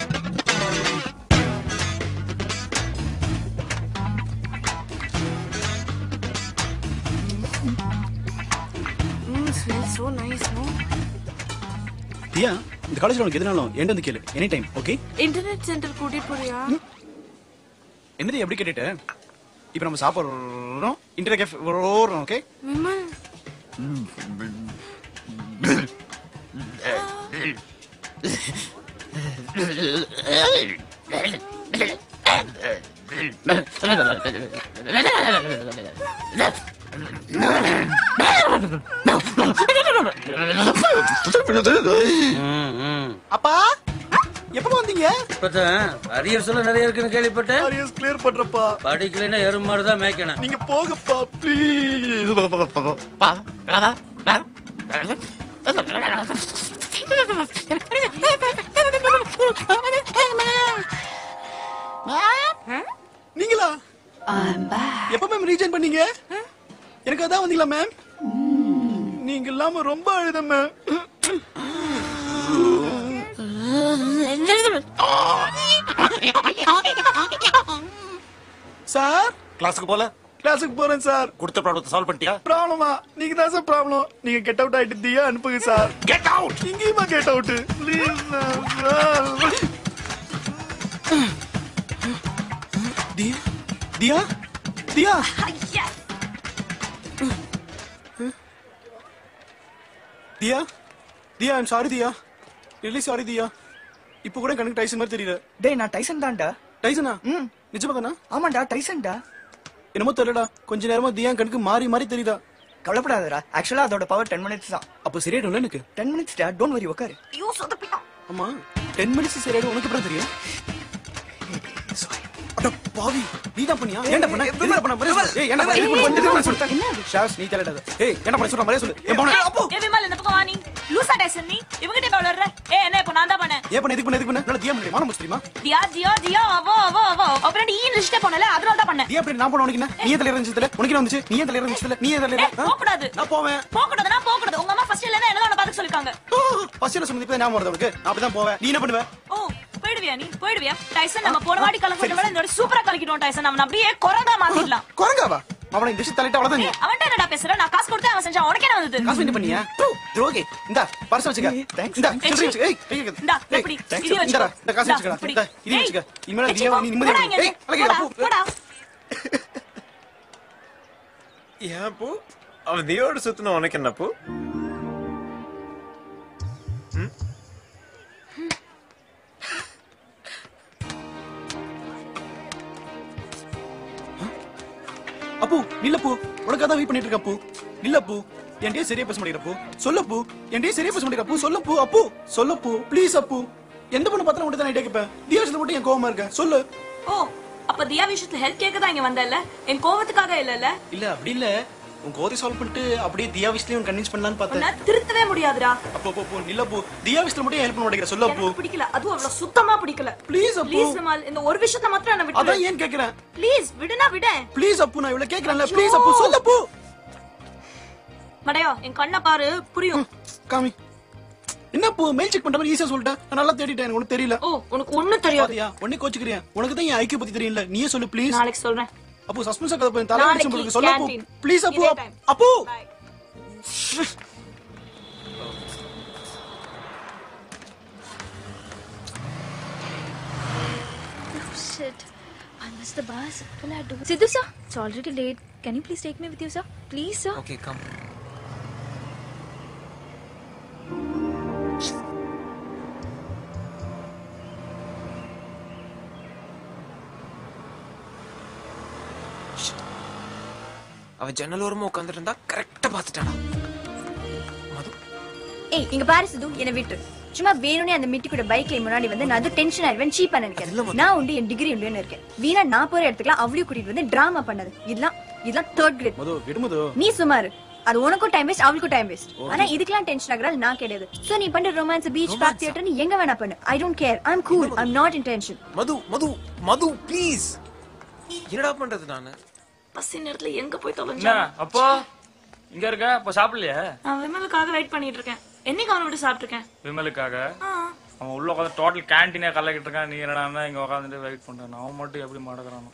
Mm, smells so nice, no? தியா, இந்த காலேஜ்ல உனக்கு எதுனாலும் என்கிட்ட வந்து கேளு. Any time, okay? Internet center கூட்டிட்டு போறியா? என்னது எப்படி கேட்டுட்ட? இப்போ நம்ம சாப்பிடுறோம், இன்டர்நெட் கேஃபே வரோம், ஓகே? விமல். அப்பா எப்ப வந்தீங்க? அரியர் சொல்ல நிறைய இருக்குன்னு கேள்விப்பட்டேன். Arrears clear பண்றப்பா. படிக்கலைன்னா எறும்பு மாதிரி தான் மேய்க்கணும். நீங்க போகப்பா ப்ளீஸ். நீங்களா? எப்ப மேம் ரீஜன் பண்ணீங்க? எனக்கு அதான் வந்தீங்களா மேம்? நீங்க இல்லாம ரொம்ப அழுத மேம். சார் கிளாஸுக்கு போல? கிளாஸுக்கு போறேன் சார். கொடுத்த ப்ராப்ளத்தை சால்வ் பண்ணிட்டியா? ப்ராப்ளமா? நீங்க தான் சார் ப்ராப்ளம். நீங்க கெட் அவுட் ஆயிட்டு தியா அனுப்புங்க சார். Get out. இங்கேயுமா get out? Please sir. Diya Diya Diya Diya Diya I'm sorry Diya. Really sorry Diya. இப்போ கூட கணக்கு டைசன் மாதிரி தெரியல. டேய் நான் டைசன் தான்டா. டைசனா? ம் நிஜமாதானா? ஆமாண்டா டைசன்டா. என்னமோ தெரியலடா, கொஞ்ச நேரமா தியா கணக்கு மாறி மாறி தெரியுதா. கவலைப்படாதடா, ஆக்சுவலா அதோட பவர் டென் மினிட்ஸ் தான். அப்போ சரியாயிடும்ல எனக்கு? டென் மினிட்ஸ் டா, டோன்ட் வரி, உட்காரு. ஐயோ சொதப்பிட்டா. ஆமா டென் மினிட்ஸ் சரியாயிடும். உனக்கு எப்படி தெரியும்? அட பாவி, நீ தான் பண்ணியா? ஏன்டா பண்ண? என்ன பண்ண? மரியாதை சொல்லு. ஏய் என்ன பண்ண? இது வந்து நான் சொல்றேன். என்ன ஷாஸ் நீ தெரியலடா. ஏய் என்ன பண்ண சொல்ற? மரியாதை சொல்லு. ஏய் போடா. அப்போ ஏ விமல் இந்த பக்கம் வா. நீ லூசா டைசன் நீ இவங்கிட்ட இப்ப வளர்ற. ஏய் என்ன இப்ப நான் தான் பண்ணேன். ஏன் பண்ண? எதுக்கு பண்ண? எதுக்கு பண்ண? நல்ல தியா பண்ணி மானம் தெரியுமா? தியா தியா தியா அவோ அவோ அவோ அப்புறம் நீ லிஸ்ட் பண்ணல, அதனால தான் பண்ணேன். தியா அப்படி நான் போன உனக்கு என்ன? நீ எதல இருந்துச்சுல? உனக்கு என்ன வந்துச்சு? நீ எதல இருந்துச்சுல? நீ எதல இருந்த? போக கூடாது. நான் போவேன். போக கூடாது. நான் போக கூடாது. உங்க அம்மா ஃபர்ஸ்ட் இல்லனா என்ன தான் பாத்து சொல்லிருக்காங்க. ஃபர்ஸ்ட் இல்ல சொன்னது இப்ப நான் வரது உனக்கு. நான் அப்படி தான் போவேன். நீ என்ன பண்ணுவ? ஓ போய்டுவியா நீ? போய்டுவியா? டைசன் நம்ம போன வாடி கலக்கிட்ட விட இந்த சூப்பரா கலக்கிட்டோம் டைசன். நம்ம அப்படியே குரங்கா மாத்திடலாம். குரங்காவா? அவனை இந்த விஷயம் தள்ளிட்டு அவ்வளவுதான். நீ அவன்ட்ட என்னடா பேசுற? நான் காசு கொடுத்து அவன் செஞ்சா உனக்கு என்ன வந்தது? காசு என்ன பண்ணியா? துரோகி. இந்தா பர்ஸ் வச்சுக்க. தேங்க்ஸ். இந்தா சில்லறை வச்சுக்க. ஏய் கைய இந்தா இப்படி இது வச்சுக்க. இந்தா இந்த காசு வச்சுக்கடா. இந்தா இது வச்சுக்க. இனிமே தியா நீ நிம்மதியா இரு. ஏய் அலகே அப்போ. போடா. ஏன் போ? அவன் தியோட சுத்துன உனக்கு என்ன போ? அப்பு நில்லப்பு, உனக்காக தான் வெயிட் பண்ணிட்டு இருக்க அப்பு. நில்லப்பு, என்கிட்ட சரியா பேச மாட்டேங்கிறப்போ சொல்லப்பு. என்கிட்ட சரியா பேச மாட்டேங்கிறப்போ சொல்லப்பு. அப்பு சொல்லப்பு ப்ளீஸ் அப்பு. எந்த பொண்ணு பார்த்தா மட்டும் தான் நான் கேட்பேன். தியா விஷயத்துல மட்டும் என் கோவமா இருக்கேன். சொல்லு. ஓ அப்ப தியா விஷயத்துல ஹெல்ப் கேட்க தான் இங்க வந்தல்ல, என் கோவத்துக்காக இல்லல்ல? இல்ல அப்படி இல்ல, உன் கோதை சால்வ் பண்ணிட்டு அப்படியே தியா விஷயத்தையும் கன்வின்ஸ் பண்ணலாம்னு பார்த்தேன். நான் திருத்தவே முடியாதுடா. அப்போ போ போ நில்லப்பு. தியா விஷயத்துல மட்டும் ஹெல்ப் பண்ண மாட்டேங்கிற. சொல்லு அப்பு. பிடிக்கல, அதுவும் அவ்வளவு சுத்தமா பிடிக்கல. Please Appu. ப்ளீஸ் விமல், இந்த ஒரு விஷயத்தை மட்டும் என்ன விட்டு. அதான் ஏன் கேக்குறேன். ப்ளீஸ் விடுனா விடு. ப்ளீஸ் அப்பு, நான் இவ்வளவு கேக்குறேன்ல. ப்ளீஸ் அப்பு சொல்லு அப்பு. மடையா என் கண்ணை பாரு புரியும். காமி. என்ன போ மெயில் செக் பண்ற மாதிரி ஈஸியா சொல்லிட்டேன். நான் நல்லா தேடிட்டேன், எனக்கு ஒண்ணு தெரியல. ஓ உனக்கு ஒண்ணும் தெரியாது. பாத்தியா ஒண்ணே கோச்சுக்கிறியா? உனக்கு தான் என் ஐக்கிய பத்தி தெரியல. நீயே சொல்லு ப்ளீஸ். நாளைக்கு சொல்றேன். அப்போ சஸ்பென்ஸ் கதை போய் தலை அடிச்சு உங்களுக்கு சொல்ல போ canteen. ப்ளீஸ் அப்போ இதே time. அப்போ Oh shit. I missed the bus. What will I do? Sidhu sir, it's already late. Can you please take me with you, sir? Please, sir. Okay, come. அவ ஜன்னல் ஓரமா உட்கார்ந்துட்டு இருந்தா கரெக்ட்டா பாத்துட்டாடா. ஏய் இங்க பாரு சிது, என்ன விட்டு சும்மா வேணும்னே அந்த மிட்டி கூட பைக்ல முன்னாடி வந்து நான் அது டென்ஷன் ஆயிடுவேன், சீப்பா நினைக்கிறேன். நான் உண்டு என் டிகிரி உண்டுன்னு இருக்கேன். வீணா நான் போற இடத்துக்குலாம் அவளையும் கூட்டிட்டு வந்து டிராமா பண்ணது இதெல்லாம் இதெல்லாம் தேர்ட் கிரேட். மது விடுமது. நீ சுமாரு அது உனக்கும் டைம் வேஸ்ட், அவளுக்கும் டைம் வேஸ்ட். ஆனா இதுக்கெல்லாம் டென்ஷன் ஆகுறாள் நான் கிடையாது. சோ நீ பண்ற ரொமான்ஸ் பீச் பார்க் தியேட்டர் நீ எங்க வேணா பண்ணு. I don't care. I am cool. I am not in tension. Madhu Madhu Madhu please. என்னடா பண்றது நானு? பஸ் நேரத்துல எங்க போய் என்ன தொலைஞ்சேன்? அப்போ இங்க இருக்க? அப்ப சாப்பிடலையா? நான் விமலுக்காக வெயிட் பண்ணிட்டு இருக்கேன். என்னைக்கு அவனை விட்டு சாப்பிட்டுருக்கேன்? விமலுக்காக? அவன் உள்ள உட்காந்து டோட்டல் கேன்டீனே கலக்கிட்டு இருக்கான். நீ என்னடா இங்க உட்காந்துட்டு வெயிட் பண்றான்? அவன் மட்டும் எப்படி மடக்குறானோ?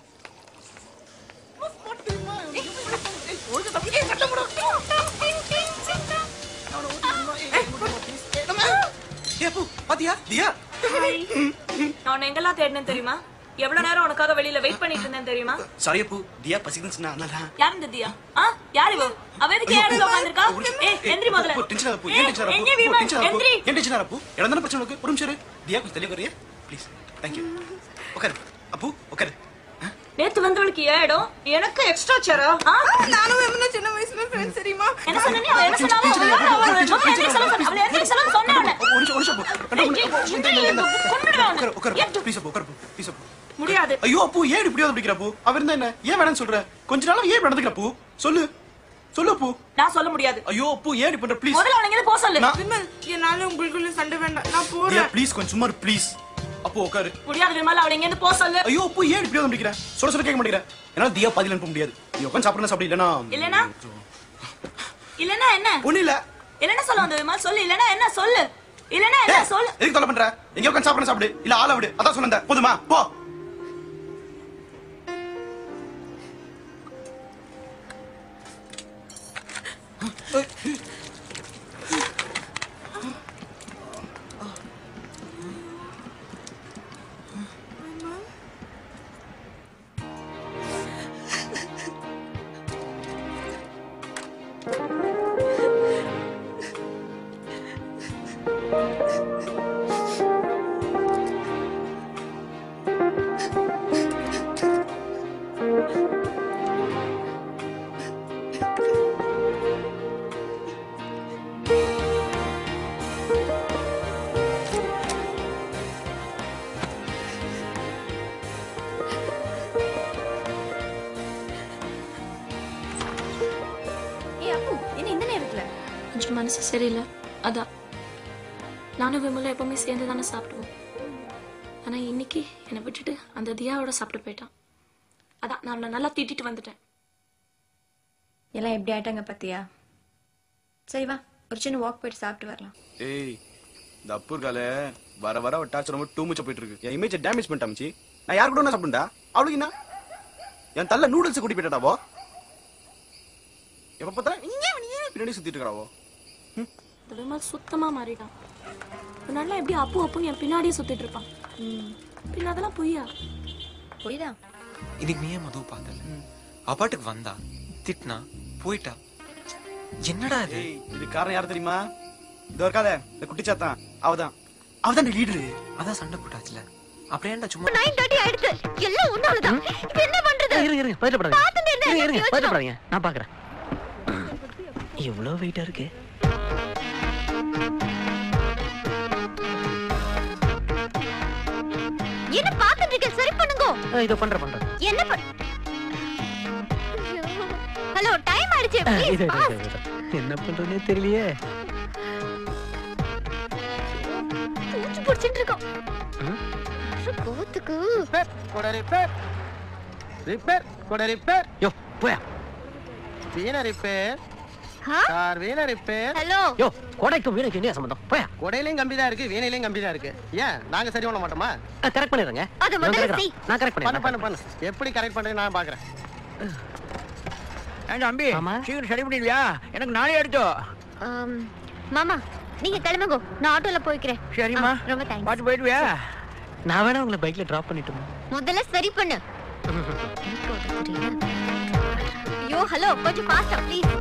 பாத்தியா தியா? நான் எங்கெல்லாம் தேடினேன் தெரியுமா? எவ்வளவு நேரம் உனக்காக வெளியில வெயிட் பண்ணிட்டு இருந்தேன் தெரியுமா? சாரி அப்பு, தியா பசிக்குதுன்னு சொன்னா அதனால. யார் இந்த தியா? ஆ யார் இவ? அவ எதுக்கு ஏறல உட்கார்ந்திருக்கா? ஏய் எந்திரி முதல்ல. அப்பு டென்ஷன் அப்பு, ஏன் டென்ஷன் அப்பு? எங்க விமன்? எந்திரி. ஏன் டென்ஷன் அப்பு? எடந்தான பிரச்சனை உனக்கு? ஒரு நிமிஷம் இரு. தியா கொஞ்சம் தெளிவா வரியா? ப்ளீஸ். Thank you. உட்காரு. அப்பு உட்காரு. நேத்து வந்தவளுக்கு ஏடும் எனக்கு எக்ஸ்ட்ரா சேரா? நானும் என்ன சின்ன வயசுல ஃப்ரெண்ட்ஸ் தெரியுமா? என்ன சொன்ன நீ? என்ன சொன்னாலும் அவ என்ன சொல்ல அவளை என்ன சொல்ல சொன்னானே. ஒரு நிமிஷம் ஒரு நிமிஷம். உட்காரு உட்காரு. ப்ளீஸ் அப்பு உட்காரு. ப்ளீஸ் அப்பு. முடியாது. ஐயோ அப்பு ஏன் இப்படி பிடிக்கிற அப்பு? அவ இருந்தா என்ன? ஏன் வேணாம்னு சொல்ற? கொஞ்ச நாளா ஏன் நடந்துக்கிற அப்பு? சொல்லு. சொல்லு அப்பு. நான் சொல்ல முடியாது. ஐயோ அப்பு ஏன் இப்படி பண்ற ப்ளீஸ்? முதல்ல அவளை எங்க போ சொல்லு. விமல் என்னால உங்களுக்குள்ள சண்டை வேண்டாம். நான் போறேன். தியா ப்ளீஸ் கொஞ்சம் சும்மா ப்ளீஸ். அப்பு உட்காரு. முடியாது விமல், அவளை எங்க போ சொல்லு. ஐயோ அப்பு ஏன் இப்படி பிடிக்கிற? சொல்ல சொல்ல கேட்க மாட்டேங்கிற. என்னால தியா பாதியில அனுப்ப முடியாது. நீ உட்கார்ந்து சாப்பிடணும் சாப்பிடு இல்லனா இல்லனா இல்லனா என்ன? ஒண்ணு இல்ல. இல்லனா சொல்ல வந்த விமல் சொல்லு. இல்லனா என்ன சொல்லு. இல்லனா என்ன சொல்லு. எதுக்கு தொலை பண்ற? எங்க உட்கார்ந்து சாப்பிடணும் சாப்பிடு இல்ல ஆள விடு. அதான் சொன்னேன். போதுமா? போ. கொஞ்சம் மனசு சரியில்லை, அதான். நானும் விமலும் எப்பவுமே சேர்ந்து தானே சாப்பிடுவோம். ஆனா இன்னைக்கு என்னை விட்டுட்டு அந்த தியாவோட சாப்பிட்டு போயிட்டான். அதான் நான் அவனை நல்லா திட்டிட்டு வந்துட்டேன். எல்லாம் எப்படி ஆயிட்டாங்க பாத்தியா? சரி வா ஒரு சின்ன வாக் போயிட்டு சாப்பிட்டு வரலாம். ஏய் இந்த அப்புர்கால வர வர ஒரு டார்ச்சர் ரொம்ப டூ மச் போயிட்டு இருக்கு. என் இமேஜ் டேமேஜ் பண்ணிட்டாமச்சி. நான் யார் கூட சாப்பிடுண்டா? அவளுக்கு என்ன? என் தள்ள நூடுல்ஸ் கூட்டி போயிட்டாவோ? எப்ப பார்த்தாலும் பின்னாடி சுத்திட்டு இருக்காவோ? இந்த விமல் சுத்தமா மாறிட்டான். நல்லா எப்படி அப்பு அப்புன்னு என் பின்னாடியே சுத்திட்டு இருப்பான். பின்ன அதெல்லாம் பொய்யா? பொய்தான். இன்னைக்கு நீ ஏன் மதுவை பார்த்தல? அப்பாட்டுக்கு வந்தா திட்டினா போயிட்டா. என்னடா இது? இது காரணம் யாரு தெரியுமா? இந்த இருக்காத இந்த குட்டிச்சாத்தான். அவதான் அவதான் லீடரு. அதான் சண்டை போட்டாச்சுல. அப்புறம் ஏன்டா சும்மா நைன் தேர்ட்டி ஆயிடுச்சு. எல்லாம் ஒண்ணாலதான். இப்போ என்ன பண்றது? இருங்க இருங்க பயப்படாதீங்க. இருங்க இருங்க பயப்படாதீங்க. நான் பாக்குறேன். எவ்வளவு வெயிட்டா இருக்கு? என்ன பாத்துட்டு இருக்க? சரி பண்ணுங்க. இத பண்ற பண்ற. என்ன பண் ஹலோ டைம் ஆயிடுச்சு. என்ன பண்றதுனே தெரியலையே. பூச்சி புடிச்சிட்டு இருக்கோம். கோத்துக்கு கோட ரிப்பேர் ரிப்பேர் கோட ரிப்பேர். யோ போயா. சீன ரிப்பேர் சார் வீணை ரிப்பேர். ஹலோ. யோ கோடைக்கு வீணைக்கு என்ன சம்பந்தம்? போயா. கொடையிலையும் கம்பி தான் இருக்கு, வீணையிலையும் கம்பி தான் இருக்கு. ஏன் நாங்க சரி பண்ண மாட்டோமா? கரெக்ட் பண்ணிடுறேங்க. அது முதல்ல செய். நான் கரெக்ட் பண்ணு பண்ணிடுறேன். பண்ணு பண்ணு. எப்படி கரெக்ட் பண்றேன்னு நான் பாக்குறேன். ஏன் தம்பி சீக்கிரம் சரி பண்ணிடலையா? எனக்கு நாளே எடுத்தோம். மாமா நீங்க கிளம்புங்க, நான் ஆட்டோல போய்க்கிறேன். சரிம்மா. ரொம்ப தேங்க்ஸ். பாத்து போயிடுவியா? நான் வேணா உங்களை பைக்ல டிராப் பண்ணிட்டுமா? முதல்ல சரி பண்ணு. ஐயோ ஹலோ கொஞ்சம் ஃபாஸ்டா ப்ளீஸ்.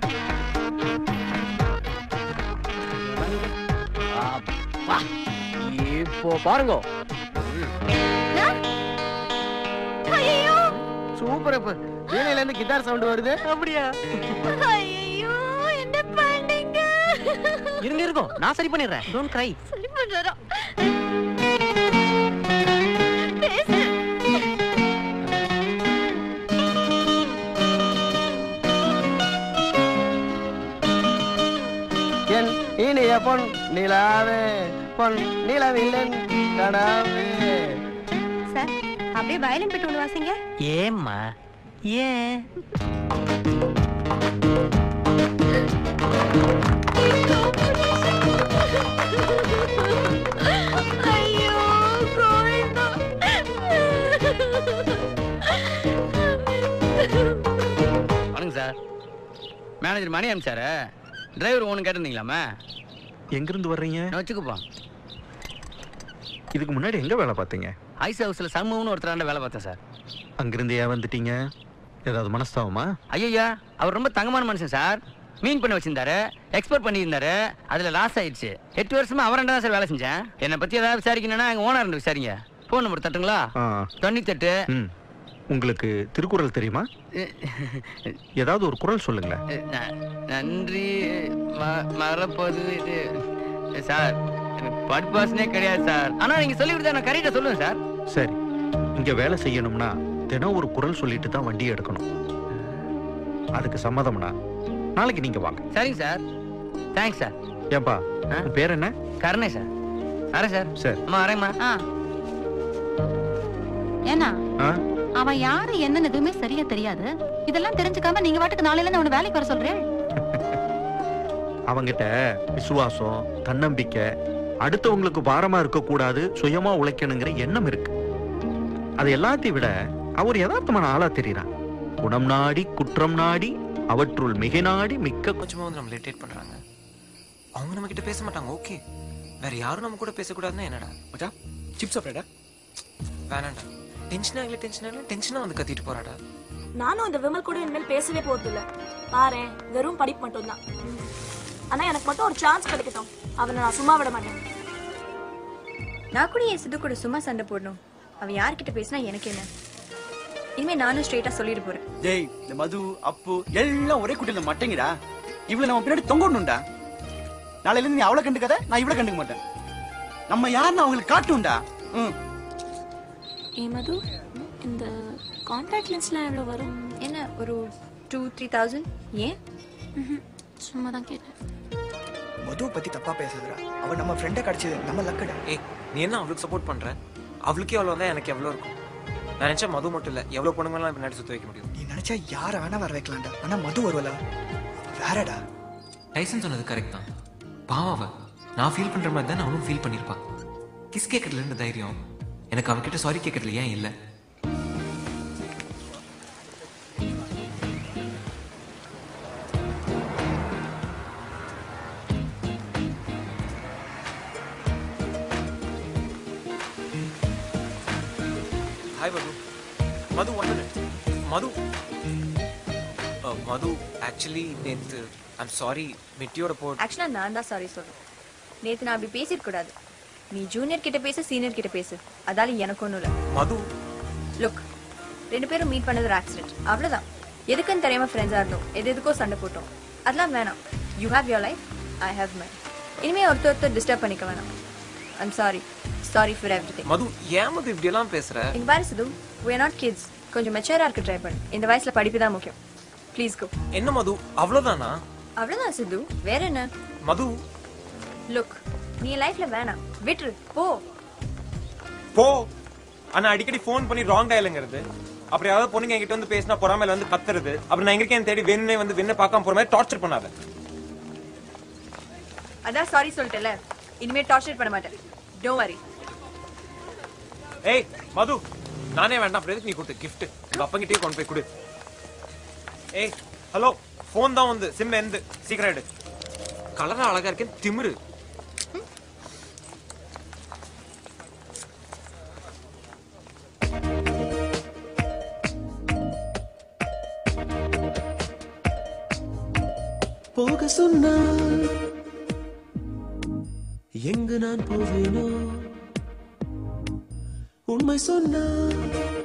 வா இப்போ பாருங்க. ஐயோ சூப்பர். இப்ப வீணையில இருந்து கிட்டார் சவுண்ட் வருது. அப்படியா? ஐயோ என்ன பண்ணீங்க? இருங்க இருக்கோ, நான் சரி பண்ணிடுறேன். Don't cry. சரி பண்றோம். என் இனிய பொன் நிலாவே பொன் நிலவில்லன் கனவே. சார் அப்படியே வயலின் போட்டு ஒன்று வாசிங்க. ஏம்மா ஏன்? ஐயோ கோவிந்தா. வணக்கம் சார். மேனேஜர் மணி அனுப்பிச்சாரு. டிரைவர் ஒன்று கேட்டிருந்தீங்களாமே. எங்கிருந்து வர்றீங்க? வச்சுக்குப்பா. இதுக்கு முன்னாடி எங்க வேலை பார்த்தீங்க? ஐஸ் ஹவுஸ்ல சண்முகம்னு ஒருத்தராண்ட வேலை பார்த்தேன் சார். அங்கிருந்து ஏன் வந்துட்டீங்க? ஏதாவது மனஸ்தாபமா? ஐயா அவர் ரொம்ப தங்கமான மனுஷன் சார். மீன் பண்ண வச்சிருந்தாரு, எக்ஸ்போர்ட் பண்ணியிருந்தாரு. அதுல லாஸ் ஆயிடுச்சு. எட்டு வருஷமா அவரண்டா தான் சார் வேலை செஞ்சேன். என்னை பத்தி ஏதாவது விசாரிக்கணும்னா எங்க ஓனர் விசாரிங்க. போன் நம்பர் தட்டுங்களா? தொண்ணூத்தெட்டு. உங்களுக்கு திருக்குறள் தெரியுமா? ஏதாவது ஒரு குறள் சொல்லுங்க. நன்றி மறப்பது இது சார். எனக்கு படிப்பாசனே கிடையாது சார். ஆனா நீங்க சொல்லி கொடுத்தா நான் கரெக்டா சொல்லுவேன் சார். சரி, இங்க வேலை செய்யணும்னா தினம் ஒரு குறள் சொல்லிட்டு தான் வண்டி எடுக்கணும். அதுக்கு சம்மதம்னா நாளைக்கு நீங்க வாங்க. சரிங்க சார். Thanks sir. ஏன்பா உன் பேர் என்ன? கருணை சார். வரேன் சார். சரி அம்மா வரேம்மா. ஏன்னா அவன் யாரு என்னன்னு எதுவுமே சரியா தெரியாது. இதெல்லாம் தெரிஞ்சுக்காம நீங்க வாட்டுக்கு நாளையில இருந்து அவனை வேலைக்கு வர சொல்றேன். அவங்கிட்ட விசுவாசம், தன்னம்பிக்கை, அடுத்தவங்களுக்கு பாரமா இருக்க கூடாது, சுயமா உழைக்கணுங்கிற எண்ணம் இருக்கு. அது எல்லாத்தையும் விட அவர் யதார்த்தமான ஆளா தெரியறான். குணம் நாடி குற்றம் நாடி அவற்றுள் மிக நாடி மிக்க. கொஞ்சமா வந்து நம்ம லேட் பண்றாங்க. அவங்க நம்ம கிட்ட பேச மாட்டாங்க. ஓகே, வேற யாரும் நம்ம கூட பேசக்கூடாதுன்னா என்னடா மச்சா சிப்ஸ் சாப்பிடா? வேணாண்டா. டென்ஷன் ஆகல டென்ஷன் ஆகல டென்ஷனா வந்து கத்திட்டு போறாடா. நானும் அந்த விமல் கூட இனிமேல் பேசவே போறது இல்ல. பாரு வெறும் படிப்பு மட்டும் தான். ஆனா எனக்கு மட்டும் ஒரு சான்ஸ் கிடைக்கட்டும். அவனை நான் சும்மா விட மாட்டேன். நான் கூட என் சித்து கூட சும்மா சண்டை போடணும். அவன் யார்கிட்ட பேசினா எனக்கு என்ன? இனிமே நானும் ஸ்ட்ரெயிட்டா சொல்லிட்டு போறேன். டேய் இந்த மது அப்பு எல்லாம் ஒரே குட்டில மாட்டேங்கடா. இவ்வளவு நம்ம பின்னாடி தொங்கணும்டா. நாளையில இருந்து நீ அவளை கண்டுக்காத, நான் இவ்வளவு கண்டுக்க மாட்டேன். நம்ம யாருன்னு அவங்களுக்கு காட்டும்டா. ம் ஏ மது, இந்த கான்டாக்ட் லென்ஸ்லாம் எவ்வளவு வரும்? என்ன ஒரு டூ த்ரீ தௌசண்ட்? ஏன்? சும்மா தான் கேட்டேன். மதுவை பத்தி தப்பா பேசுறா. அவ நம்ம ஃப்ரெண்டை கிடைச்சது நம்ம லக்கடா. ஏய் நீ என்ன அவளுக்கு சப்போர்ட் பண்ற? அவளுக்கே எவ்வளவு வந்தா எனக்கு எவ்வளவு இருக்கும்? நான் நினைச்சா மது மட்டும் இல்ல, எவ்வளவு பொண்ணுங்கலாம் பின்னாடி சுத்த வைக்க முடியும். நீ நினைச்சா யார வேணா வர வைக்கலாம்டா. ஆனா மது வருவல வேறடா. டைசன் சொன்னது கரெக்ட் தான். பாவம், நான் ஃபீல் பண்ற மாதிரி தான் அவனும் ஃபீல் பண்ணிருப்பான். கிஸ் கேட்கறதுல இருந்து தைரியம் எனக்கு அவன்கிட்ட சாரி கேட்கறதுல ஏன் இல்ல? Hi Madhu. Madhu one minute. Madhu Madhu actually நேத்து ஐம் சாரி மிட்டியோட போ. ஆக்சுவலா நான் தான் சாரி சொல்றேன். நேத்து நான் அப்படி பேசிட கூடாது. நீ ஜூனியர் கிட்ட பேசு, சீனியர் கிட்ட பேசு. அதால எனக்கு ஒண்ணும் இல்ல. மது லுக், ரெண்டு பேரும் மீட் பண்ணது ஒரு ஆக்சிடென்ட், அவ்வளவுதான். எதுக்குன்னு தெரியாம ஃப்ரெண்ட்ஸா இருந்தோம், எது எதுக்கோ சண்டை போட்டோம். அதெல்லாம் வேணாம். You have your life, I have my. இனிமே ஒருத்தர் ஒருத்தர் டிஸ்டர்ப் பண்ணிக்க வேணாம். I'm sorry. Sorry for everything. Madhu ஏன் மது இப்படி எல்லாம் பேசுற? இங்க பாரு சிது, we are not kids. கொஞ்சம் மெச்சூரா இருக்க ட்ரை பண்ணு. இந்த வயசுல படிப்பு தான் முக்கியம். Please go. என்ன மது அவ்வளவுதானா? அவ்வளவுதான் சிது, வேற என்ன? மது லுக், நீ லைஃப்ல வேணாம், விட்டுரு, போ போ. ஆனா அடிக்கடி ஃபோன் பண்ணி ராங் டயலுங்கிறது, அப்புறம் யாராவது பொண்ணுங்க என்கிட்ட வந்து பேசினா பொறாமையில வந்து கத்துறது, அப்புறம் நான் எங்க தேடி வேணும்னே வந்து வெண்ண பார்க்காம போற மாதிரி டார்ச்சர் பண்ணாத. அதான் சாரி சொல்லிட்டேல, இனிமே டார்ச்சர் பண்ண மாட்டேன். Don't worry. ஏய் மது, நானே வேண்டாம், அப்புறம் எதுக்கு நீ கொடுத்த கிஃப்ட் உங்க அப்பங்கிட்டே கொண்டு போய் கொடு. ஏய் ஹலோ, ஃபோன் தான் வந்து சிம் எந்த சீக்கிரம் எடு. கலரா அழகா இருக்கேன் திமிரு. போக சொன்னால் எங்கு நான் போவேனோ, உண்மை சொன்னால்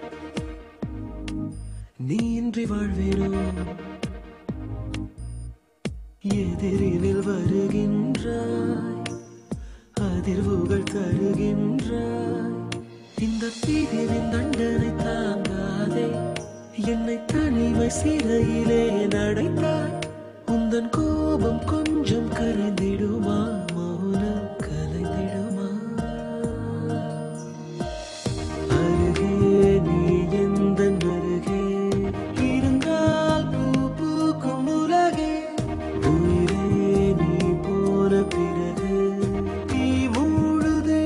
நீ இன்றி வாழ்வேனோ, எதிரினில் வருகின்றாய், அதிர்வுகள் தருகின்றாய், இந்த பிரிவின் தண்டனை தாங்காதே, என்னை தனிமை சிறையிலே அடைத்தாய், உந்தன் கோபம் கொஞ்சம் கரைந்திடுமா, மௌனம் கலைந்திடுமா, அருகே நீ எந்தன் அருகே இருந்தால் பூ பூக்கும் உலகே, உயிரே நீ போன பிறகு நீ மூழுதே.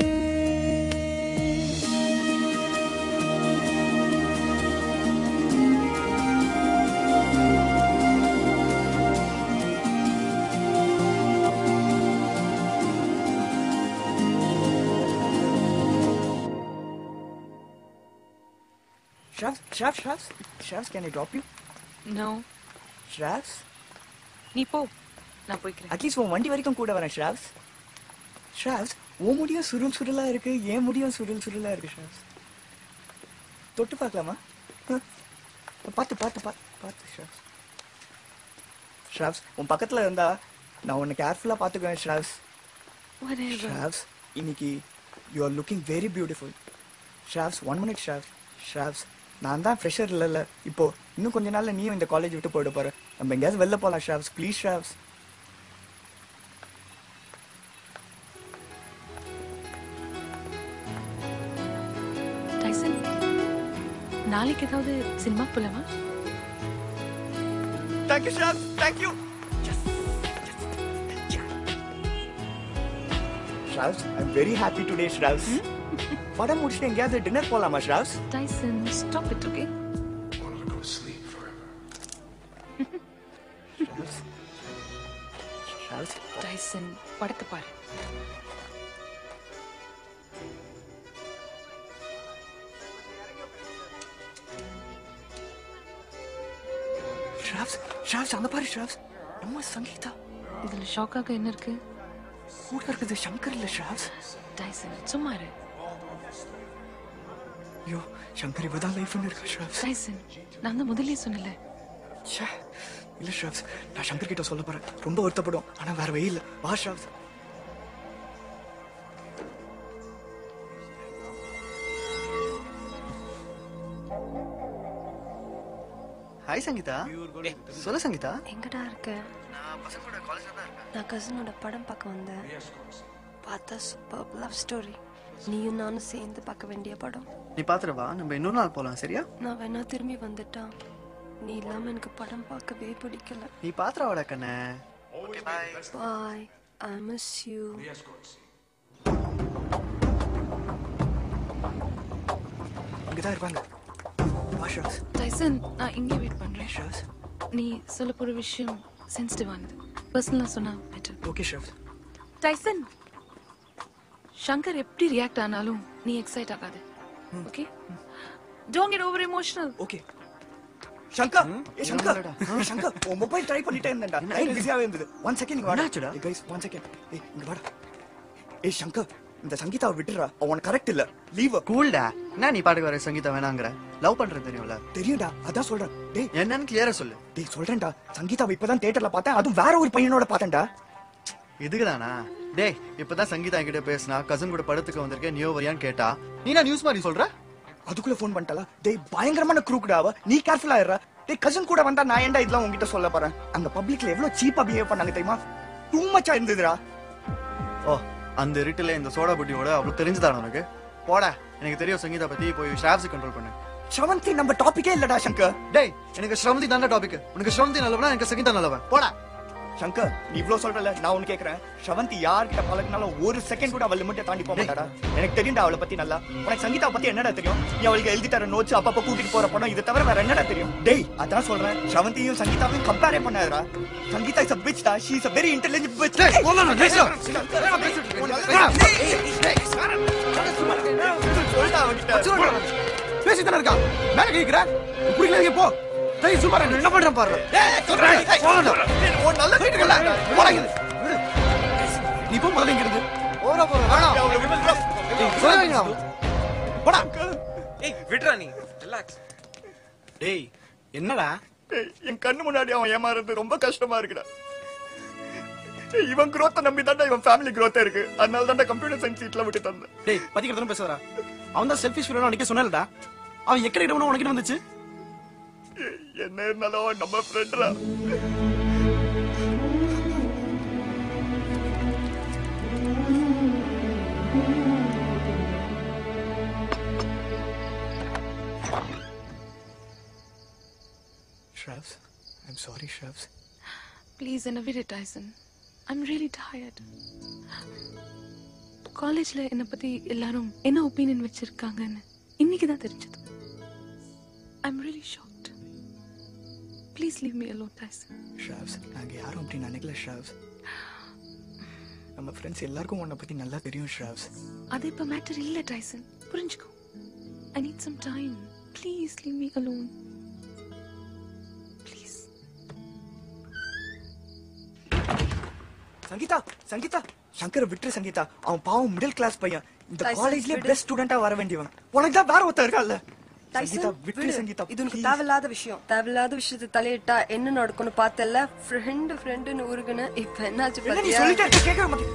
Shravs, Shravs, Shravs, Shravs, can I drop you? No. Shravs? நீ போ, நான் போய்க்கிறேன். அட்லீஸ்ட் உன் வண்டி வரைக்கும் கூட வரேன் Shravs. Shravs, உன் முடியும் சுருள் சுருளா இருக்கு, என் முடியும் சுருள் சுருளா இருக்கு Shravs. தொட்டு பார்க்கலாமா? பார்த்து பார்த்து பார்த்து பார்த்து Shravs. Shravs, உன் பக்கத்துல இருந்தா நான் உன்னை கேர்ஃபுல்லா பார்த்துக்குவேன் Shravs. Whatever. Shravs, இன்னைக்கு you are looking very beautiful. Shravs, one minute Shravs. Shravs, நான் தான் ஃப்ரெஷர் இல்லைல்ல, இப்போ இன்னும் கொஞ்ச நாள்ல நீயும் இந்த காலேஜ் விட்டு போயிட போற, நம்ம எங்கேயாவது வெளில போலாம் Shravs, ப்ளீஸ் Shravs. டைசன், நாளைக்கு ஏதாவது சினிமா போலாமா? Thank you Shravs, thank you. Shravs, I'm very happy today Shravs. படம் முடிச்சுட்டு எங்கேயாவது டின்னர் போலாமா Shravs? Tyson, stop it, okay? Shravs, Shravs, Tyson, படத்தை பாரு. Shravs, Shravs, அங்க பாரு Shravs, நம்ம சங்கீதா. இதுல ஷாக்காக என்ன இருக்கு? கூட இருக்குது சங்கர் இல்ல Shravs. டைசன், சும்மா இரு. ஐயோ, சங்கர் இவதான் லைஃப்னு இருக்கா Shravs. டைசன், நான் தான் முதல்லயே சொன்னல. ச்சே, இல்ல Shravs, நான் சங்கர் கிட்ட சொல்ல போறேன், ரொம்ப வருத்தப்படும், ஆனா வேற வழி இல்ல. வா Shravs. ஹாய் சங்கீதா. சொல்ல சங்கீதா. எங்கடா இருக்க? நான் பசங்க கூட காலேஜ்ல தான் இருக்கேன். நான் கசினோட படம் பார்க்க வந்தேன். பார்த்தா சூப்பர் லவ் ஸ்டோரி. நீயும் நானும் சேர்ந்து பார்க்க வேண்டிய படம். நீ பாத்துட்டு வா, நம்ம இன்னொரு நாள் போலாம், சரியா? நான் வேணா திரும்பி வந்துட்டா, நீ இல்லாம எனக்கு படம் பார்க்கவே பிடிக்கல. நீ பாத்துட்டு வாடா கண்ணே. Bye. I miss you. இங்கதான் இருப்பாங்க. வா Shravs. டைசன், நான் இங்கே வெயிட் பண்றேன். Shravs. நீ சொல்ல போற விஷயம் சென்சிட்டிவானது. பர்சனலா சொன்னா better. Okay Shravs. Tyson, Shankar எப்படி ரியாக்ட் ஆனாலும் நீ எக்ஸைட் ஆகாத. Okay? Don't get over emotional. Okay. Sankar, ஏ சங்கர். சங்கர், உன் மொபைல் ட்ரை பண்ணிட்டே இருந்தேன்டா. லைன் பிஸியாவே இருந்தது. ஒன் செகண்ட் இங்க வாடா. ஏ गाइस, ஒன் செகண்ட். ஏய் இங்க வாடா. ஏ சங்கர், இந்த சங்கீதாவை விட்டுறா. அவன் கரெக்ட் இல்ல. லீவ். கூல்டா. என்ன நீ பாட்டுக்கு வர சங்கீதா வேணாங்கற? லவ் பண்றது தெரியும்ல? தெரியும்டா, அதான் சொல்றேன். டேய் என்னன்னு கிளியரா சொல்லு. டேய் சொல்றேன்டா, சங்கீதாவை இப்பதான் தியேட்டர்ல பார்த்தேன், அதுவும் வேற ஒரு பையனோட பார்த்தேன்டா. இதுக்குதானா? டேய் இப்பதான் சங்கீதா என்கிட்ட பேசினா, கசன் கூட படத்துக்கு வந்திருக்கேன், நியோ வரியான்னு கேட்டா, நீ நான் நியூஸ் மாதிரி சொல்ற? அதுக்குள்ள ஃபோன் பண்ணிட்டாளா? டேய் பயங்கரமான க்ரூக்டா அவ. நீ கேர்ஃபுல்லா இருடா. டேய் கசன் கூட வந்தா நான் ஏன்டா இதெல்லாம் உன்கிட்ட சொல்ல போறேன்? அங்க பப்ளிக்ல எவ்வளவு சீப்பா பிஹேவ் பண்ணாங்க தெரியுமா? டூ மச்சா இருந்ததுடா. ஓ, அந்த இருட்டுல இந்த சோடா புட்டியோட அவ்வளவு தெரிஞ்சுதான உனக்கு? போடா, எனக்கு தெரியும் சங்கீதா பத்தி போய் ஸ்ராவ்ஸ் கண்ட்ரோல் பண்ணு. ஸ்ரவந்தி நம்ம டாபிக்கே இல்லடா சங்கர். டேய் எனக்கு ஸ்ரவந்தி தான டாபிக். உனக்கு ஸ்ரவந்தி நல்லவனா எனக்கு சங்கீதா நல்லவன். போடா. சங்கர் நீ இவ்ளோ சொல்றல, நான் உனக்கு கேக்குறேன். ஸ்ரவந்தி யார்கிட்ட பழகினாலும் ஒரு செகண்ட் கூட அவள் லிமிட்டை தாண்டி போக மாட்டாடா. எனக்கு தெரியும்டா அவளை பத்தி நல்லா. உனக்கு சங்கீதா பத்தி என்னடா தெரியும்? நீ அவளுக்கு எழுதி தர நோட்ஸ் அப்பப்ப கூட்டிட்டு போற படம் இதை தவிர வேற என்னடா தெரியும்? டேய் அதான் சொல்றேன், ஸ்ரவந்தியும் சங்கீதாவையும் கம்பேரே பண்ணாதடா. சங்கீதா இஸ் a bitch டா. she is a very intelligent bitch. டேய் போலாம் நான் பேசுறேன். சொல்டா அவகிட்ட. பேசி தான இருக்கா? மேல கேக்குற? புரியல போ. டேய் சும்மா ரெண்டு என்ன பண்றேன் பாரு. டேய் சொல்றேன். போலாம். ஓ நல்ல கேக்குறல. போலாம். நீ போ முதல்ல இங்க இருந்து. ஓரா போற. வேணாம். டேய் சொல்லுங்க. போடா. ஏய் விட்றா நீ. ரிலாக்ஸ். டேய் என்னடா? டேய் என் கண்ணு முன்னாடி அவன் ஏமாறது ரொம்ப கஷ்டமா இருக்குடா. இவன் growth நம்பி தான்டா இவன் ஃபேமிலி growth இருக்கு. அதனால தான்டா கம்ப்யூட்டர் சயின்ஸ் சீட்ல விட்டு தந்தேன். டேய் பத்திக்கிறதும் பேசுறா. அவன் தான் செல்ஃபிஷ் ஃபீலா அன்னைக்கு சொன்னலடா. அவன் எக்கடி இடம்னு உனக்கு வந்துச்சு. என்ன இருந்தாலும் நம்ம ஃப்ரெண்ட்ரா. Shravs, I'm sorry, Shravs. Please, என்ன விடு டைசன். I'm really tired. காலேஜ்ல என்னை பத்தி எல்லாரும் என்ன ஒப்பீனியன் வச்சிருக்காங்கன்னு இன்னைக்கு தான் தெரிஞ்சது. I'm really shocked. Please leave me alone, Tyson. Shravs, நாங்க யாரும் அப்படி நினைக்கல Shravs. நம்ம ஃப்ரெண்ட்ஸ் எல்லாருக்கும் உன்னை பத்தி நல்லா தெரியும் Shravs. அது இப்ப மேட்டர் இல்ல டைசன். புரிஞ்சுக்கோ. I need some time. Please leave me alone. Please. Sangeetha, Sangeetha, Shankar விட்டு சங்கீதா. அவன் பாவம் மிடில் கிளாஸ் பையன். இந்த காலேஜ்ல பெஸ்ட் ஸ்டூடெண்டா வர வேண்டியவன். உனக்கு தான் வேற ஒருத்தர் இருக்கான்ல. சங்கீதா விட்டு சங்கீதா. இது உனக்கு தேவையில்லாத விஷயம். தேவையில்லாத விஷயத்தை தலையிட்டா என்ன நடக்கும்னு பார்த்தல. ஃப்ரெண்ட் ஃப்ரெண்ட்னு உருகுன. இப்ப என்னாச்சு நீ பாத்தியா? சொல்லிட்டே இருக்க, கேட்கவே மாட்டே.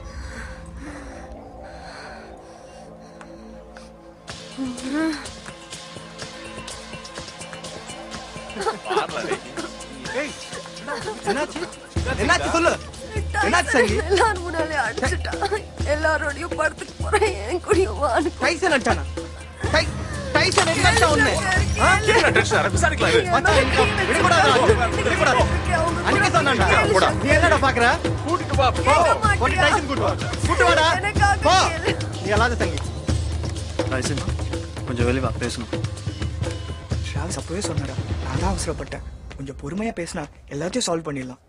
ஏய் என்னாச்சு? என்னாச்சு சொல்லு. என்னாச்சு சங்கி? எல்லாரும் முன்னாலே அடிச்சுட்டா. எல்லாரோடையும் படத்துக்கு போறேன். என் கூடயும் வான்னு. டைசன் அடிச்சானா? டை டைசன் அடிச்சா ஒண்ணு. ஆ கேளு டைசன் விசாரிக்கலாம். மச்சான் விட கூடாது. விட கூடாது. அன்னைக்கு சொன்னான்டா. போடா. நீ என்னடா பாக்குற? கூட்டிட்டு வா. போ. போடி டைசன் கூட்டி வா. கூட்டி வாடா. போ. நீ எல்லாத சங்கி. டைசன் கொஞ்சம் வெளிய வா பேசணும். ஷாவ்ஸ் அப்பவே சொன்னாரா. நான் தான் அவசரப்பட்டேன். கொஞ்சம் பொறுமையா பேசினா எல்லாத்தையும் சால்வ் பண்ணிடலாம்.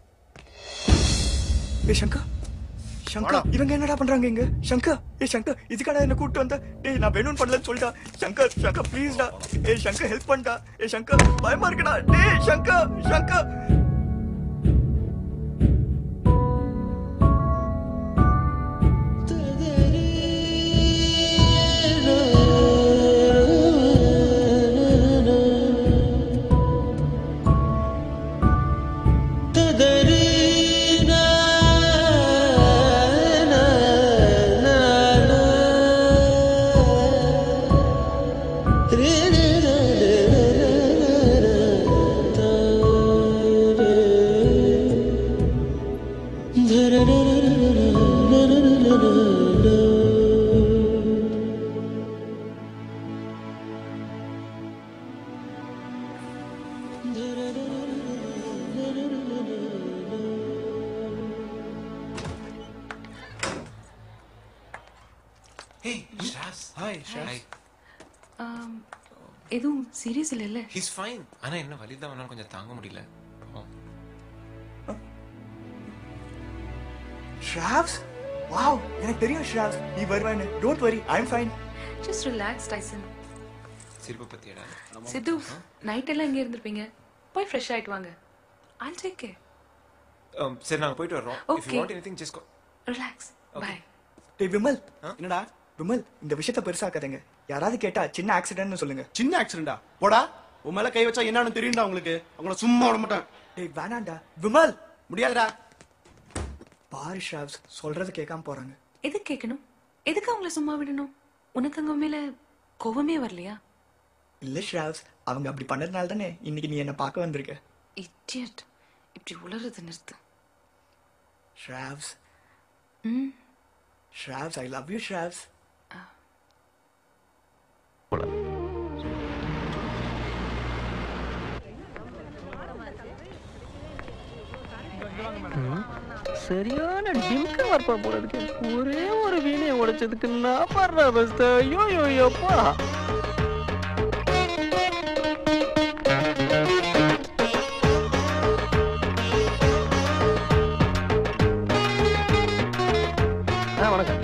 ஏ சங்கர், சங்கர் இவங்க என்னடா பண்றாங்க இங்க? சங்கர், ஏ சங்கர் இதுக்கடா என்ன கூப்பிட்டு வந்த? டேய் நான் வேணும்னு பண்ணலன்னு சொல்லிட்டா. சங்கர், சங்கர் ப்ளீஸ் டா. ஏ சங்கர் ஹெல்ப் பண்ணடா. ஏ சங்கர் பயமா இருக்குடா. டேய் சங்கர், சங்கர். எதுவும் சீரியஸ் இல்ல? He's fine. ஆனா என்ன வலி தான் வேணாலும் கொஞ்சம் தாங்க முடியல. ஷாவ்ஸ், வாவ், எனக்கு தெரியும் ஷாவ்ஸ் நீ வருவேன்னு. Don't worry, I am fine. Just relax Tyson. சிரிப்பு பத்தியடா. சித்து, நைட் எல்லாம் இங்க இருந்திருப்பீங்க. போய் ஃப்ரெஷ் ஆயிட்டு வாங்க. I'll take care. um சரி நாங்க போயிட்டு வரோம். if you want anything just go. Relax. Bye. டேய் விமல், என்னடா விமல், இந்த விஷயத்தை பெருசாக்காதீங்க. யாராவது கேட்டா சின்ன ஆக்சிடென்ட்னு சொல்லுங்க. சின்ன ஆக்சிடென்டா? போடா. உன் மேல கை வச்சா என்னன்னு தெரியும்டா உங்களுக்கு. அவங்கள சும்மா விட மாட்டேன். டேய் வேணாம்டா விமல். முடியாதுடா. பாரு ஷாவ்ஸ் சொல்றது கேட்காம போறாங்க. எது கேட்கணும்? எதுக்கு அவங்கள சும்மா விடணும்? உனக்கு அவங்க மேல கோவமே வரலையா? இல்ல ஷாவ்ஸ், அவங்க அப்படி பண்ணதுனால தானே இன்னைக்கு நீ என்ன பார்க்க வந்திருக்க. இடியட். இப்படி உளறது நிறுத்து. ஷாவ்ஸ். ம். ஷாவ்ஸ், I love you ஷாவ்ஸ். போல. சரியான டிம்க வரப்பா போல இருக்கு. ஒரே ஒரு வீணையை உடைச்சதுக்கு நான் படுற அவஸ்தை. ஐயோ ஐயோப்பா. வணக்கம்.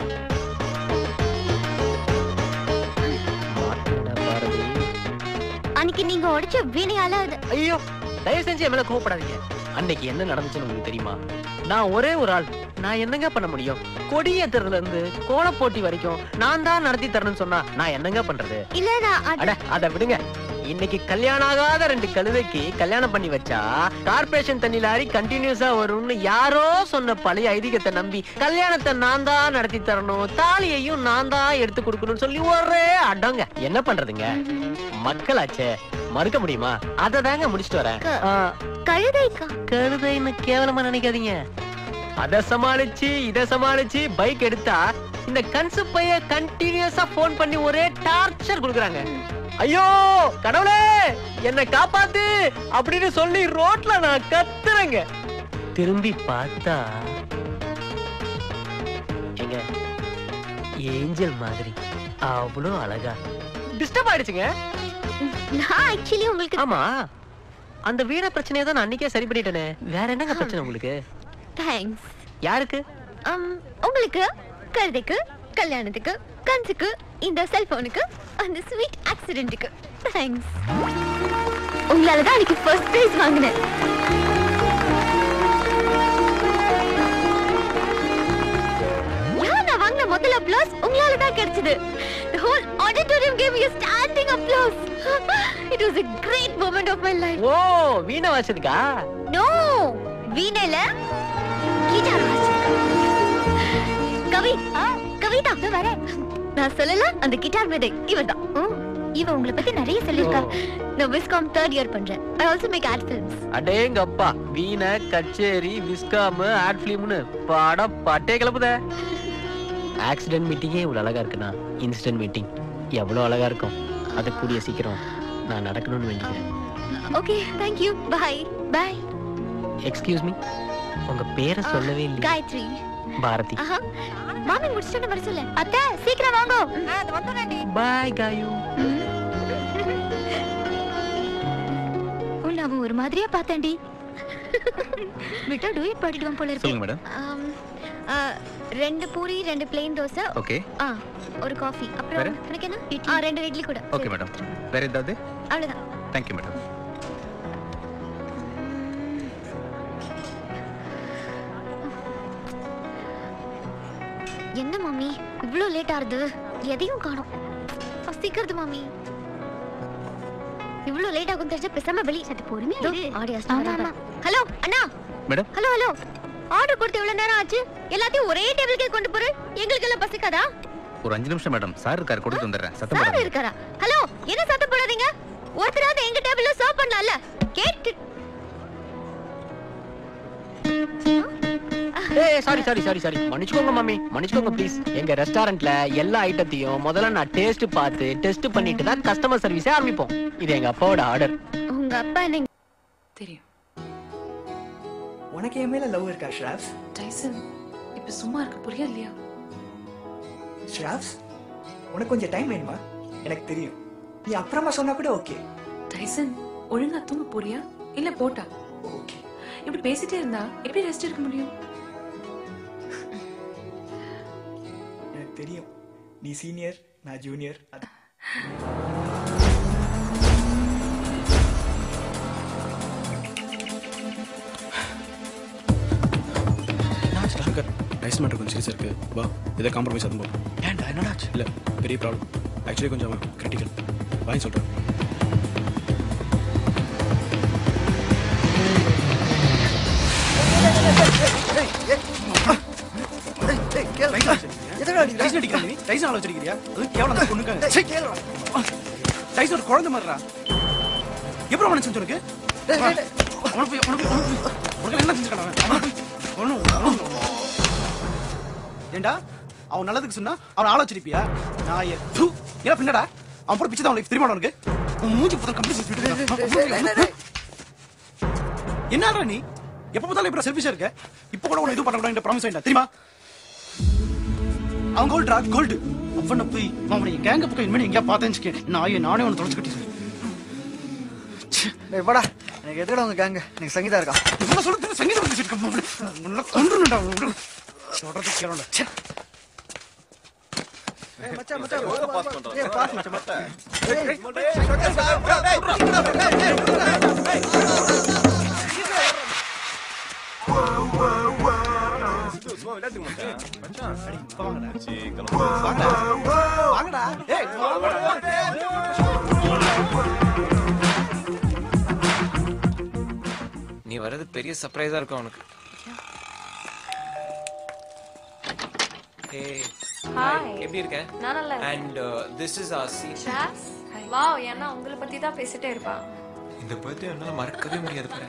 அன்னைக்கு நீங்க உடைச்ச வீணையால ஐயோ தயவு செஞ்சு என் மேல கோவப்படாதீங்க. அன்னைக்கு என்ன நடந்துச்சுன்னு உங்களுக்கு தெரியுமா? நான் ஒரே ஒரு ஆள், நான் என்னங்க பண்ண முடியும்? கொடியேற்றதுல இருந்து கோல போட்டி வரைக்கும் நான் தான் நடத்தி தரணும்னு சொன்னா நான் என்னங்க பண்றது? இல்ல நான் அட அத விடுங்க. இன்னைக்கு கல்யாணம் ஆகாத ரெண்டு கழுதைக்கு கல்யாணம் பண்ணி வச்சா கார்பரேஷன் தண்ணி லாரி கண்டினியூஸா வரும்னு யாரோ சொன்ன பழைய ஐதீகத்தை நம்பி கல்யாணத்தை நான் தான் நடத்தி தரணும், தாலியையும் நான் தான் எடுத்து கொடுக்கணும்னு சொல்லி ஒரே அடங்க. என்ன பண்றதுங்க, மக்களாச்சே, மறுக்க முடியுமா? அத தாங்க முடிச்சிட்டு வரேன். கழுதைக்கா? கழுதைன்னு கேவலமா நினைக்காதீங்க. அத சமாளிச்சு இத சமாளிச்சு பைக் எடுத்தா இந்த கன்சு பைய கண்டினியூஸா போன் பண்ணி ஒரே டார்ச்சர் கொடுக்குறாங்க. ஐயோ கடவுளே என்ன காப்பாத்து அப்படின்னு சொல்லி ரோட்ல நான் கத்துறேங்க. திரும்பி பார்த்தா எங்க ஏஞ்சல் மாதிரி அவ்வளோ அழகா. டிஸ்டர்ப் ஆயிடுச்சுங்க. நான் ஆக்சுவலி உங்களுக்கு ஆமா அந்த வீண பிரச்சனையை தான் நான் அன்னைக்கே சரி பண்ணிட்டேனே. வேற என்னங்க பிரச்சனை உங்களுக்கு? தேங்க்ஸ். யாருக்கு? உங்களுக்கு, கழுதைக்கு, கல்யாணத்துக்கு, கன்சுக்கு, இந்த செல்போனுக்கு, அந்த ஸ்வீட் ஆக்சிடென்ட்டுக்கு தேங்க்ஸ். உங்களால தான் அன்னைக்கு ஃபர்ஸ்ட் பிரைஸ் வாங்கினேன். நான் வாங்கின முதல் அப்ளாஸ் உங்களால தான் கிடைச்சது. The whole auditorium gave me a standing applause. It was a great moment of my life. ஓ வீணை வாசிச்சதுக்கா? No, வீணைல கிட்டார் வாசிச்சதுக்கா. கவி, கவிதா வர. நான் சொல்லல அந்த கிட்டார் மேதை இவதான். இவ உங்களை பத்தி நிறைய சொல்லிருக்கா. நான் விஸ்காம் தேர்ட் இயர் பண்றேன். I also make ad films. அடேங்கப்பா, வீணை, கச்சேரி, விஸ்காம், ஆட் ஃபிலிம்னு படம் பட்டே கிளப்புதே. ஆக்சிடென்ட் மீட்டிங்கே இவ்வளவு அழகா இருக்குன்னா இன்சிடென்ட் மீட்டிங் எவ்வளவு அழகா இருக்கும். அது கூடிய சீக்கிரம் நான் நடக்கணும்னு வேண்டிக்கிறேன். Okay, thank you. Bye. Bye. Excuse me, உங்க பேரை சொல்லவே இல்லை. காயத்ரி. பாரதி. ஆஹா, மாமி முடிச்சிட்டு வர சொல்ல. அத்தை சீக்கிரம் வாங்க. அது வந்துறேன்டி. பை காயு. உன்னை அவன் ஒரு மாதிரியா பார்த்தேன்டி. விட்டா டூயட் பாடிடுவான் போல இருக்கு. சொல்லுங்க மேடம். ரெண்டு பூரி, ரெண்டு பிளேன் தோசை. ஓகே. ஆ, ஒரு காஃபி. அப்புறம் எனக்கு என்ன? ஆ, ரெண்டு இட்லி கூட. Okay madam. வேற ஏதாவது? அவ்வளவுதான். Thank you madam. என்ன மாமி இவ்ளோ லேட் ஆறுது? எதையும் காணோம். சீக்கிரத்து மாமி. இவ்ளோ லேட் ஆகும் தெரிஞ்சா பேசாம வெளிய சத்து பொறுமையா இரு. Audio start. ஹலோ அண்ணா. மேடம். Hello hello. ஆர்டர் கொடுத்து எவ்வளவு நேரம் ஆச்சு? எல்லாத்தையும் ஒரே டேபிளுக்கே கொண்டு போற. எங்களுக்கு எல்லாம் பசிக்காதா? ஒரு அஞ்சு நிமிஷம் மேடம். சார் இருக்காரு, கொடுத்து வந்துறேன். சத்தம் போடாதீங்க. சார் இருக்காரா? ஹலோ, என்ன சத்தம் போடாதீங்க? ஒருத்தராவது எங்க டேபிள்ல சர்வ் பண்ணலாம்ல. கேட். ஏய் சாரி சாரி சாரி சாரி மன்னிச்சுக்கோங்க மாமி, மன்னிச்சுக்கோங்க ப்ளீஸ். எங்க ரெஸ்டாரண்ட்ல எல்லா ஐட்டத்தையும் முதல்ல நான் டேஸ்ட் பார்த்து டெஸ்ட் பண்ணிட்டு தான் கஸ்டமர் சர்வீஸே ஆரம்பிப்போம். இது எங்க அப்பாவோட ஆர்டர். உங்க அப்பா என்ன தெரியும்? உனக்கு என் மேல லவ் இருக்கா ஷ்ராப்ஸ்? டைசன் இப்ப சும்மா இருக்க புரியா இல்லையா? ஷ்ராப்ஸ், உனக்கு கொஞ்சம் டைம் வேணுமா? எனக்கு தெரியும். நீ அப்புறமா சொன்னா கூட ஓகே. டைசன் ஒழுங்கா தூங்க போறியா இல்ல போட்டா? ஓகே. இப்படி பேசிட்டே இருந்தா எப்படி ரெஸ்ட் எடுக்க முடியும்? எனக்கு தெரியும். நீ சீனியர், நான் ஜூனியர். ரைஸ் மேட்டர் கொஞ்சம் சீரியஸாக இருக்கு. வா, இதை காம்ப்ரமைஸ் ஆகும் போது. ஏன்டா என்னடாச்சு? இல்லை, பெரிய ப்ராப்ளம். ஆக்சுவலி கொஞ்சம் கிரிட்டிக்கல். வாங்கி சொல்கிறேன். குழந்தை மாதிரிடா. எப்படி மனசு உனக்கு? என்ன ஏண்டா அவன் நல்லதுக்கு சொன்னா அவன் ஆலோசிச்சிருப்பியா? நான் ஏன் பின்னடா அவன் போட பிச்சை தான் உனக்கு தெரியுமா உனக்கு உன் மூஞ்சி புத்தம் கம்ப்ளீட் என்னடா நீ எப்ப பார்த்தாலும் இப்ப செல்ஃபிஷா இருக்க இப்ப கூட உன இது பண்ண கூட ப்ராமிஸ் ஆயிட்டா தெரியுமா அவன் கோல்டு ராஜ் கோல்டு அவனை போய் அவனை கேங்க பக்கம் இனிமே எங்கேயா பார்த்தேன்னு நான் நானே உன்னை தொலைச்சுக்கிட்டேன் டேய் வாடா எனக்கு எதுக்குடா உங்க கேங்க நீங்க சங்கீதா இருக்கா இவ்வளவு சொல்லுது சங்கீதம் வந்து வச்சிருக்க உன்னை கொன்றுடா சொல்றது கேளடா ச்சே ஏய் மச்சான் மச்சான் பாஸ் பண்றா ஏய் பாஸ் மச்சான் மச்சான் சும்மா விளையாட்டு மச்சான் மச்சான் அடி வாங்கடா சீக்கிரம் வாங்கடா வாங்கடா ஏய் நீ வர்றது பெரிய சர்ப்ரைஸா இருக்கும் அவனுக்கு. Hey. Hi. எப்படி இருக்க? நான் நல்லா இருக்கேன். And uh, this is our seat. ஷாஸ் வாவ் ஏன்னா உங்களை பத்தி தான் பேசிட்டே இருப்பா. இந்த பர்த்டே என்னால மறக்கவே முடியாது பாரு.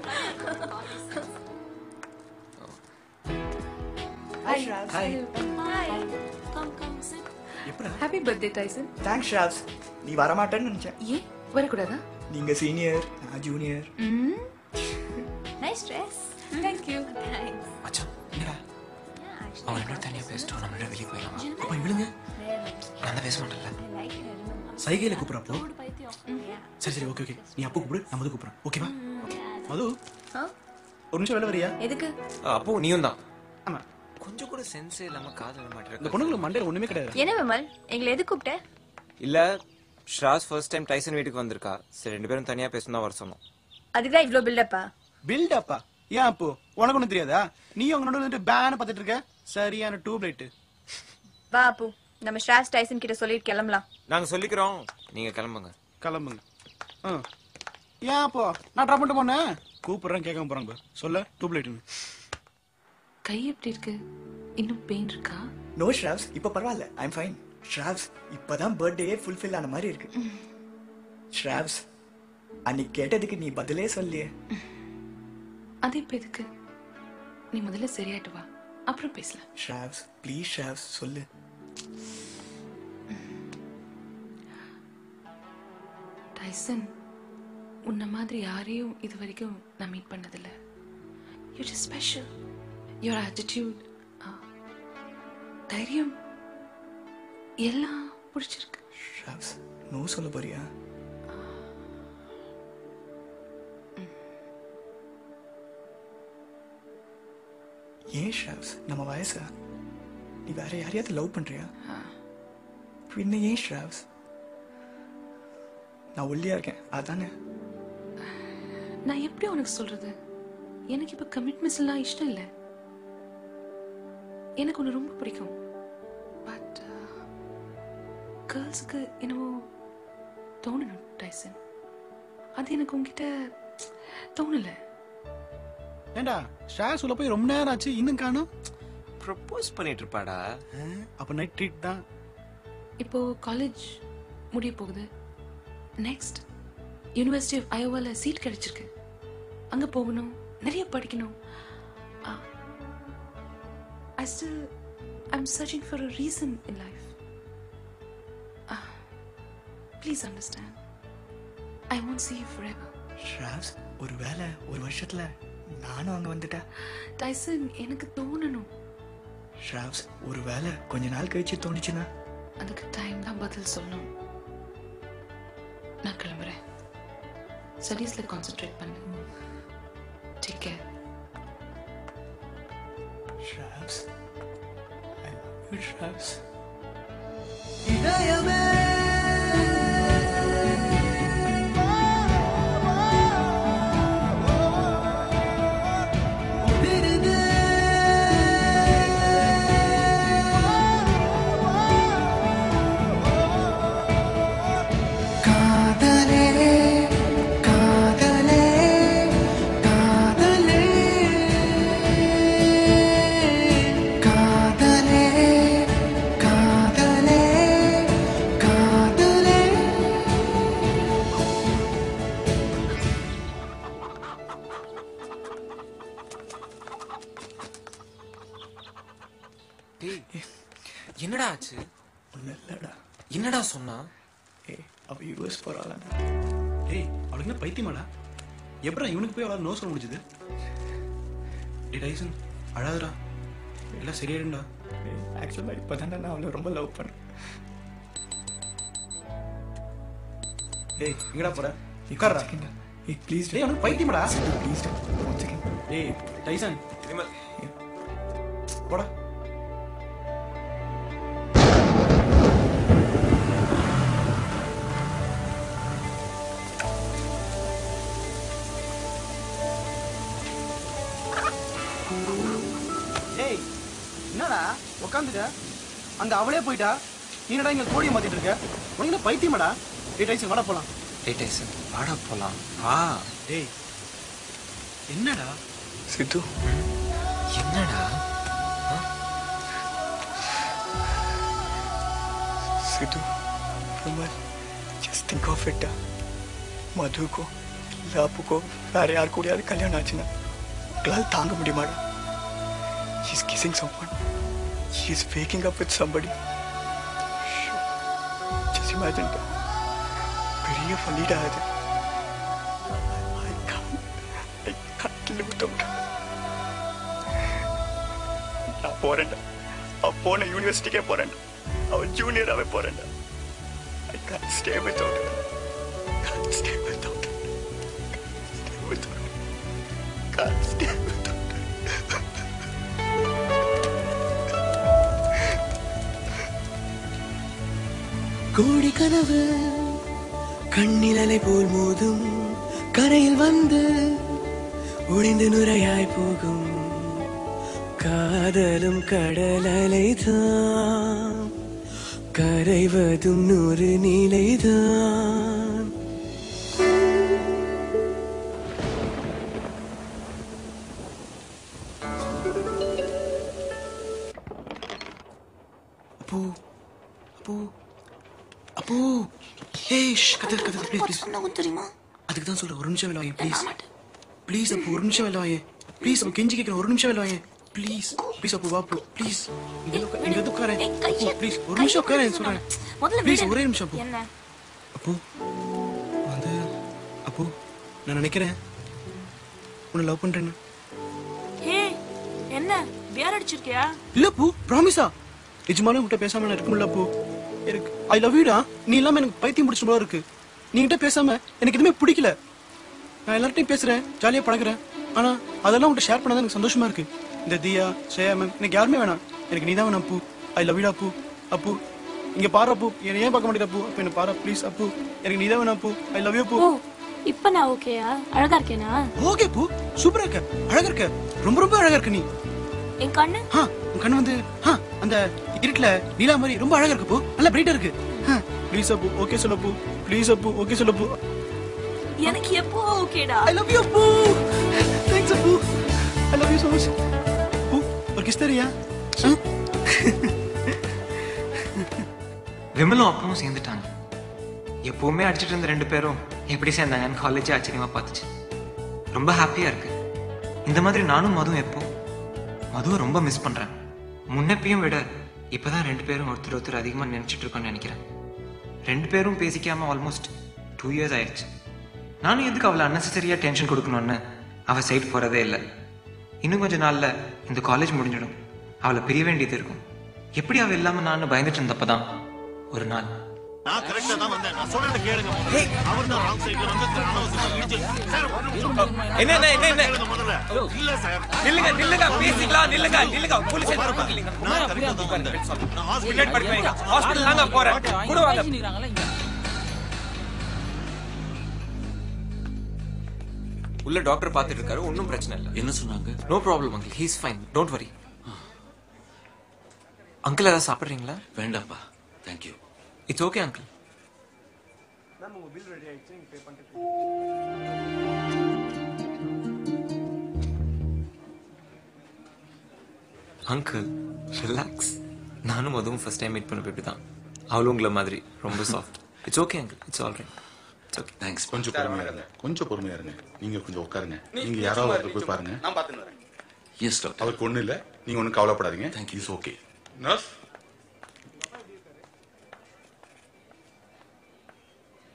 Hi Shravs. Hi. Hi. Come come sit. எப்படா? Happy birthday Tyson. Thanks Shravs. நீ வர மாட்டேன்னு நினைச்சேன். ஏன் வரக்கூடாதா? நீங்க சீனியர் நான் ஜூனியர். ம். Nice dress. Thank you. Thanks. மச்சான் என்னடா? அவன் என்ன தனியா பேசிட்டோம் நம்மள வெளிய போயிடலாம். அப்ப இவளுங்க நான் தான் பேச மாட்டேன்ல. சைகையில கூப்பிடுறப்போ சரி சரி ஓகே ஓகே நீ அப்போ கூப்பிடு நான் மது கூப்பிடுறேன் ஓகேவா மது ஒரு நிமிஷம் வெளில வரியா எதுக்கு அப்போ நீயும் தான். ஆமா கொஞ்சம் கூட சென்ஸே இல்லாம காதல மாட்டேற. இந்த பொண்ணுங்களுக்கு மண்டையில ஒண்ணுமே கிடையாது. என்ன விமல் எங்களை எது கூப்பிட்ட? இல்ல ஷாஸ் ஃபர்ஸ்ட் டைம் டைசன் வீட்டுக்கு வந்திருக்கா. சரி ரெண்டு பேரும் தனியா பேசணும் தான் வர சொன்னோம். அதுதான் இவ்ளோ பில்டப்பா? பில்டப்பா ஏன் அப்போ உனக்கு ஒண்ணும் தெரியாதா? நீ உங்க நடுவுல வந்து பேன பார்த்துட்டு இருக்க. சரியான டியூப் லைட். வா அப்பு நம்ம ஷாஸ் டைசன் கிட்ட சொல்லிட்டு கிளம்பலாம். நாங்க சொல்லிக்கிறோம் நீங்க கிளம்புங்க. கிளம்புங்க. ஏன் அப்போ நான் ட்ராப் பண்ணிட்டு போனேன் கூப்பிடுறேன் கேட்காம போறாங்க சொல்ல டியூப் லைட்னு. கை எப்படி இருக்கு? இன்னும் பெயின் இருக்கா? நோ ஷ்ராவ்ஸ் இப்ப பரவாயில்ல ஐ அம் ஃபைன். ஷ்ராவ்ஸ் இப்பதான் பர்த்டே ஃபுல்ஃபில் ஆன மாதிரி இருக்கு. ஷ்ராவ்ஸ் அன்னைக்கு கேட்டதுக்கு நீ பதிலே சொல்லியே. அது இப்ப எதுக்கு? நீ முதல்ல சரியாயிட்டு வா அப்புறம் பேசலாம். ஷ்ராவ்ஸ் ப்ளீஸ் ஷ்ராவ்ஸ் சொல்லு. டைசன் உன்ன மாதிரி யாரையும் இது வரைக்கும் நான் மீட் பண்ணதில்ல. You just special. Your attitude தைரியம் எல்லாம் பிடிச்சிருக்கு. ஷ்ராவ்ஸ் நோ சொல்ல போறியா? ஏன் ஷ்ராவ்ஸ் நம்ம வயசா? நீ வேற யாரையாவது லவ் பண்றியா? பின்ன ஏன் ஷ்ராவ்ஸ்? நான் ஒல்லியா இருக்கேன் அதானே? நான் எப்படி உனக்கு சொல்றது? எனக்கு இப்ப கமிட்மெண்ட்ஸ் எல்லாம் இஷ்டம் இல்லை. எனக்கு உன்னை ரொம்ப பிடிக்கும். பட் கேர்ள்ஸுக்கு என்னவோ தோணணும் டைசன். அது எனக்கு உங்ககிட்ட தோணல. ஏண்டா ஷாஸ் உள்ள போய் ரொம்ப நேரம் ஆச்சு இன்னும் காணோம். ப்ரப்போஸ் பண்ணிட்டு இருப்பாடா. அப்ப நைட் ட்ரீட் தான். இப்போ காலேஜ் முடிய போகுது. நெக்ஸ்ட் யூனிவர்சிட்டி ஆஃப் அயோவால சீட் கிடைச்சிருக்கு. அங்க போகணும், நிறைய படிக்கணும். I still I'm searching for a reason in life. Uh, please understand. I won't see you forever. ஷ்ராவ்ஸ் ஒருவேளை ஒரு வருஷத்துல நானும் அங்க வந்துட்டா? டைசன் எனக்கு தோணணும். ஷ்ராவ்ஸ் ஒருவேளை கொஞ்ச நாள் கழிச்சு தோணுச்சுன்னா? அதுக்கு டைம் தான் பதில் சொல்லணும். நான் கிளம்புறேன். ஸ்டடீஸ்ல கான்சென்ட்ரேட் பண்ணு. Take care. Shravs I love you Shravs. இதயமே என்னடா ஆச்சு? ஒன்னும் இல்லடா. என்னடா சொன்னா? அவ யூஎஸ் போறாளா? ஏய் அவளுக்கு என்ன பைத்தியமாடா? எப்படா இவனுக்கு போய் அவளால் நோ சொல்ல முடிஞ்சது? ஏ டைசன் அழாதடா, எல்லாம் சரியாயிடும்டா. ஆக்சுவலாக இப்போ தான் நான் அவளை ரொம்ப லவ் பண்ணேன். ஏய் எங்கடா போற? உட்கார்றா. ஏய் ப்ளீஸ். ஏய் அவனுக்கு பைத்தியமாடா? Please one second. ஏய் டைசன் விமல் போடா. ஏய் என்னடா உட்காந்துக்க? அந்த அவளே போயிட்டா, நீ என்னடா இங்க கோடியை மாத்திட்டு இருக்க? உனக்கு என்ன பைத்தியமாடா? ஏய் டைசன் வாடா போலாம். ஏய் டைசன் வாடா போலாம். வா. ஏய் என்னடா சித்து? என்னடா Sidhu Vimal, just think of it. மதுக்கோ இல்லை அப்புக்கோ வேற யார் கூடயாவது கல்யாணம் ஆச்சுன்னா உங்களால் தாங்க முடியுமாடா? She's kissing someone. She's waking up with somebody. Just imagine that. பெரிய பண்ணிட்டா அது. I can't. I can't live without her. நான் போறேன்டா. அவ போன யூனிவர்சிட்டிக்கே போறேன்டா. அவ ஜூனியராகவே போறேன்டா. I can't stay without her. Can't stay without her. Stay without her. Can't stay without her. கோடி கனவு கண்ணிலலை போல் மோதும், கரையில் வந்து உடைந்து நுரையாய் போகும். காதலும் கடலலைதான், கரைவதும் நூறு நிலைதான். அப்போ அப்போ அப்போ ஏய் கதர் கதர் ப்ளீஸ் ப்ளீஸ். சொன்னவங்க தெரியுமா? அதுக்கு தான் சொல்றேன், ஒரு நிமிஷம் வெளில வாங்க ப்ளீஸ். ப்ளீஸ் அப்போ ஒரு நிமிஷம் வெளில வாங்க ப்ளீஸ். அப்போ கெஞ்சி கேட்குறேன், ஒரு நிமிஷம் வெளில வாங்க ப்ளீஸ் ப்ளீஸ். அப்போ வா அப்போ ப்ளீஸ். இங்க இங்க வந்து உட்காரேன் அப்போ ப்ளீஸ். ஒரு நிமிஷம் உட்காரேன் சொல்றேன் ப்ளீஸ். ஒரே நிமிஷம் அப்போ. என்ன அப்போ வந்து அப்போ நான் நினைக்கிறேன் உன்னை லவ் பண்றேன்னு. ஹே என்ன வேற அடிச்சிருக்கியா? இல்ல பூ, ப்ராமிஸா நிஜமாலே உன்கிட்ட பேசாம நான் இருக்க முடியல பூ. எனக்கு ஐ லவ் யூடா. நீ இல்லாம எனக்கு பைத்தியம் பிடிச்ச போல இருக்கு. நீங்கிட்ட பேசாம எனக்கு எதுவுமே பிடிக்கல. நான் எல்லார்ட்டையும் பேசுறேன், ஜாலியா பழகுறேன், ஆனா அதெல்லாம் உன்கிட்ட ஷேர் பண்ணதான் எனக்கு சந்தோஷமா இருக்கு. இந்த தியா ஸ்ரேயா மேம் எனக்கு யாருமே வேணாம், எனக்கு நீ தான் வேணும் பூ. ஐ லவ் யூடா பூ. அப்பு இங்க பாரு அப்பு, என்ன ஏன் பார்க்க மாட்டேங்கிற பூ? அப்ப என்ன பாரு ப்ளீஸ் அப்பு, எனக்கு நீ தான் வேணும் பூ. ஐ லவ் யூ பூ. இப்ப நான் ஓகேயா? அழகா இருக்கேனா? ஓகே பூ, சூப்பரா இருக்க, அழகா இருக்க, ரொம்ப ரொம்ப அழகா இருக்க நீ. என் கண்ணு ஹா உன் கண்ணு வந்து ஹா அந்த இருட்டுல நீலா மாதிரி ரொம்ப அழகா இருக்கு பூ, நல்லா பிரைட்டா இருக்கு. ப்ளீஸ் அப்பு ஓகே சொல்ல பூ, ப்ளீஸ் அப்பு ஓகே சொல்ல பூ. எனக்கு எப்போ ஓகேடா? I love you Appu. Thanks Appu, I love you so much. பூ ஒரு கிஸ் தரியா? விமலும் அப்பவும் சேர்ந்துட்டாங்க. எப்பவுமே அடிச்சிட்டு இருந்த ரெண்டு பேரும் எப்படி சேர்ந்தாங்கன்னு காலேஜ் ஆச்சரியமா பார்த்துச்சு. ரொம்ப ஹாப்பியா இருக்கு. இந்த மாதிரி நானும் மதுவும் எப்போ மதுவை ரொம்ப மிஸ் பண்றேன். முன்னப்பையும் விட இப்பதான் ரெண்டு பேரும் ஒருத்தர் ஒருத்தர் அதிகமா நினைச்சிட்டு இருக்கோம்னு நினைக்கிறேன். ரெண்டு பேரும் பேசிக்காம ஆல்மோஸ்ட் டூ இயர்ஸ் ஆயிடுச்சு. நானும் எதுக்கு அவளை அன்னெசரியா டென்ஷன் கொடுக்கணும்னு அவ சைட் போறதே இல்லை. இன்னும் கொஞ்ச நாள்ல இந்த காலேஜ் முடிஞ்சிடும், அவளை பிரிய வேண்டியது இருக்கும். எப்படி அவ இல்லாம நான் பயந்துட்டு இருந்தப்பதான் ஒரு நாள் நான் கரெக்ட்டா தான் வந்தேன். நான் சொல்றத கேளுங்க. அவர் தான் ராங் சைடுல வந்து சார் என்ன என்ன என்ன என்ன இல்ல சார் நில்லுங்க நில்லுங்க பேசிக்கலாம். நில்லுங்க நில்லுங்க போலீஸ் நில்லுங்க. நான் கரெக்ட்டா தான் வந்தேன். நான் ஹாஸ்பிடல் படிப்பேன். ஹாஸ்பிடல் தாங்க போறேன். கூட வாங்க. உள்ள டாக்டர் பார்த்துட்டு இருக்காரு, ஒன்றும் பிரச்சனை இல்லை. என்ன சொன்னாங்க? No problem uncle, he is fine, don't worry. Uncle ஏதாவது சாப்பிட்றீங்களா? வேண்டாம்ப்பா, thank you. It's okay uncle. Uncle relax. நானும் அதுவும் ஃபர்ஸ்ட் டைம் மீட் பண்ண இப்படி தான். அவளும் உங்களை மாதிரி ரொம்ப soft. It's okay uncle, it's all right. It's okay. Thanks. கொஞ்சம் பொறுமையா இருங்க, கொஞ்சம் பொறுமையா இருங்க. நீங்க கொஞ்சம் உட்காருங்க. நீங்க யாராவது போய் பாருங்க. நான் பார்த்துன்னு வரேன். Yes doctor. அவருக்கு ஒன்றும் இல்லை, நீங்க ஒன்றும் கவலைப்படாதீங்க. Thank you. It's okay. Nurse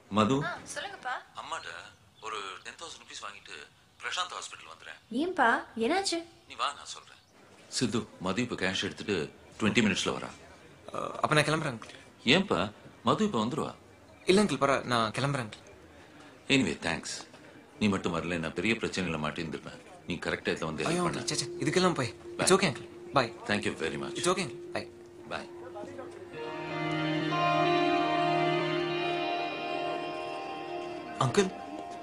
Madhu சொல்லுங்கப்பா. அம்மாட்ட ஒரு டென் தௌசண்ட் ருபீஸ் வாங்கிட்டு பிரசாந்த் ஹாஸ்பிட்டல் வந்துடுறேன். ஏன்பா என்னாச்சு? நீ வா, நான் சொல்றேன். சித்து, மது இப்ப கேஷ் எடுத்துட்டு டுவெண்ட்டி மினிட்ஸ்ல வரா. அப்ப நான் கிளம்புறேன் அங்கிள். ஏன்பா? மது இப்ப வந்துருவா. இல்ல அங்கிள், பரவா, நான் கிளம்புறேன் அங்கிள். Anyway thanks. நீ மட்டும் வரல, நான் பெரிய பிரச்சனையில மாட்டிருந்திருப்பேன். நீ கரெக்டா இதை வந்து ஹெல்ப் பண்ண. சே, இதுக்கெல்லாம் போய் it's okay uncle. Bye. Thank you very much. It's okay bye. Bye. Uncle,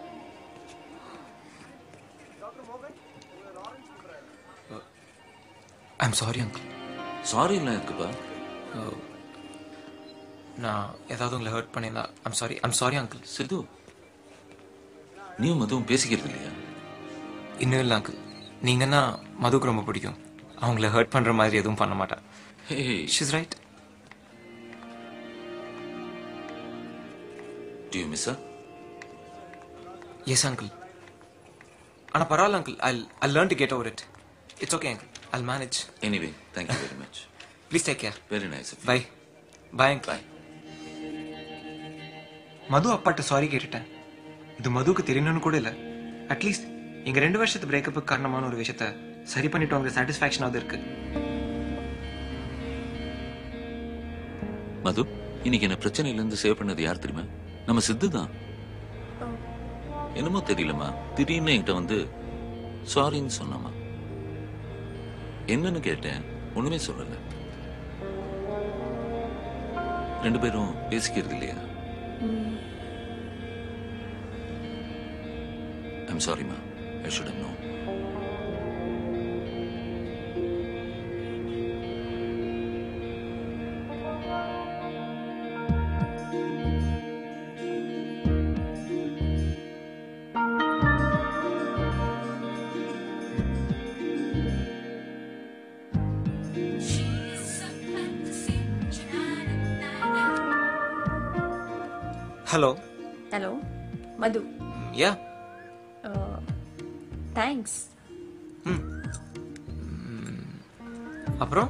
I'm sorry uncle. Sorry இல்லை இருக்குப்பா. நான் ஏதாவது உங்களை ஹர்ட் பண்ணியிருந்தா I'm sorry. I'm sorry uncle. Sidhu, நீயும் மதுவும் பேசிக்கிறது இல்லையா? இன்னும் இல்லை அங்கிள். நீங்கன்னா மதுக்கு ரொம்ப பிடிக்கும். அவங்கள ஹர்ட் பண்ற மாதிரி எதுவும் பண்ண மாட்டேன். She's right. Do you miss her? Yes uncle. ஆனா பரவாயில்ல uncle. I'll I'll learn to get over it. It's okay uncle. I'll manage. Anyway, thank you very much. Please take care. Very nice of you. Bye. Bye uncle. Bye. Madhu அப்பாட்ட sorry கேட்டுட்டேன். இது மதுக்கு தெரியணும்னு கூட இல்ல. At least எங்க ரெண்டு வருஷத்து பிரேக்கப்புக்கு காரணமான ஒரு விஷயத்த சரி பண்ணிட்டோங்கிற சாட்டிஸ்ஃபேக்ஷனாவது இருக்கு. மது, இன்னைக்கு என்ன பிரச்சனையில இருந்து சேவ் பண்ணது யார் தெரியுமா? நம்ம சித்து தான். என்னமோ தெரியலமா, திடீர்னு என்கிட்ட வந்து சாரின்னு சொன்னமா. என்னன்னு கேட்டேன், ஒண்ணுமே சொல்லல. ரெண்டு பேரும் பேசிக்கிறது இல்லையா? ஐம் சாரிமா, I should have known. Hello. Hello Madhu. Yeah. Thanks. அப்புறம்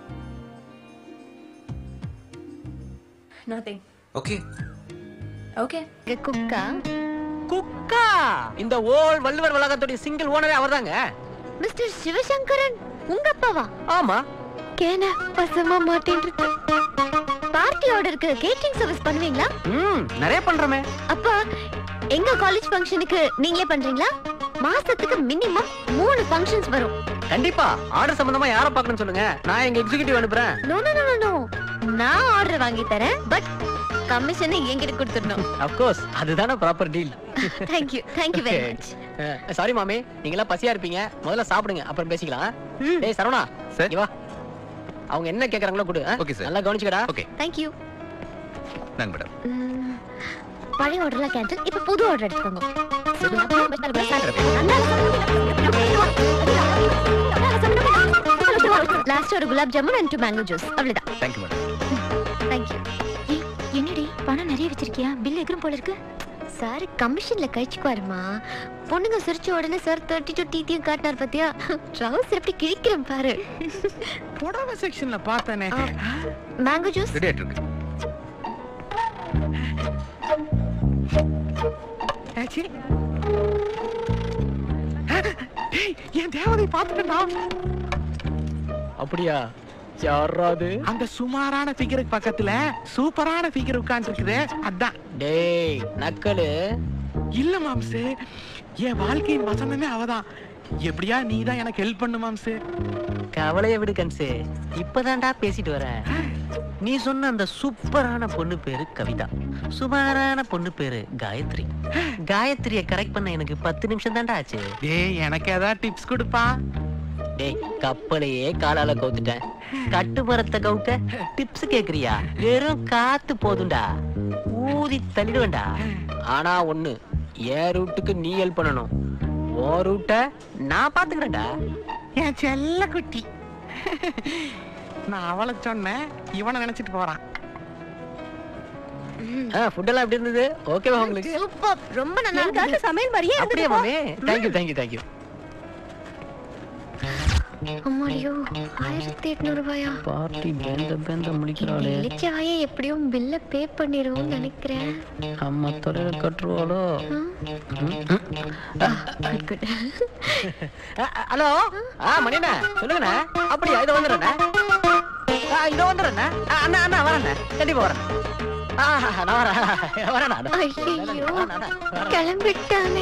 நதிங். Okay okay. குக்கா குக்கா இந்த ஓல் வள்ளுவர் வளாகத்துடைய சிங்கிள் ஓனரே அவர்தாங்க. மிஸ்டர் சிவசங்கரன் உங்க அப்பாவா? ஆமா. கேன பசமா மாட்டேன்னு பார்ட்டி ஆர்டருக்கு கேட்டரிங் சர்வீஸ் பண்ணுவீங்களா? ம், நிறைய பண்றோமே. அப்பா எங்க காலேஜ் ஃபங்க்ஷனுக்கு நீங்களே பண்றீங்களா? மாசத்துக்கு மினிமம் மூணு ஃபங்க்ஷன்ஸ் வரும். கண்டிப்பா. ஆர்டர் சம்பந்தமா யார பார்க்கணும் சொல்லுங்க, நான் எங்க எக்ஸிகியூட்டிவ் அனுப்புறேன். நோ நோ நோ நோ நான் ஆர்டர் வாங்கி தரேன், பட் கமிஷனை என்கிட்ட கொடுத்துடணும். ஆஃப் கோர்ஸ், அதுதானே proper deal. Thank you. Thank you very much. Sorry மாமி, நீங்க எல்லாம் பசியா இருப்பீங்க, முதல்ல சாப்பிடுங்க, அப்புறம் பேசிக்கலாம். டேய் சரவணா, சார் வா. அவங்க என்ன கேக்குறாங்களோ கொடு. Okay sir. நல்லா கவனிச்சுக்கடா. ஓகே. Thank you. நாங்க மேடம். பழைய ஆர்டர்லாம் கேன்சல், இப்போ புது ஆர்டர் எடுத்துக்கோங்க. லாஸ்ட் ஒரு gulab jamun and two mango juice, அவ்வளவுதான். Thank you madam. Thank you. ஏய் என்னடி பணம் நிறைய வச்சிருக்கியா? பில் எகிரும் போல இருக்கு. சார் கமிஷன்ல கழிச்சுக்குவாருமா. பொண்ணுங்க சிரிச்ச உடனே சார் தேர்ட்டி டூ டீத்தியும் காட்டினார் பாத்தியா? ட்ரவுசர் எப்படி கிழிக்கிறேன் பாரு. புடவை செக்ஷன்ல பார்த்தனே. மேங்கோ ஜூஸ் ரெடி ஆயிட்டு இருக்கு. ஆச்சி டேய் என் தேவதை பாத்துட்டா. அப்படியா? யாராது? அந்த சுமாரான ஃபிகருக்கு பக்கத்துல சூப்பரான ஃபிகர் உட்கார்ந்து இருக்குது, அதான். டேய் நக்கலு. இல்ல மாம்சு, என் வாழ்க்கையின் வசனமே அவதான். எப்படியா நீ தான் எனக்கு ஹெல்ப் பண்ணு மாம்சு. கவலைய விடு கன்சே, இப்பதான்டா பேசிட்டு வரேன். நீ சொன்ன அந்த சூப்பரான பொண்ணு பேரு கவிதா, சுமாரான பொண்ணு பேரு காயத்ரி. காயத்ரிய கரெக்ட் பண்ண எனக்கு பத்து நிமிஷம் தான்டா ஆச்சு. டேய் எனக்கு ஏதாவது டிப்ஸ் கொடுப்பா. டேய் கப்பலையே காலால கவுத்துட்டேன், கட்டு மரத்தை கவுக்க டிப்ஸ் கேக்குறியா? வெறும் காத்து போதும்டா, ஊதி தள்ளிடுவேண்டா. ஆனா ஒண்ணு, என் ரூட்டுக்கு நீ ஹெல்ப் பண்ணணும், உன் ரூட்ட நான் பாத்துக்கிறேன்டா. என் செல்ல குட்டி. நான் அவளை சொன்னேன், இவனை நினைச்சிட்டு போறான். ஃபுட் எல்லாம் எப்படி இருந்தது? ஓகேவா உங்களுக்கு? சூப்பர், ரொம்ப நல்லா இருக்கு. சமையல் மாதிரியே அப்படியே மாமே. Thank you thank you thank you. அம்மாடியோ ஆயிரத்தி எட்நூறு ரூபாயா? பார்ட்டி பேந்த பேந்த முடிக்கிறாளே. இலிச்சாயே எப்படியும் பில்ல பே பண்ணிடுவோம்னு நினைக்கிறேன். அம்மா தொலைல கட்டுருவாளோ? ஹலோ ஆ மணிண்ணா சொல்லுங்கண்ணா. அப்படியா இதை வந்துடுறேண்ணா. இதோ வந்துடுறேண்ணா. அண்ணா அண்ணா வரேண்ணா, கண்டிப்பா வரேன். நான் வரேன் வரேண்ணா. ஐயோ கிளம்பிட்டானே.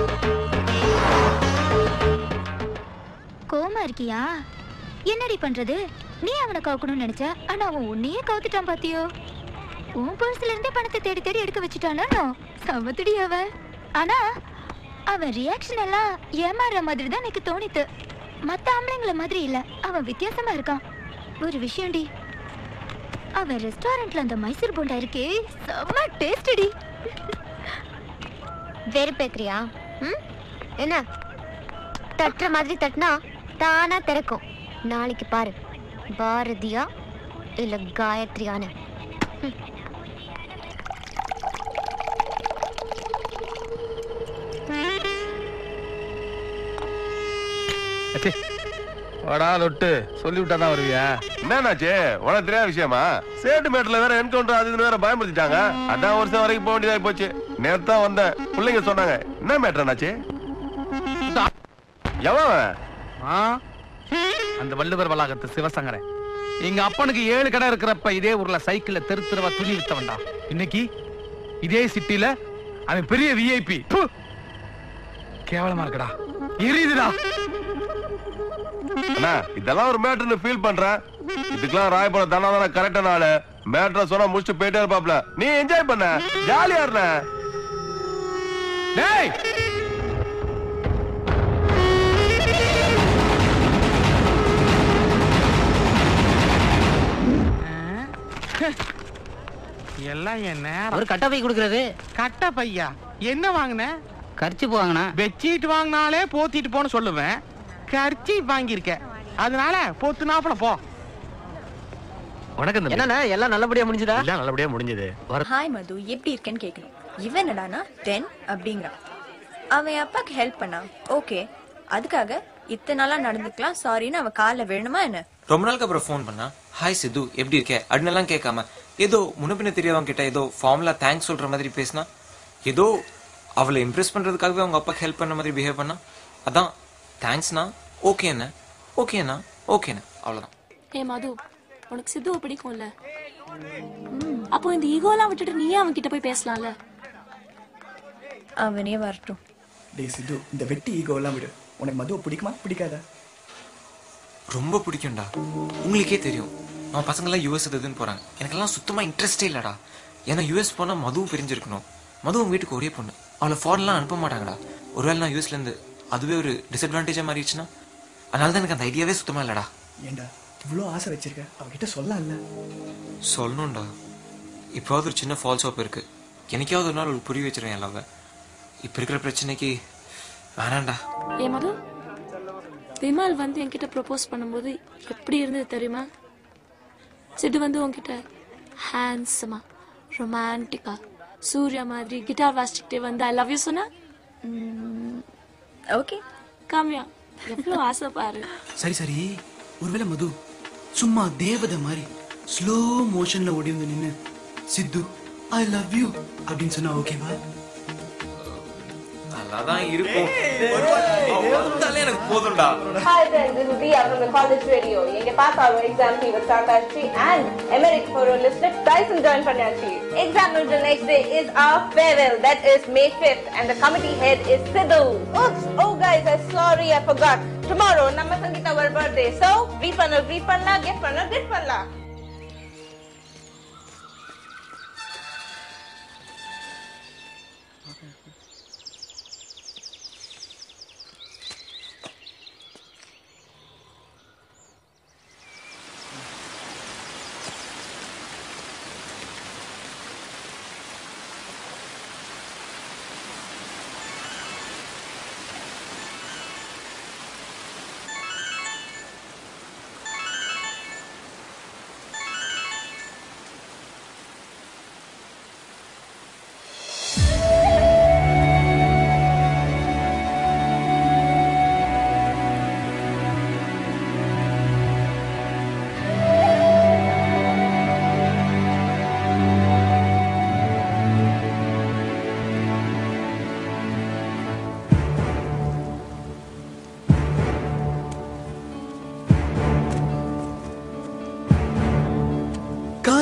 கோமா இருக்கியா? என்னடி பண்றது? நீ அவனை கவுக்கணும்னு நினைச்ச, ஆனா அவன் உன்னையே கவுத்துட்டான் பாத்தியோ. உன் பர்ஸ்ல இருந்தே பணத்தை தேடி தேடி எடுக்க வச்சுட்டானோ. சமத்துடி அவன். ஆனா அவன் ரியாக்ஷன் எல்லாம் ஏமாறுற மாதிரி தான் எனக்கு தோணித்து. மத்த ஆம்பளைங்கள மாதிரி இல்ல, அவன் வித்தியாசமா இருக்கான். ஒரு விஷயம்டி, அவன் ரெஸ்டாரண்ட்ல அந்த மைசூர் போண்டா இருக்கே செம்ம டேஸ்டி. வேறு பேக்கரியா? ம் என்ன தட்டுற மாதிரி தட்டினா தானா திறக்கும். நாளைக்கு பாரு, பாரதியா இல்ல காயத்ரியான்னு. வாடா லொட்டு, சொல்லி விட்டா தான் வருவியா? என்னன்னாச்சு? உனக்கு தெரியாத விஷயமா? சேட்டு மேட்ல வேற என்கவுண்டர் அது வேற பயன்படுத்திட்டாங்க. அதான் வருஷம் வரைக்கும் போக வேண்டியதா போச்சு. நேத்து தான் வந்தேன், பிள்ளைங்க சொன்னாங்க. என்ன மேட்டர்னாச்சு? எவன்? அந்த வள்ளுவர் வளாகத்து சிவசங்கரன். எங்க அப்பனுக்கு ஏழு கடை இருக்கிறப்ப இதே ஊர்ல சைக்கிள்ல தெரு தெருவா துணி வித்தவன்டா. இன்னைக்கு இதே சிட்டில அவன் பெரிய விஐபி. கேவலமா இருக்குடா, எரியுதுடா. அண்ணா இதெல்லாம் ஒரு மேட்டர்னு ஃபீல் பண்றேன். இதுக்கெல்லாம் ராயபுரம் தானே தானே கரெக்டான ஆளு. மேட்டர் சொன்னா முடிச்சுட்டு போயிட்டே இருப்பாப்ல. நீ என்ஜாய் பண்ண, ஜாலியா இருந்த. டேய் எல்லாம் என்ன ஒரு கட்ட பை கொடுக்கறது. கட்ட பையா? என்ன வாங்கின? கர்ச்சிப் வாங்கினா. பெட்ஷீட் வாங்கினாலே போத்திட்டு போன்னு சொல்லுவேன். கர்ச்சிப் வாங்கியிருக்க, அதனால போத்து நாப்பல போ. வணக்கம். என்னண்ணா எல்லாம் நல்லபடியா முடிஞ்சதா? எல்லாம் நல்லபடியா முடிஞ்சது. ஹாய் மது, எப்படி இருக்கேன்னு கேட்கணும். இவன் என்னடானா டென் அப்படிங்கிறான். அவன் அப்பாக்கு ஹெல்ப் பண்ணா ஓகே, அதுக்காக இத்தனை நாளா நடந்துக்கலாம் சாரின்னு அவன் காலில் வேணுமா என்ன? ரொம்ப நாளுக்கு அப்புறம் ஃபோன் பண்ணா, ஹாய் சித்து எப்படி இருக்க அப்படின்னெல்லாம் கேட்காம ஏதோ முன்னப்பின்ன தெரியாதவங்க கிட்ட ஏதோ ஃபார்முலா தேங்க்ஸ் சொல்ற மாதிரி பேசினா, ஏதோ அவளை இம்ப்ரெஸ் பண்றதுக்காகவே அவங்க அப்பாக்கு ஹெல்ப் பண்ண மாதிரி பிஹேவ் பண்ணா. அதான் தேங்க்ஸ்னா ஓகேண்ணா ஓகேண்ணா ஓகேண்ணா அவ்வளோதான். ஏ மது, உனக்கு சித்துவை பிடிக்கும்ல, அப்போ இந்த ஈகோலாம் விட்டுட்டு நீயே அவன் கிட்ட போய் பேசலாம்ல. அவனே வரட்டும். டேய் சித்து, இந்த வெட்டி ஈகோ எல்லாம் விடு. உனக்கு மதுவை பிடிக்குமா பிடிக்காதா? ரொம்ப பிடிக்கும்டா. உங்களுக்கே தெரியும் நம்ம பசங்களாம் யூஎஸ் இதுன்னு போறாங்க. எனக்கெல்லாம் சுத்தமா இன்ட்ரெஸ்டே இல்லடா. ஏன்னா யூஎஸ் போனா மதுவும் பிரிஞ்சிருக்கணும். மதுவும் வீட்டுக்கு ஒரே பொண்ணு, அவளை ஃபாரின்லாம் அனுப்ப மாட்டாங்கடா. ஒருவேளை நான் யூஎஸ்ல இருந்து அதுவே ஒரு டிஸ்அட்வான்டேஜா மாறிடுச்சுன்னா, அதனால தான் எனக்கு அந்த ஐடியாவே சுத்தமா இல்லடா. ஏண்டா இவ்வளோ ஆசை வச்சிருக்க, அவகிட்ட சொல்லலாம்ல? சொல்லணும்டா. இப்போது ஒரு சின்ன ஃபால்ஸ் ஹோப் இருக்கு. எனக்காவது ஒரு நாள் ஒரு புரிய வச்சிருவேன் எல்லாவ. இப்ப இருக்கிற பிரச்சனைக்கு வேணாண்டா. ஏ மது, விமல் வந்து என்கிட்ட ப்ரொபோஸ் பண்ணும்போது எப்படி இருந்தது தெரியுமா? சிட்டு வந்து உன்கிட்ட ஹேண்ட்ஸமா ரொமான்டிக்கா சூர்யா மாதிரி கிட்டார் வாசிச்சுக்கிட்டே வந்து ஐ லவ் யூ சொன்னா, ஓகே காமியா எவ்வளவு ஆசை பாரு. சரி சரி, ஒருவேளை மது சும்மா தேவதை மாதிரி ஸ்லோ மோஷன்ல ஓடி வந்து நின்னு சித்து ஐ லவ் யூ அப்படின்னு சொன்னா ஓகேவா? நல்லாதான் இருக்கும். வந்தாலே எனக்கு போதும்டா. Hi friends, this is Ria from the college radio. எங்க பாப்பாவோட எக்ஸாம் ஃபீவர் ஸ்டார்ட் ஆச்சு and American for a list Tyson join பண்ணியாச்சு. Exam the next day is our farewell, that is May fifth, and the committee head is Sidhu. Oops, oh guys, I'm sorry, I forgot. Tomorrow நம்ம சங்கீதா ஒரு birthday, so greet பண்ண greet பண்ணலாம், gift பண்ண gift பண்ணலாம்.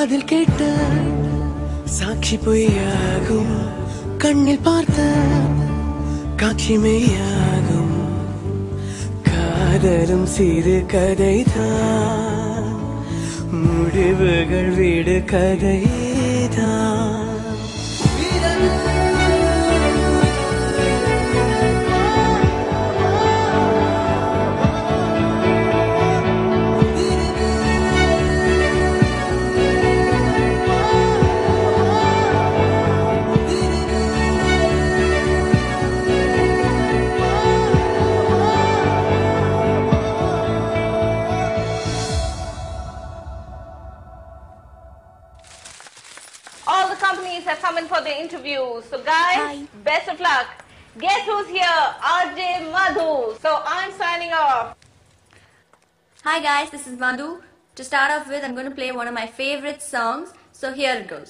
காதில் கேட்ட சாட்சி பொய்யாகும், கண்ணில் பார்த்த காட்சி மெய்யாகும். காதலும் சிறு கதைதான், முடிவுகள் வீடு கதைதான். All the companies have come in for their interviews. So guys, Hi. best of luck. Guess who's here? R J Madhu. So I'm signing off. Hi guys, this is Madhu. To start off with, I'm going to play one of my favorite songs. So here it goes.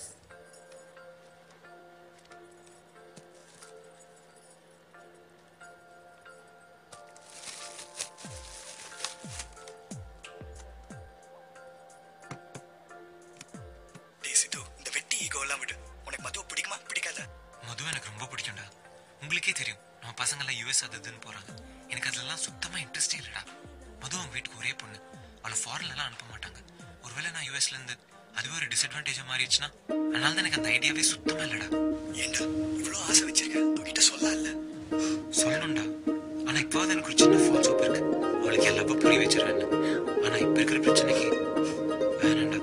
மது எனக்கு ரொம்ப பிடிக்கும்டா. உங்களுக்கே தெரியும் நம்ம பசங்க எல்லாம் US அதுன்னு போறாங்க. எனக்கு அதெல்லாம் சுத்தமா இன்ட்ரெஸ்டே இல்லடா. மது அவங்க வீட்டுக்கு ஒரே பொண்ணு, அவளை ஃபாரின்ல எல்லாம் அனுப்ப மாட்டாங்க. ஒருவேளை நான் யூஎஸ்ல இருந்து அதுவே ஒரு டிஸ்அட்வான்டேஜா மாறிடுச்சுன்னா, அதனால தான் எனக்கு அந்த ஐடியாவே சுத்தமா இல்லடா. ஏண்டா இவ்வளவு ஆசை வச்சிருக்க, உங்ககிட்ட சொல்ல இல்ல? சொல்லணும்டா, ஆனா இப்போ எனக்கு ஒரு சின்ன ஃபால்ஸ் ஹோப் இருக்கு. அவளுக்கு எல்லாப்ப புரிய வச்சிருவேன். ஆனா இப்ப இருக்கிற பிரச்சனைக்கு வேணாண்டா.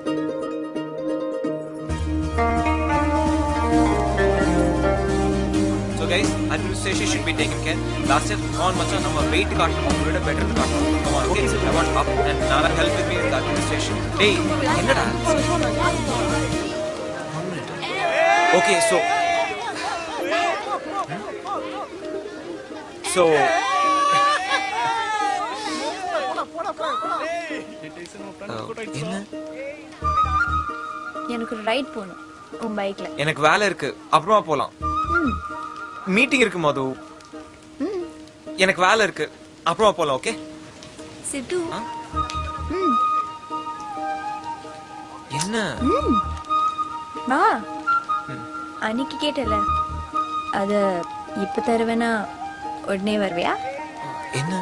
So guys, administration should be taken care. Last year, on macha, nama weight kaatnu, oda better kaatnu. Come on, okay? I want up and Nara help with me in the administration. Hey, enna da? One minute. Okay, so. So. என்ன? எனக்கு ஒரு right போணும் உன் பைக்ல. எனக்கு வேலை இருக்கு, அப்புறமா போலாம். மீட்டிங் இருக்கு மது. எனக்கு வேலை இருக்கு, அப்புறமா போலாம். ஓகே சித்து. என்ன? வா. அன்னைக்கு கேட்டல, அத இப்ப தருவேனா உடனே வருவியா? என்ன?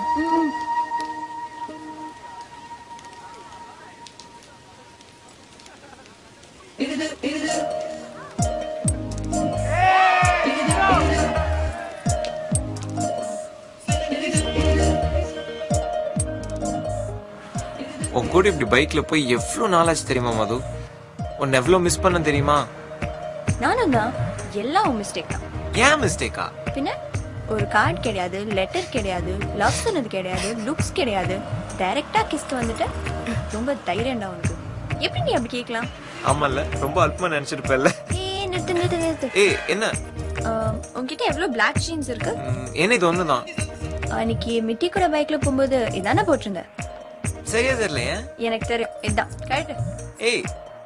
உன் கூட இப்படி பைக்ல போய் எவ்வளவு நாளாச்சு தெரியுமா மது? உன்னை எவ்வளவு மிஸ் பண்ண தெரியுமா? நானும் தான். எல்லாம் உன் மிஸ்டேக் தான். ஏன் மிஸ்டேக்கா? பின்ன ஒரு கார்டு கிடையாது, லெட்டர் கிடையாது, லவ் சொன்னது கிடையாது, லுக்ஸ் கிடையாது, டைரக்டா கிஸ்ட் வந்துட்ட. ரொம்ப தைரியம்டா உனக்கு. எப்படி நீ அப்படி கேட்கலாம்? ஆமால, ரொம்ப அல்பமா நினைச்சிருப்பல்ல. ஏய் நிறுத்து நிறுத்து நிறுத்து. ஏய் என்ன? உன்கிட்ட எவ்வளவு பிளாக் ஜீன்ஸ் இருக்கு? என்ன இது ஒண்ணுதான். அன்னைக்கு மிட்டி கூட பைக்ல போகும்போது இதானே போட்டிருந்த. சரியா தெரியலையே. எனக்கு தெரியும், இதான் கரெக்ட். ஏய்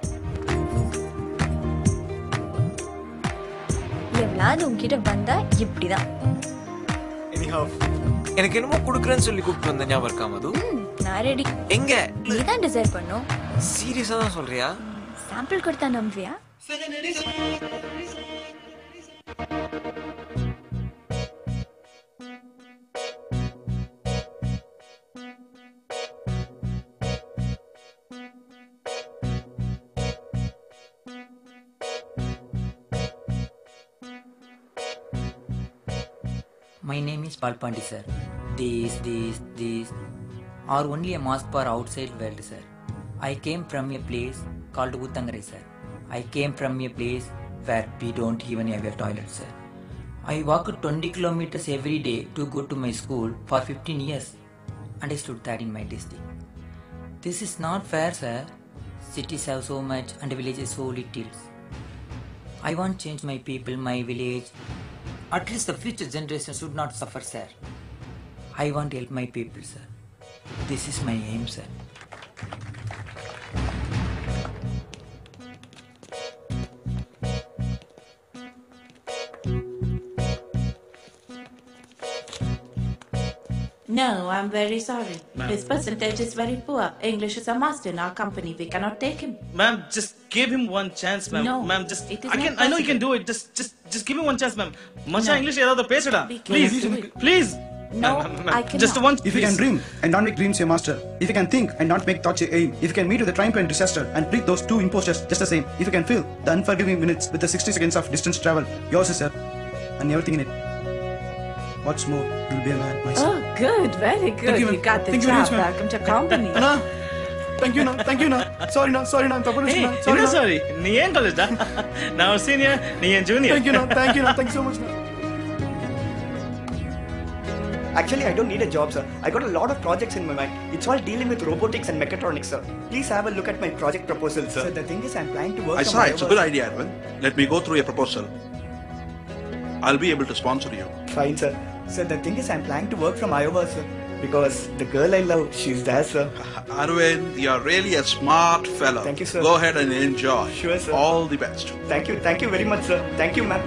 எவ்வளவு உன்கிட்ட வந்தா இப்படிதான். எனக்கு என்னமோ குடுக்குறேன்னு சொல்லி கூப்பிட்டு வந்த ஞாபகம் இருக்கா மது? நான் ரெடி. எங்க? நீதான் டிசைட் பண்ணும். சீரியஸா தான் சொல்றியா? சாம்பிள் கொடுத்தா நம்புவியா? My name is Palpandi sir. This, this, this are only a mask for outside world sir. I came from a place called Uttangare sir. I came from a place where we don't even have a toilet sir. I walked twenty kilometers every day to go to my school for fifteen years and I stood there in my district. This is not fair sir. Cities have so much and villages so little. I want to change my people, my village. At least the future generation should not suffer, sir. I want to help my people, sir. This is my aim, sir. No, I'm very sorry. His percentage is very poor. English is a must in our company. We cannot take him. Ma'am, just give him one chance, ma'am. No, Ma'am, just it is I not can I know you can possible. do it. Just just just give me one chance, ma'am. Macha No. English ஏதாவது பேசுடா. We cannot Please. do it. Please. No, Ma'am, ma'am, I cannot. Just one. If you can dream and not make dreams your master, if you can think and not make thoughts your aim, if you can meet with the triumph and disaster and treat those two imposters just the same, if you can feel the unforgiving minutes with the sixty seconds of distance travel, yours is sir, and everything in it. What's more, you'll be a man, my son. Oh, good, very good. Thank you, You, ma'am. got the Thank you very job much, ma'am. back into company. Anna, thank you, na. Thank you, na. Sorry, na. Sorry, na. Sorry, Hey, na. Sorry, என்ன na. sorry? நீ ஏன் காலேஜ்டா? நான் ஒரு senior, நீ ஏன் junior. Thank you, na. Thank you, na. Thank you so much, na. Actually, I don't need a job, sir. I got a lot of projects in my mind. It's all dealing with robotics and mechatronics, sir. Please have a look at my project proposal, sir. Sir, the thing is, I'm planning to work. I saw it's a good idea, Arvind. Let me go through your proposal. I'll be able to sponsor you. Fine, sir. Sir, the thing is, I'm planning to work from Iowa, sir. Because the girl I love, she's there, sir. Arvind, you're really a smart fellow. Thank you, sir. Go ahead and enjoy. Sure, sir. All the best. Thank you. Thank you very much, sir. Thank you, ma'am.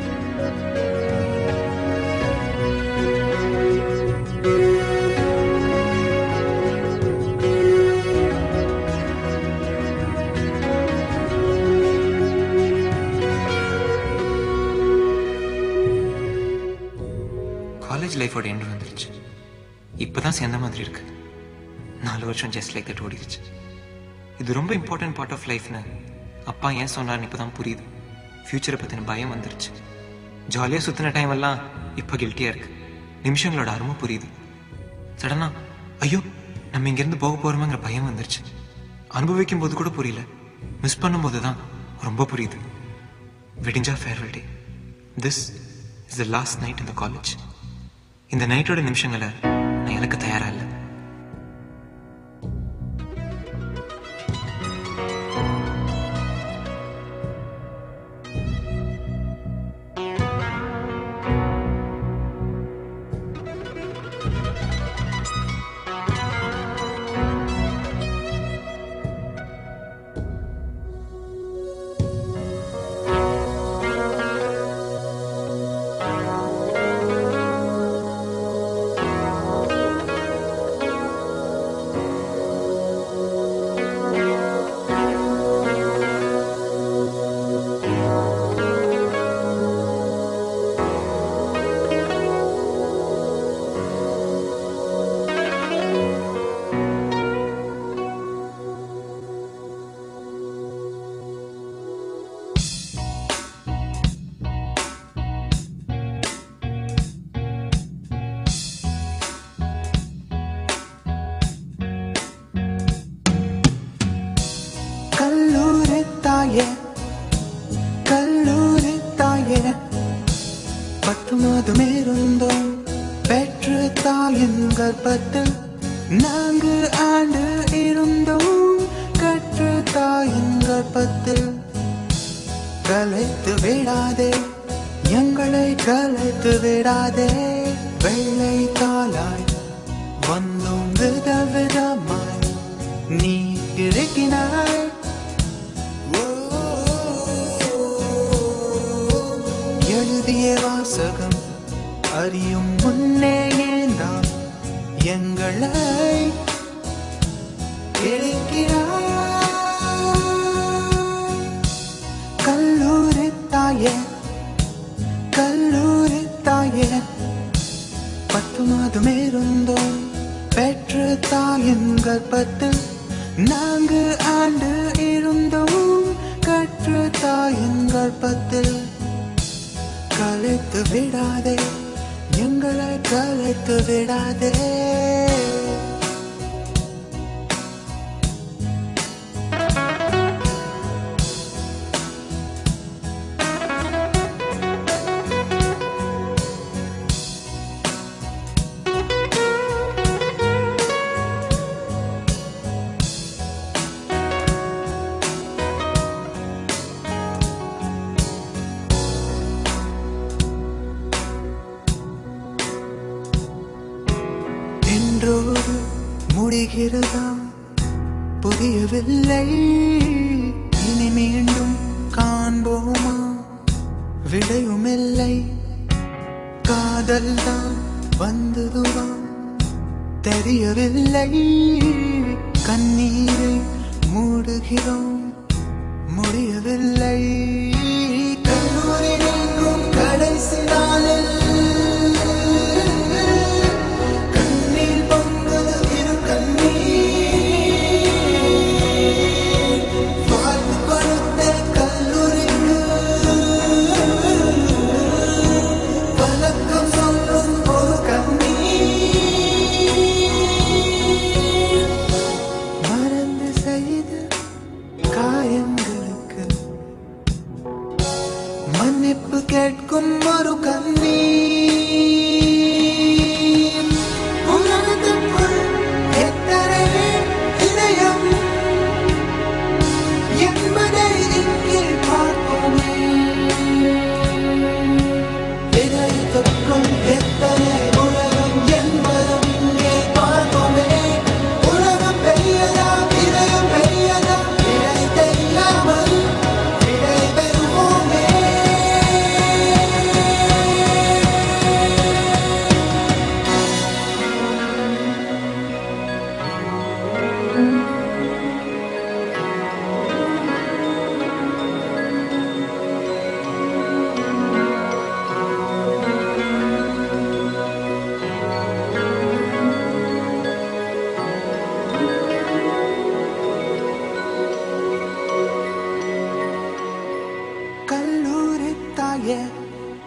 College லைஃபோட end வந்துருச்சு. இப்பதான் சேர்ந்த மாதிரி இருக்கு. நாலு வருஷம் just like that ஓடிடுச்சு. இது ரொம்ப இம்பார்ட்டன்ட் பார்ட் ஆஃப் லைஃப்னு அப்பா ஏன் சொன்னார்னு இப்பதான் புரியுது. ஃபியூச்சரை பத்தின பயம் வந்துருச்சு. ஜாலியாக சுத்தின டைம் எல்லாம் இப்போ கில்ட்டியா இருக்கு. நிமிஷங்களோட அருமை புரியுது. சடனா ஐயோ நம்ம இங்கிருந்து போக போறோமாங்கிற பயம் வந்துருச்சு. அனுபவிக்கும் போது கூட புரியல. மிஸ் பண்ணும்போது தான் ரொம்ப புரியுது. வெடிஞ்சா farewell day. This is the last night இந்த காலேஜ். இந்த நைட்டோட நிமிஷங்களை நான் எனக்கு தயாரா இல்லை. தாயே கல்லூரி தாயே பத்து மாதம் இருந்தோம் பெற்று தாயின் கர்ப்பத்தில் நான்கு ஆண்டு இருந்தோம் கற்று தாயின் கர்ப்பத்தில் கலைத்து விடாதே எங்களை கலைத்து விடாதே வெள்ளை தாளாய் வந்தோம் வித விதமாய் நீ இருக்கிறாய் எழுதிய வாசகம் அறியும் முன்னே ஏந்தான் எங்களை இருக்கிறாய் கல்லூரி தாயே கல்லூரி தாயே பத்து மாதம் இருந்தோம் பெற்று தாயின் கர்ப்பத்தில் நான்கு ஆண்டு இருந்தோம் கற்று தாயின் கர்ப்பத்தில் கலைத்து விடாதே எங்களை கலைத்து விடாதே இன்றோடு முடிகிறதாம் புரியவில்லை இனி மீண்டும் காண்போமா விடையுமில்லை காதல் தான் வந்ததுவாம் தெரியவில்லை கண்ணீரை மூடுகிறோம் முடியவில்லை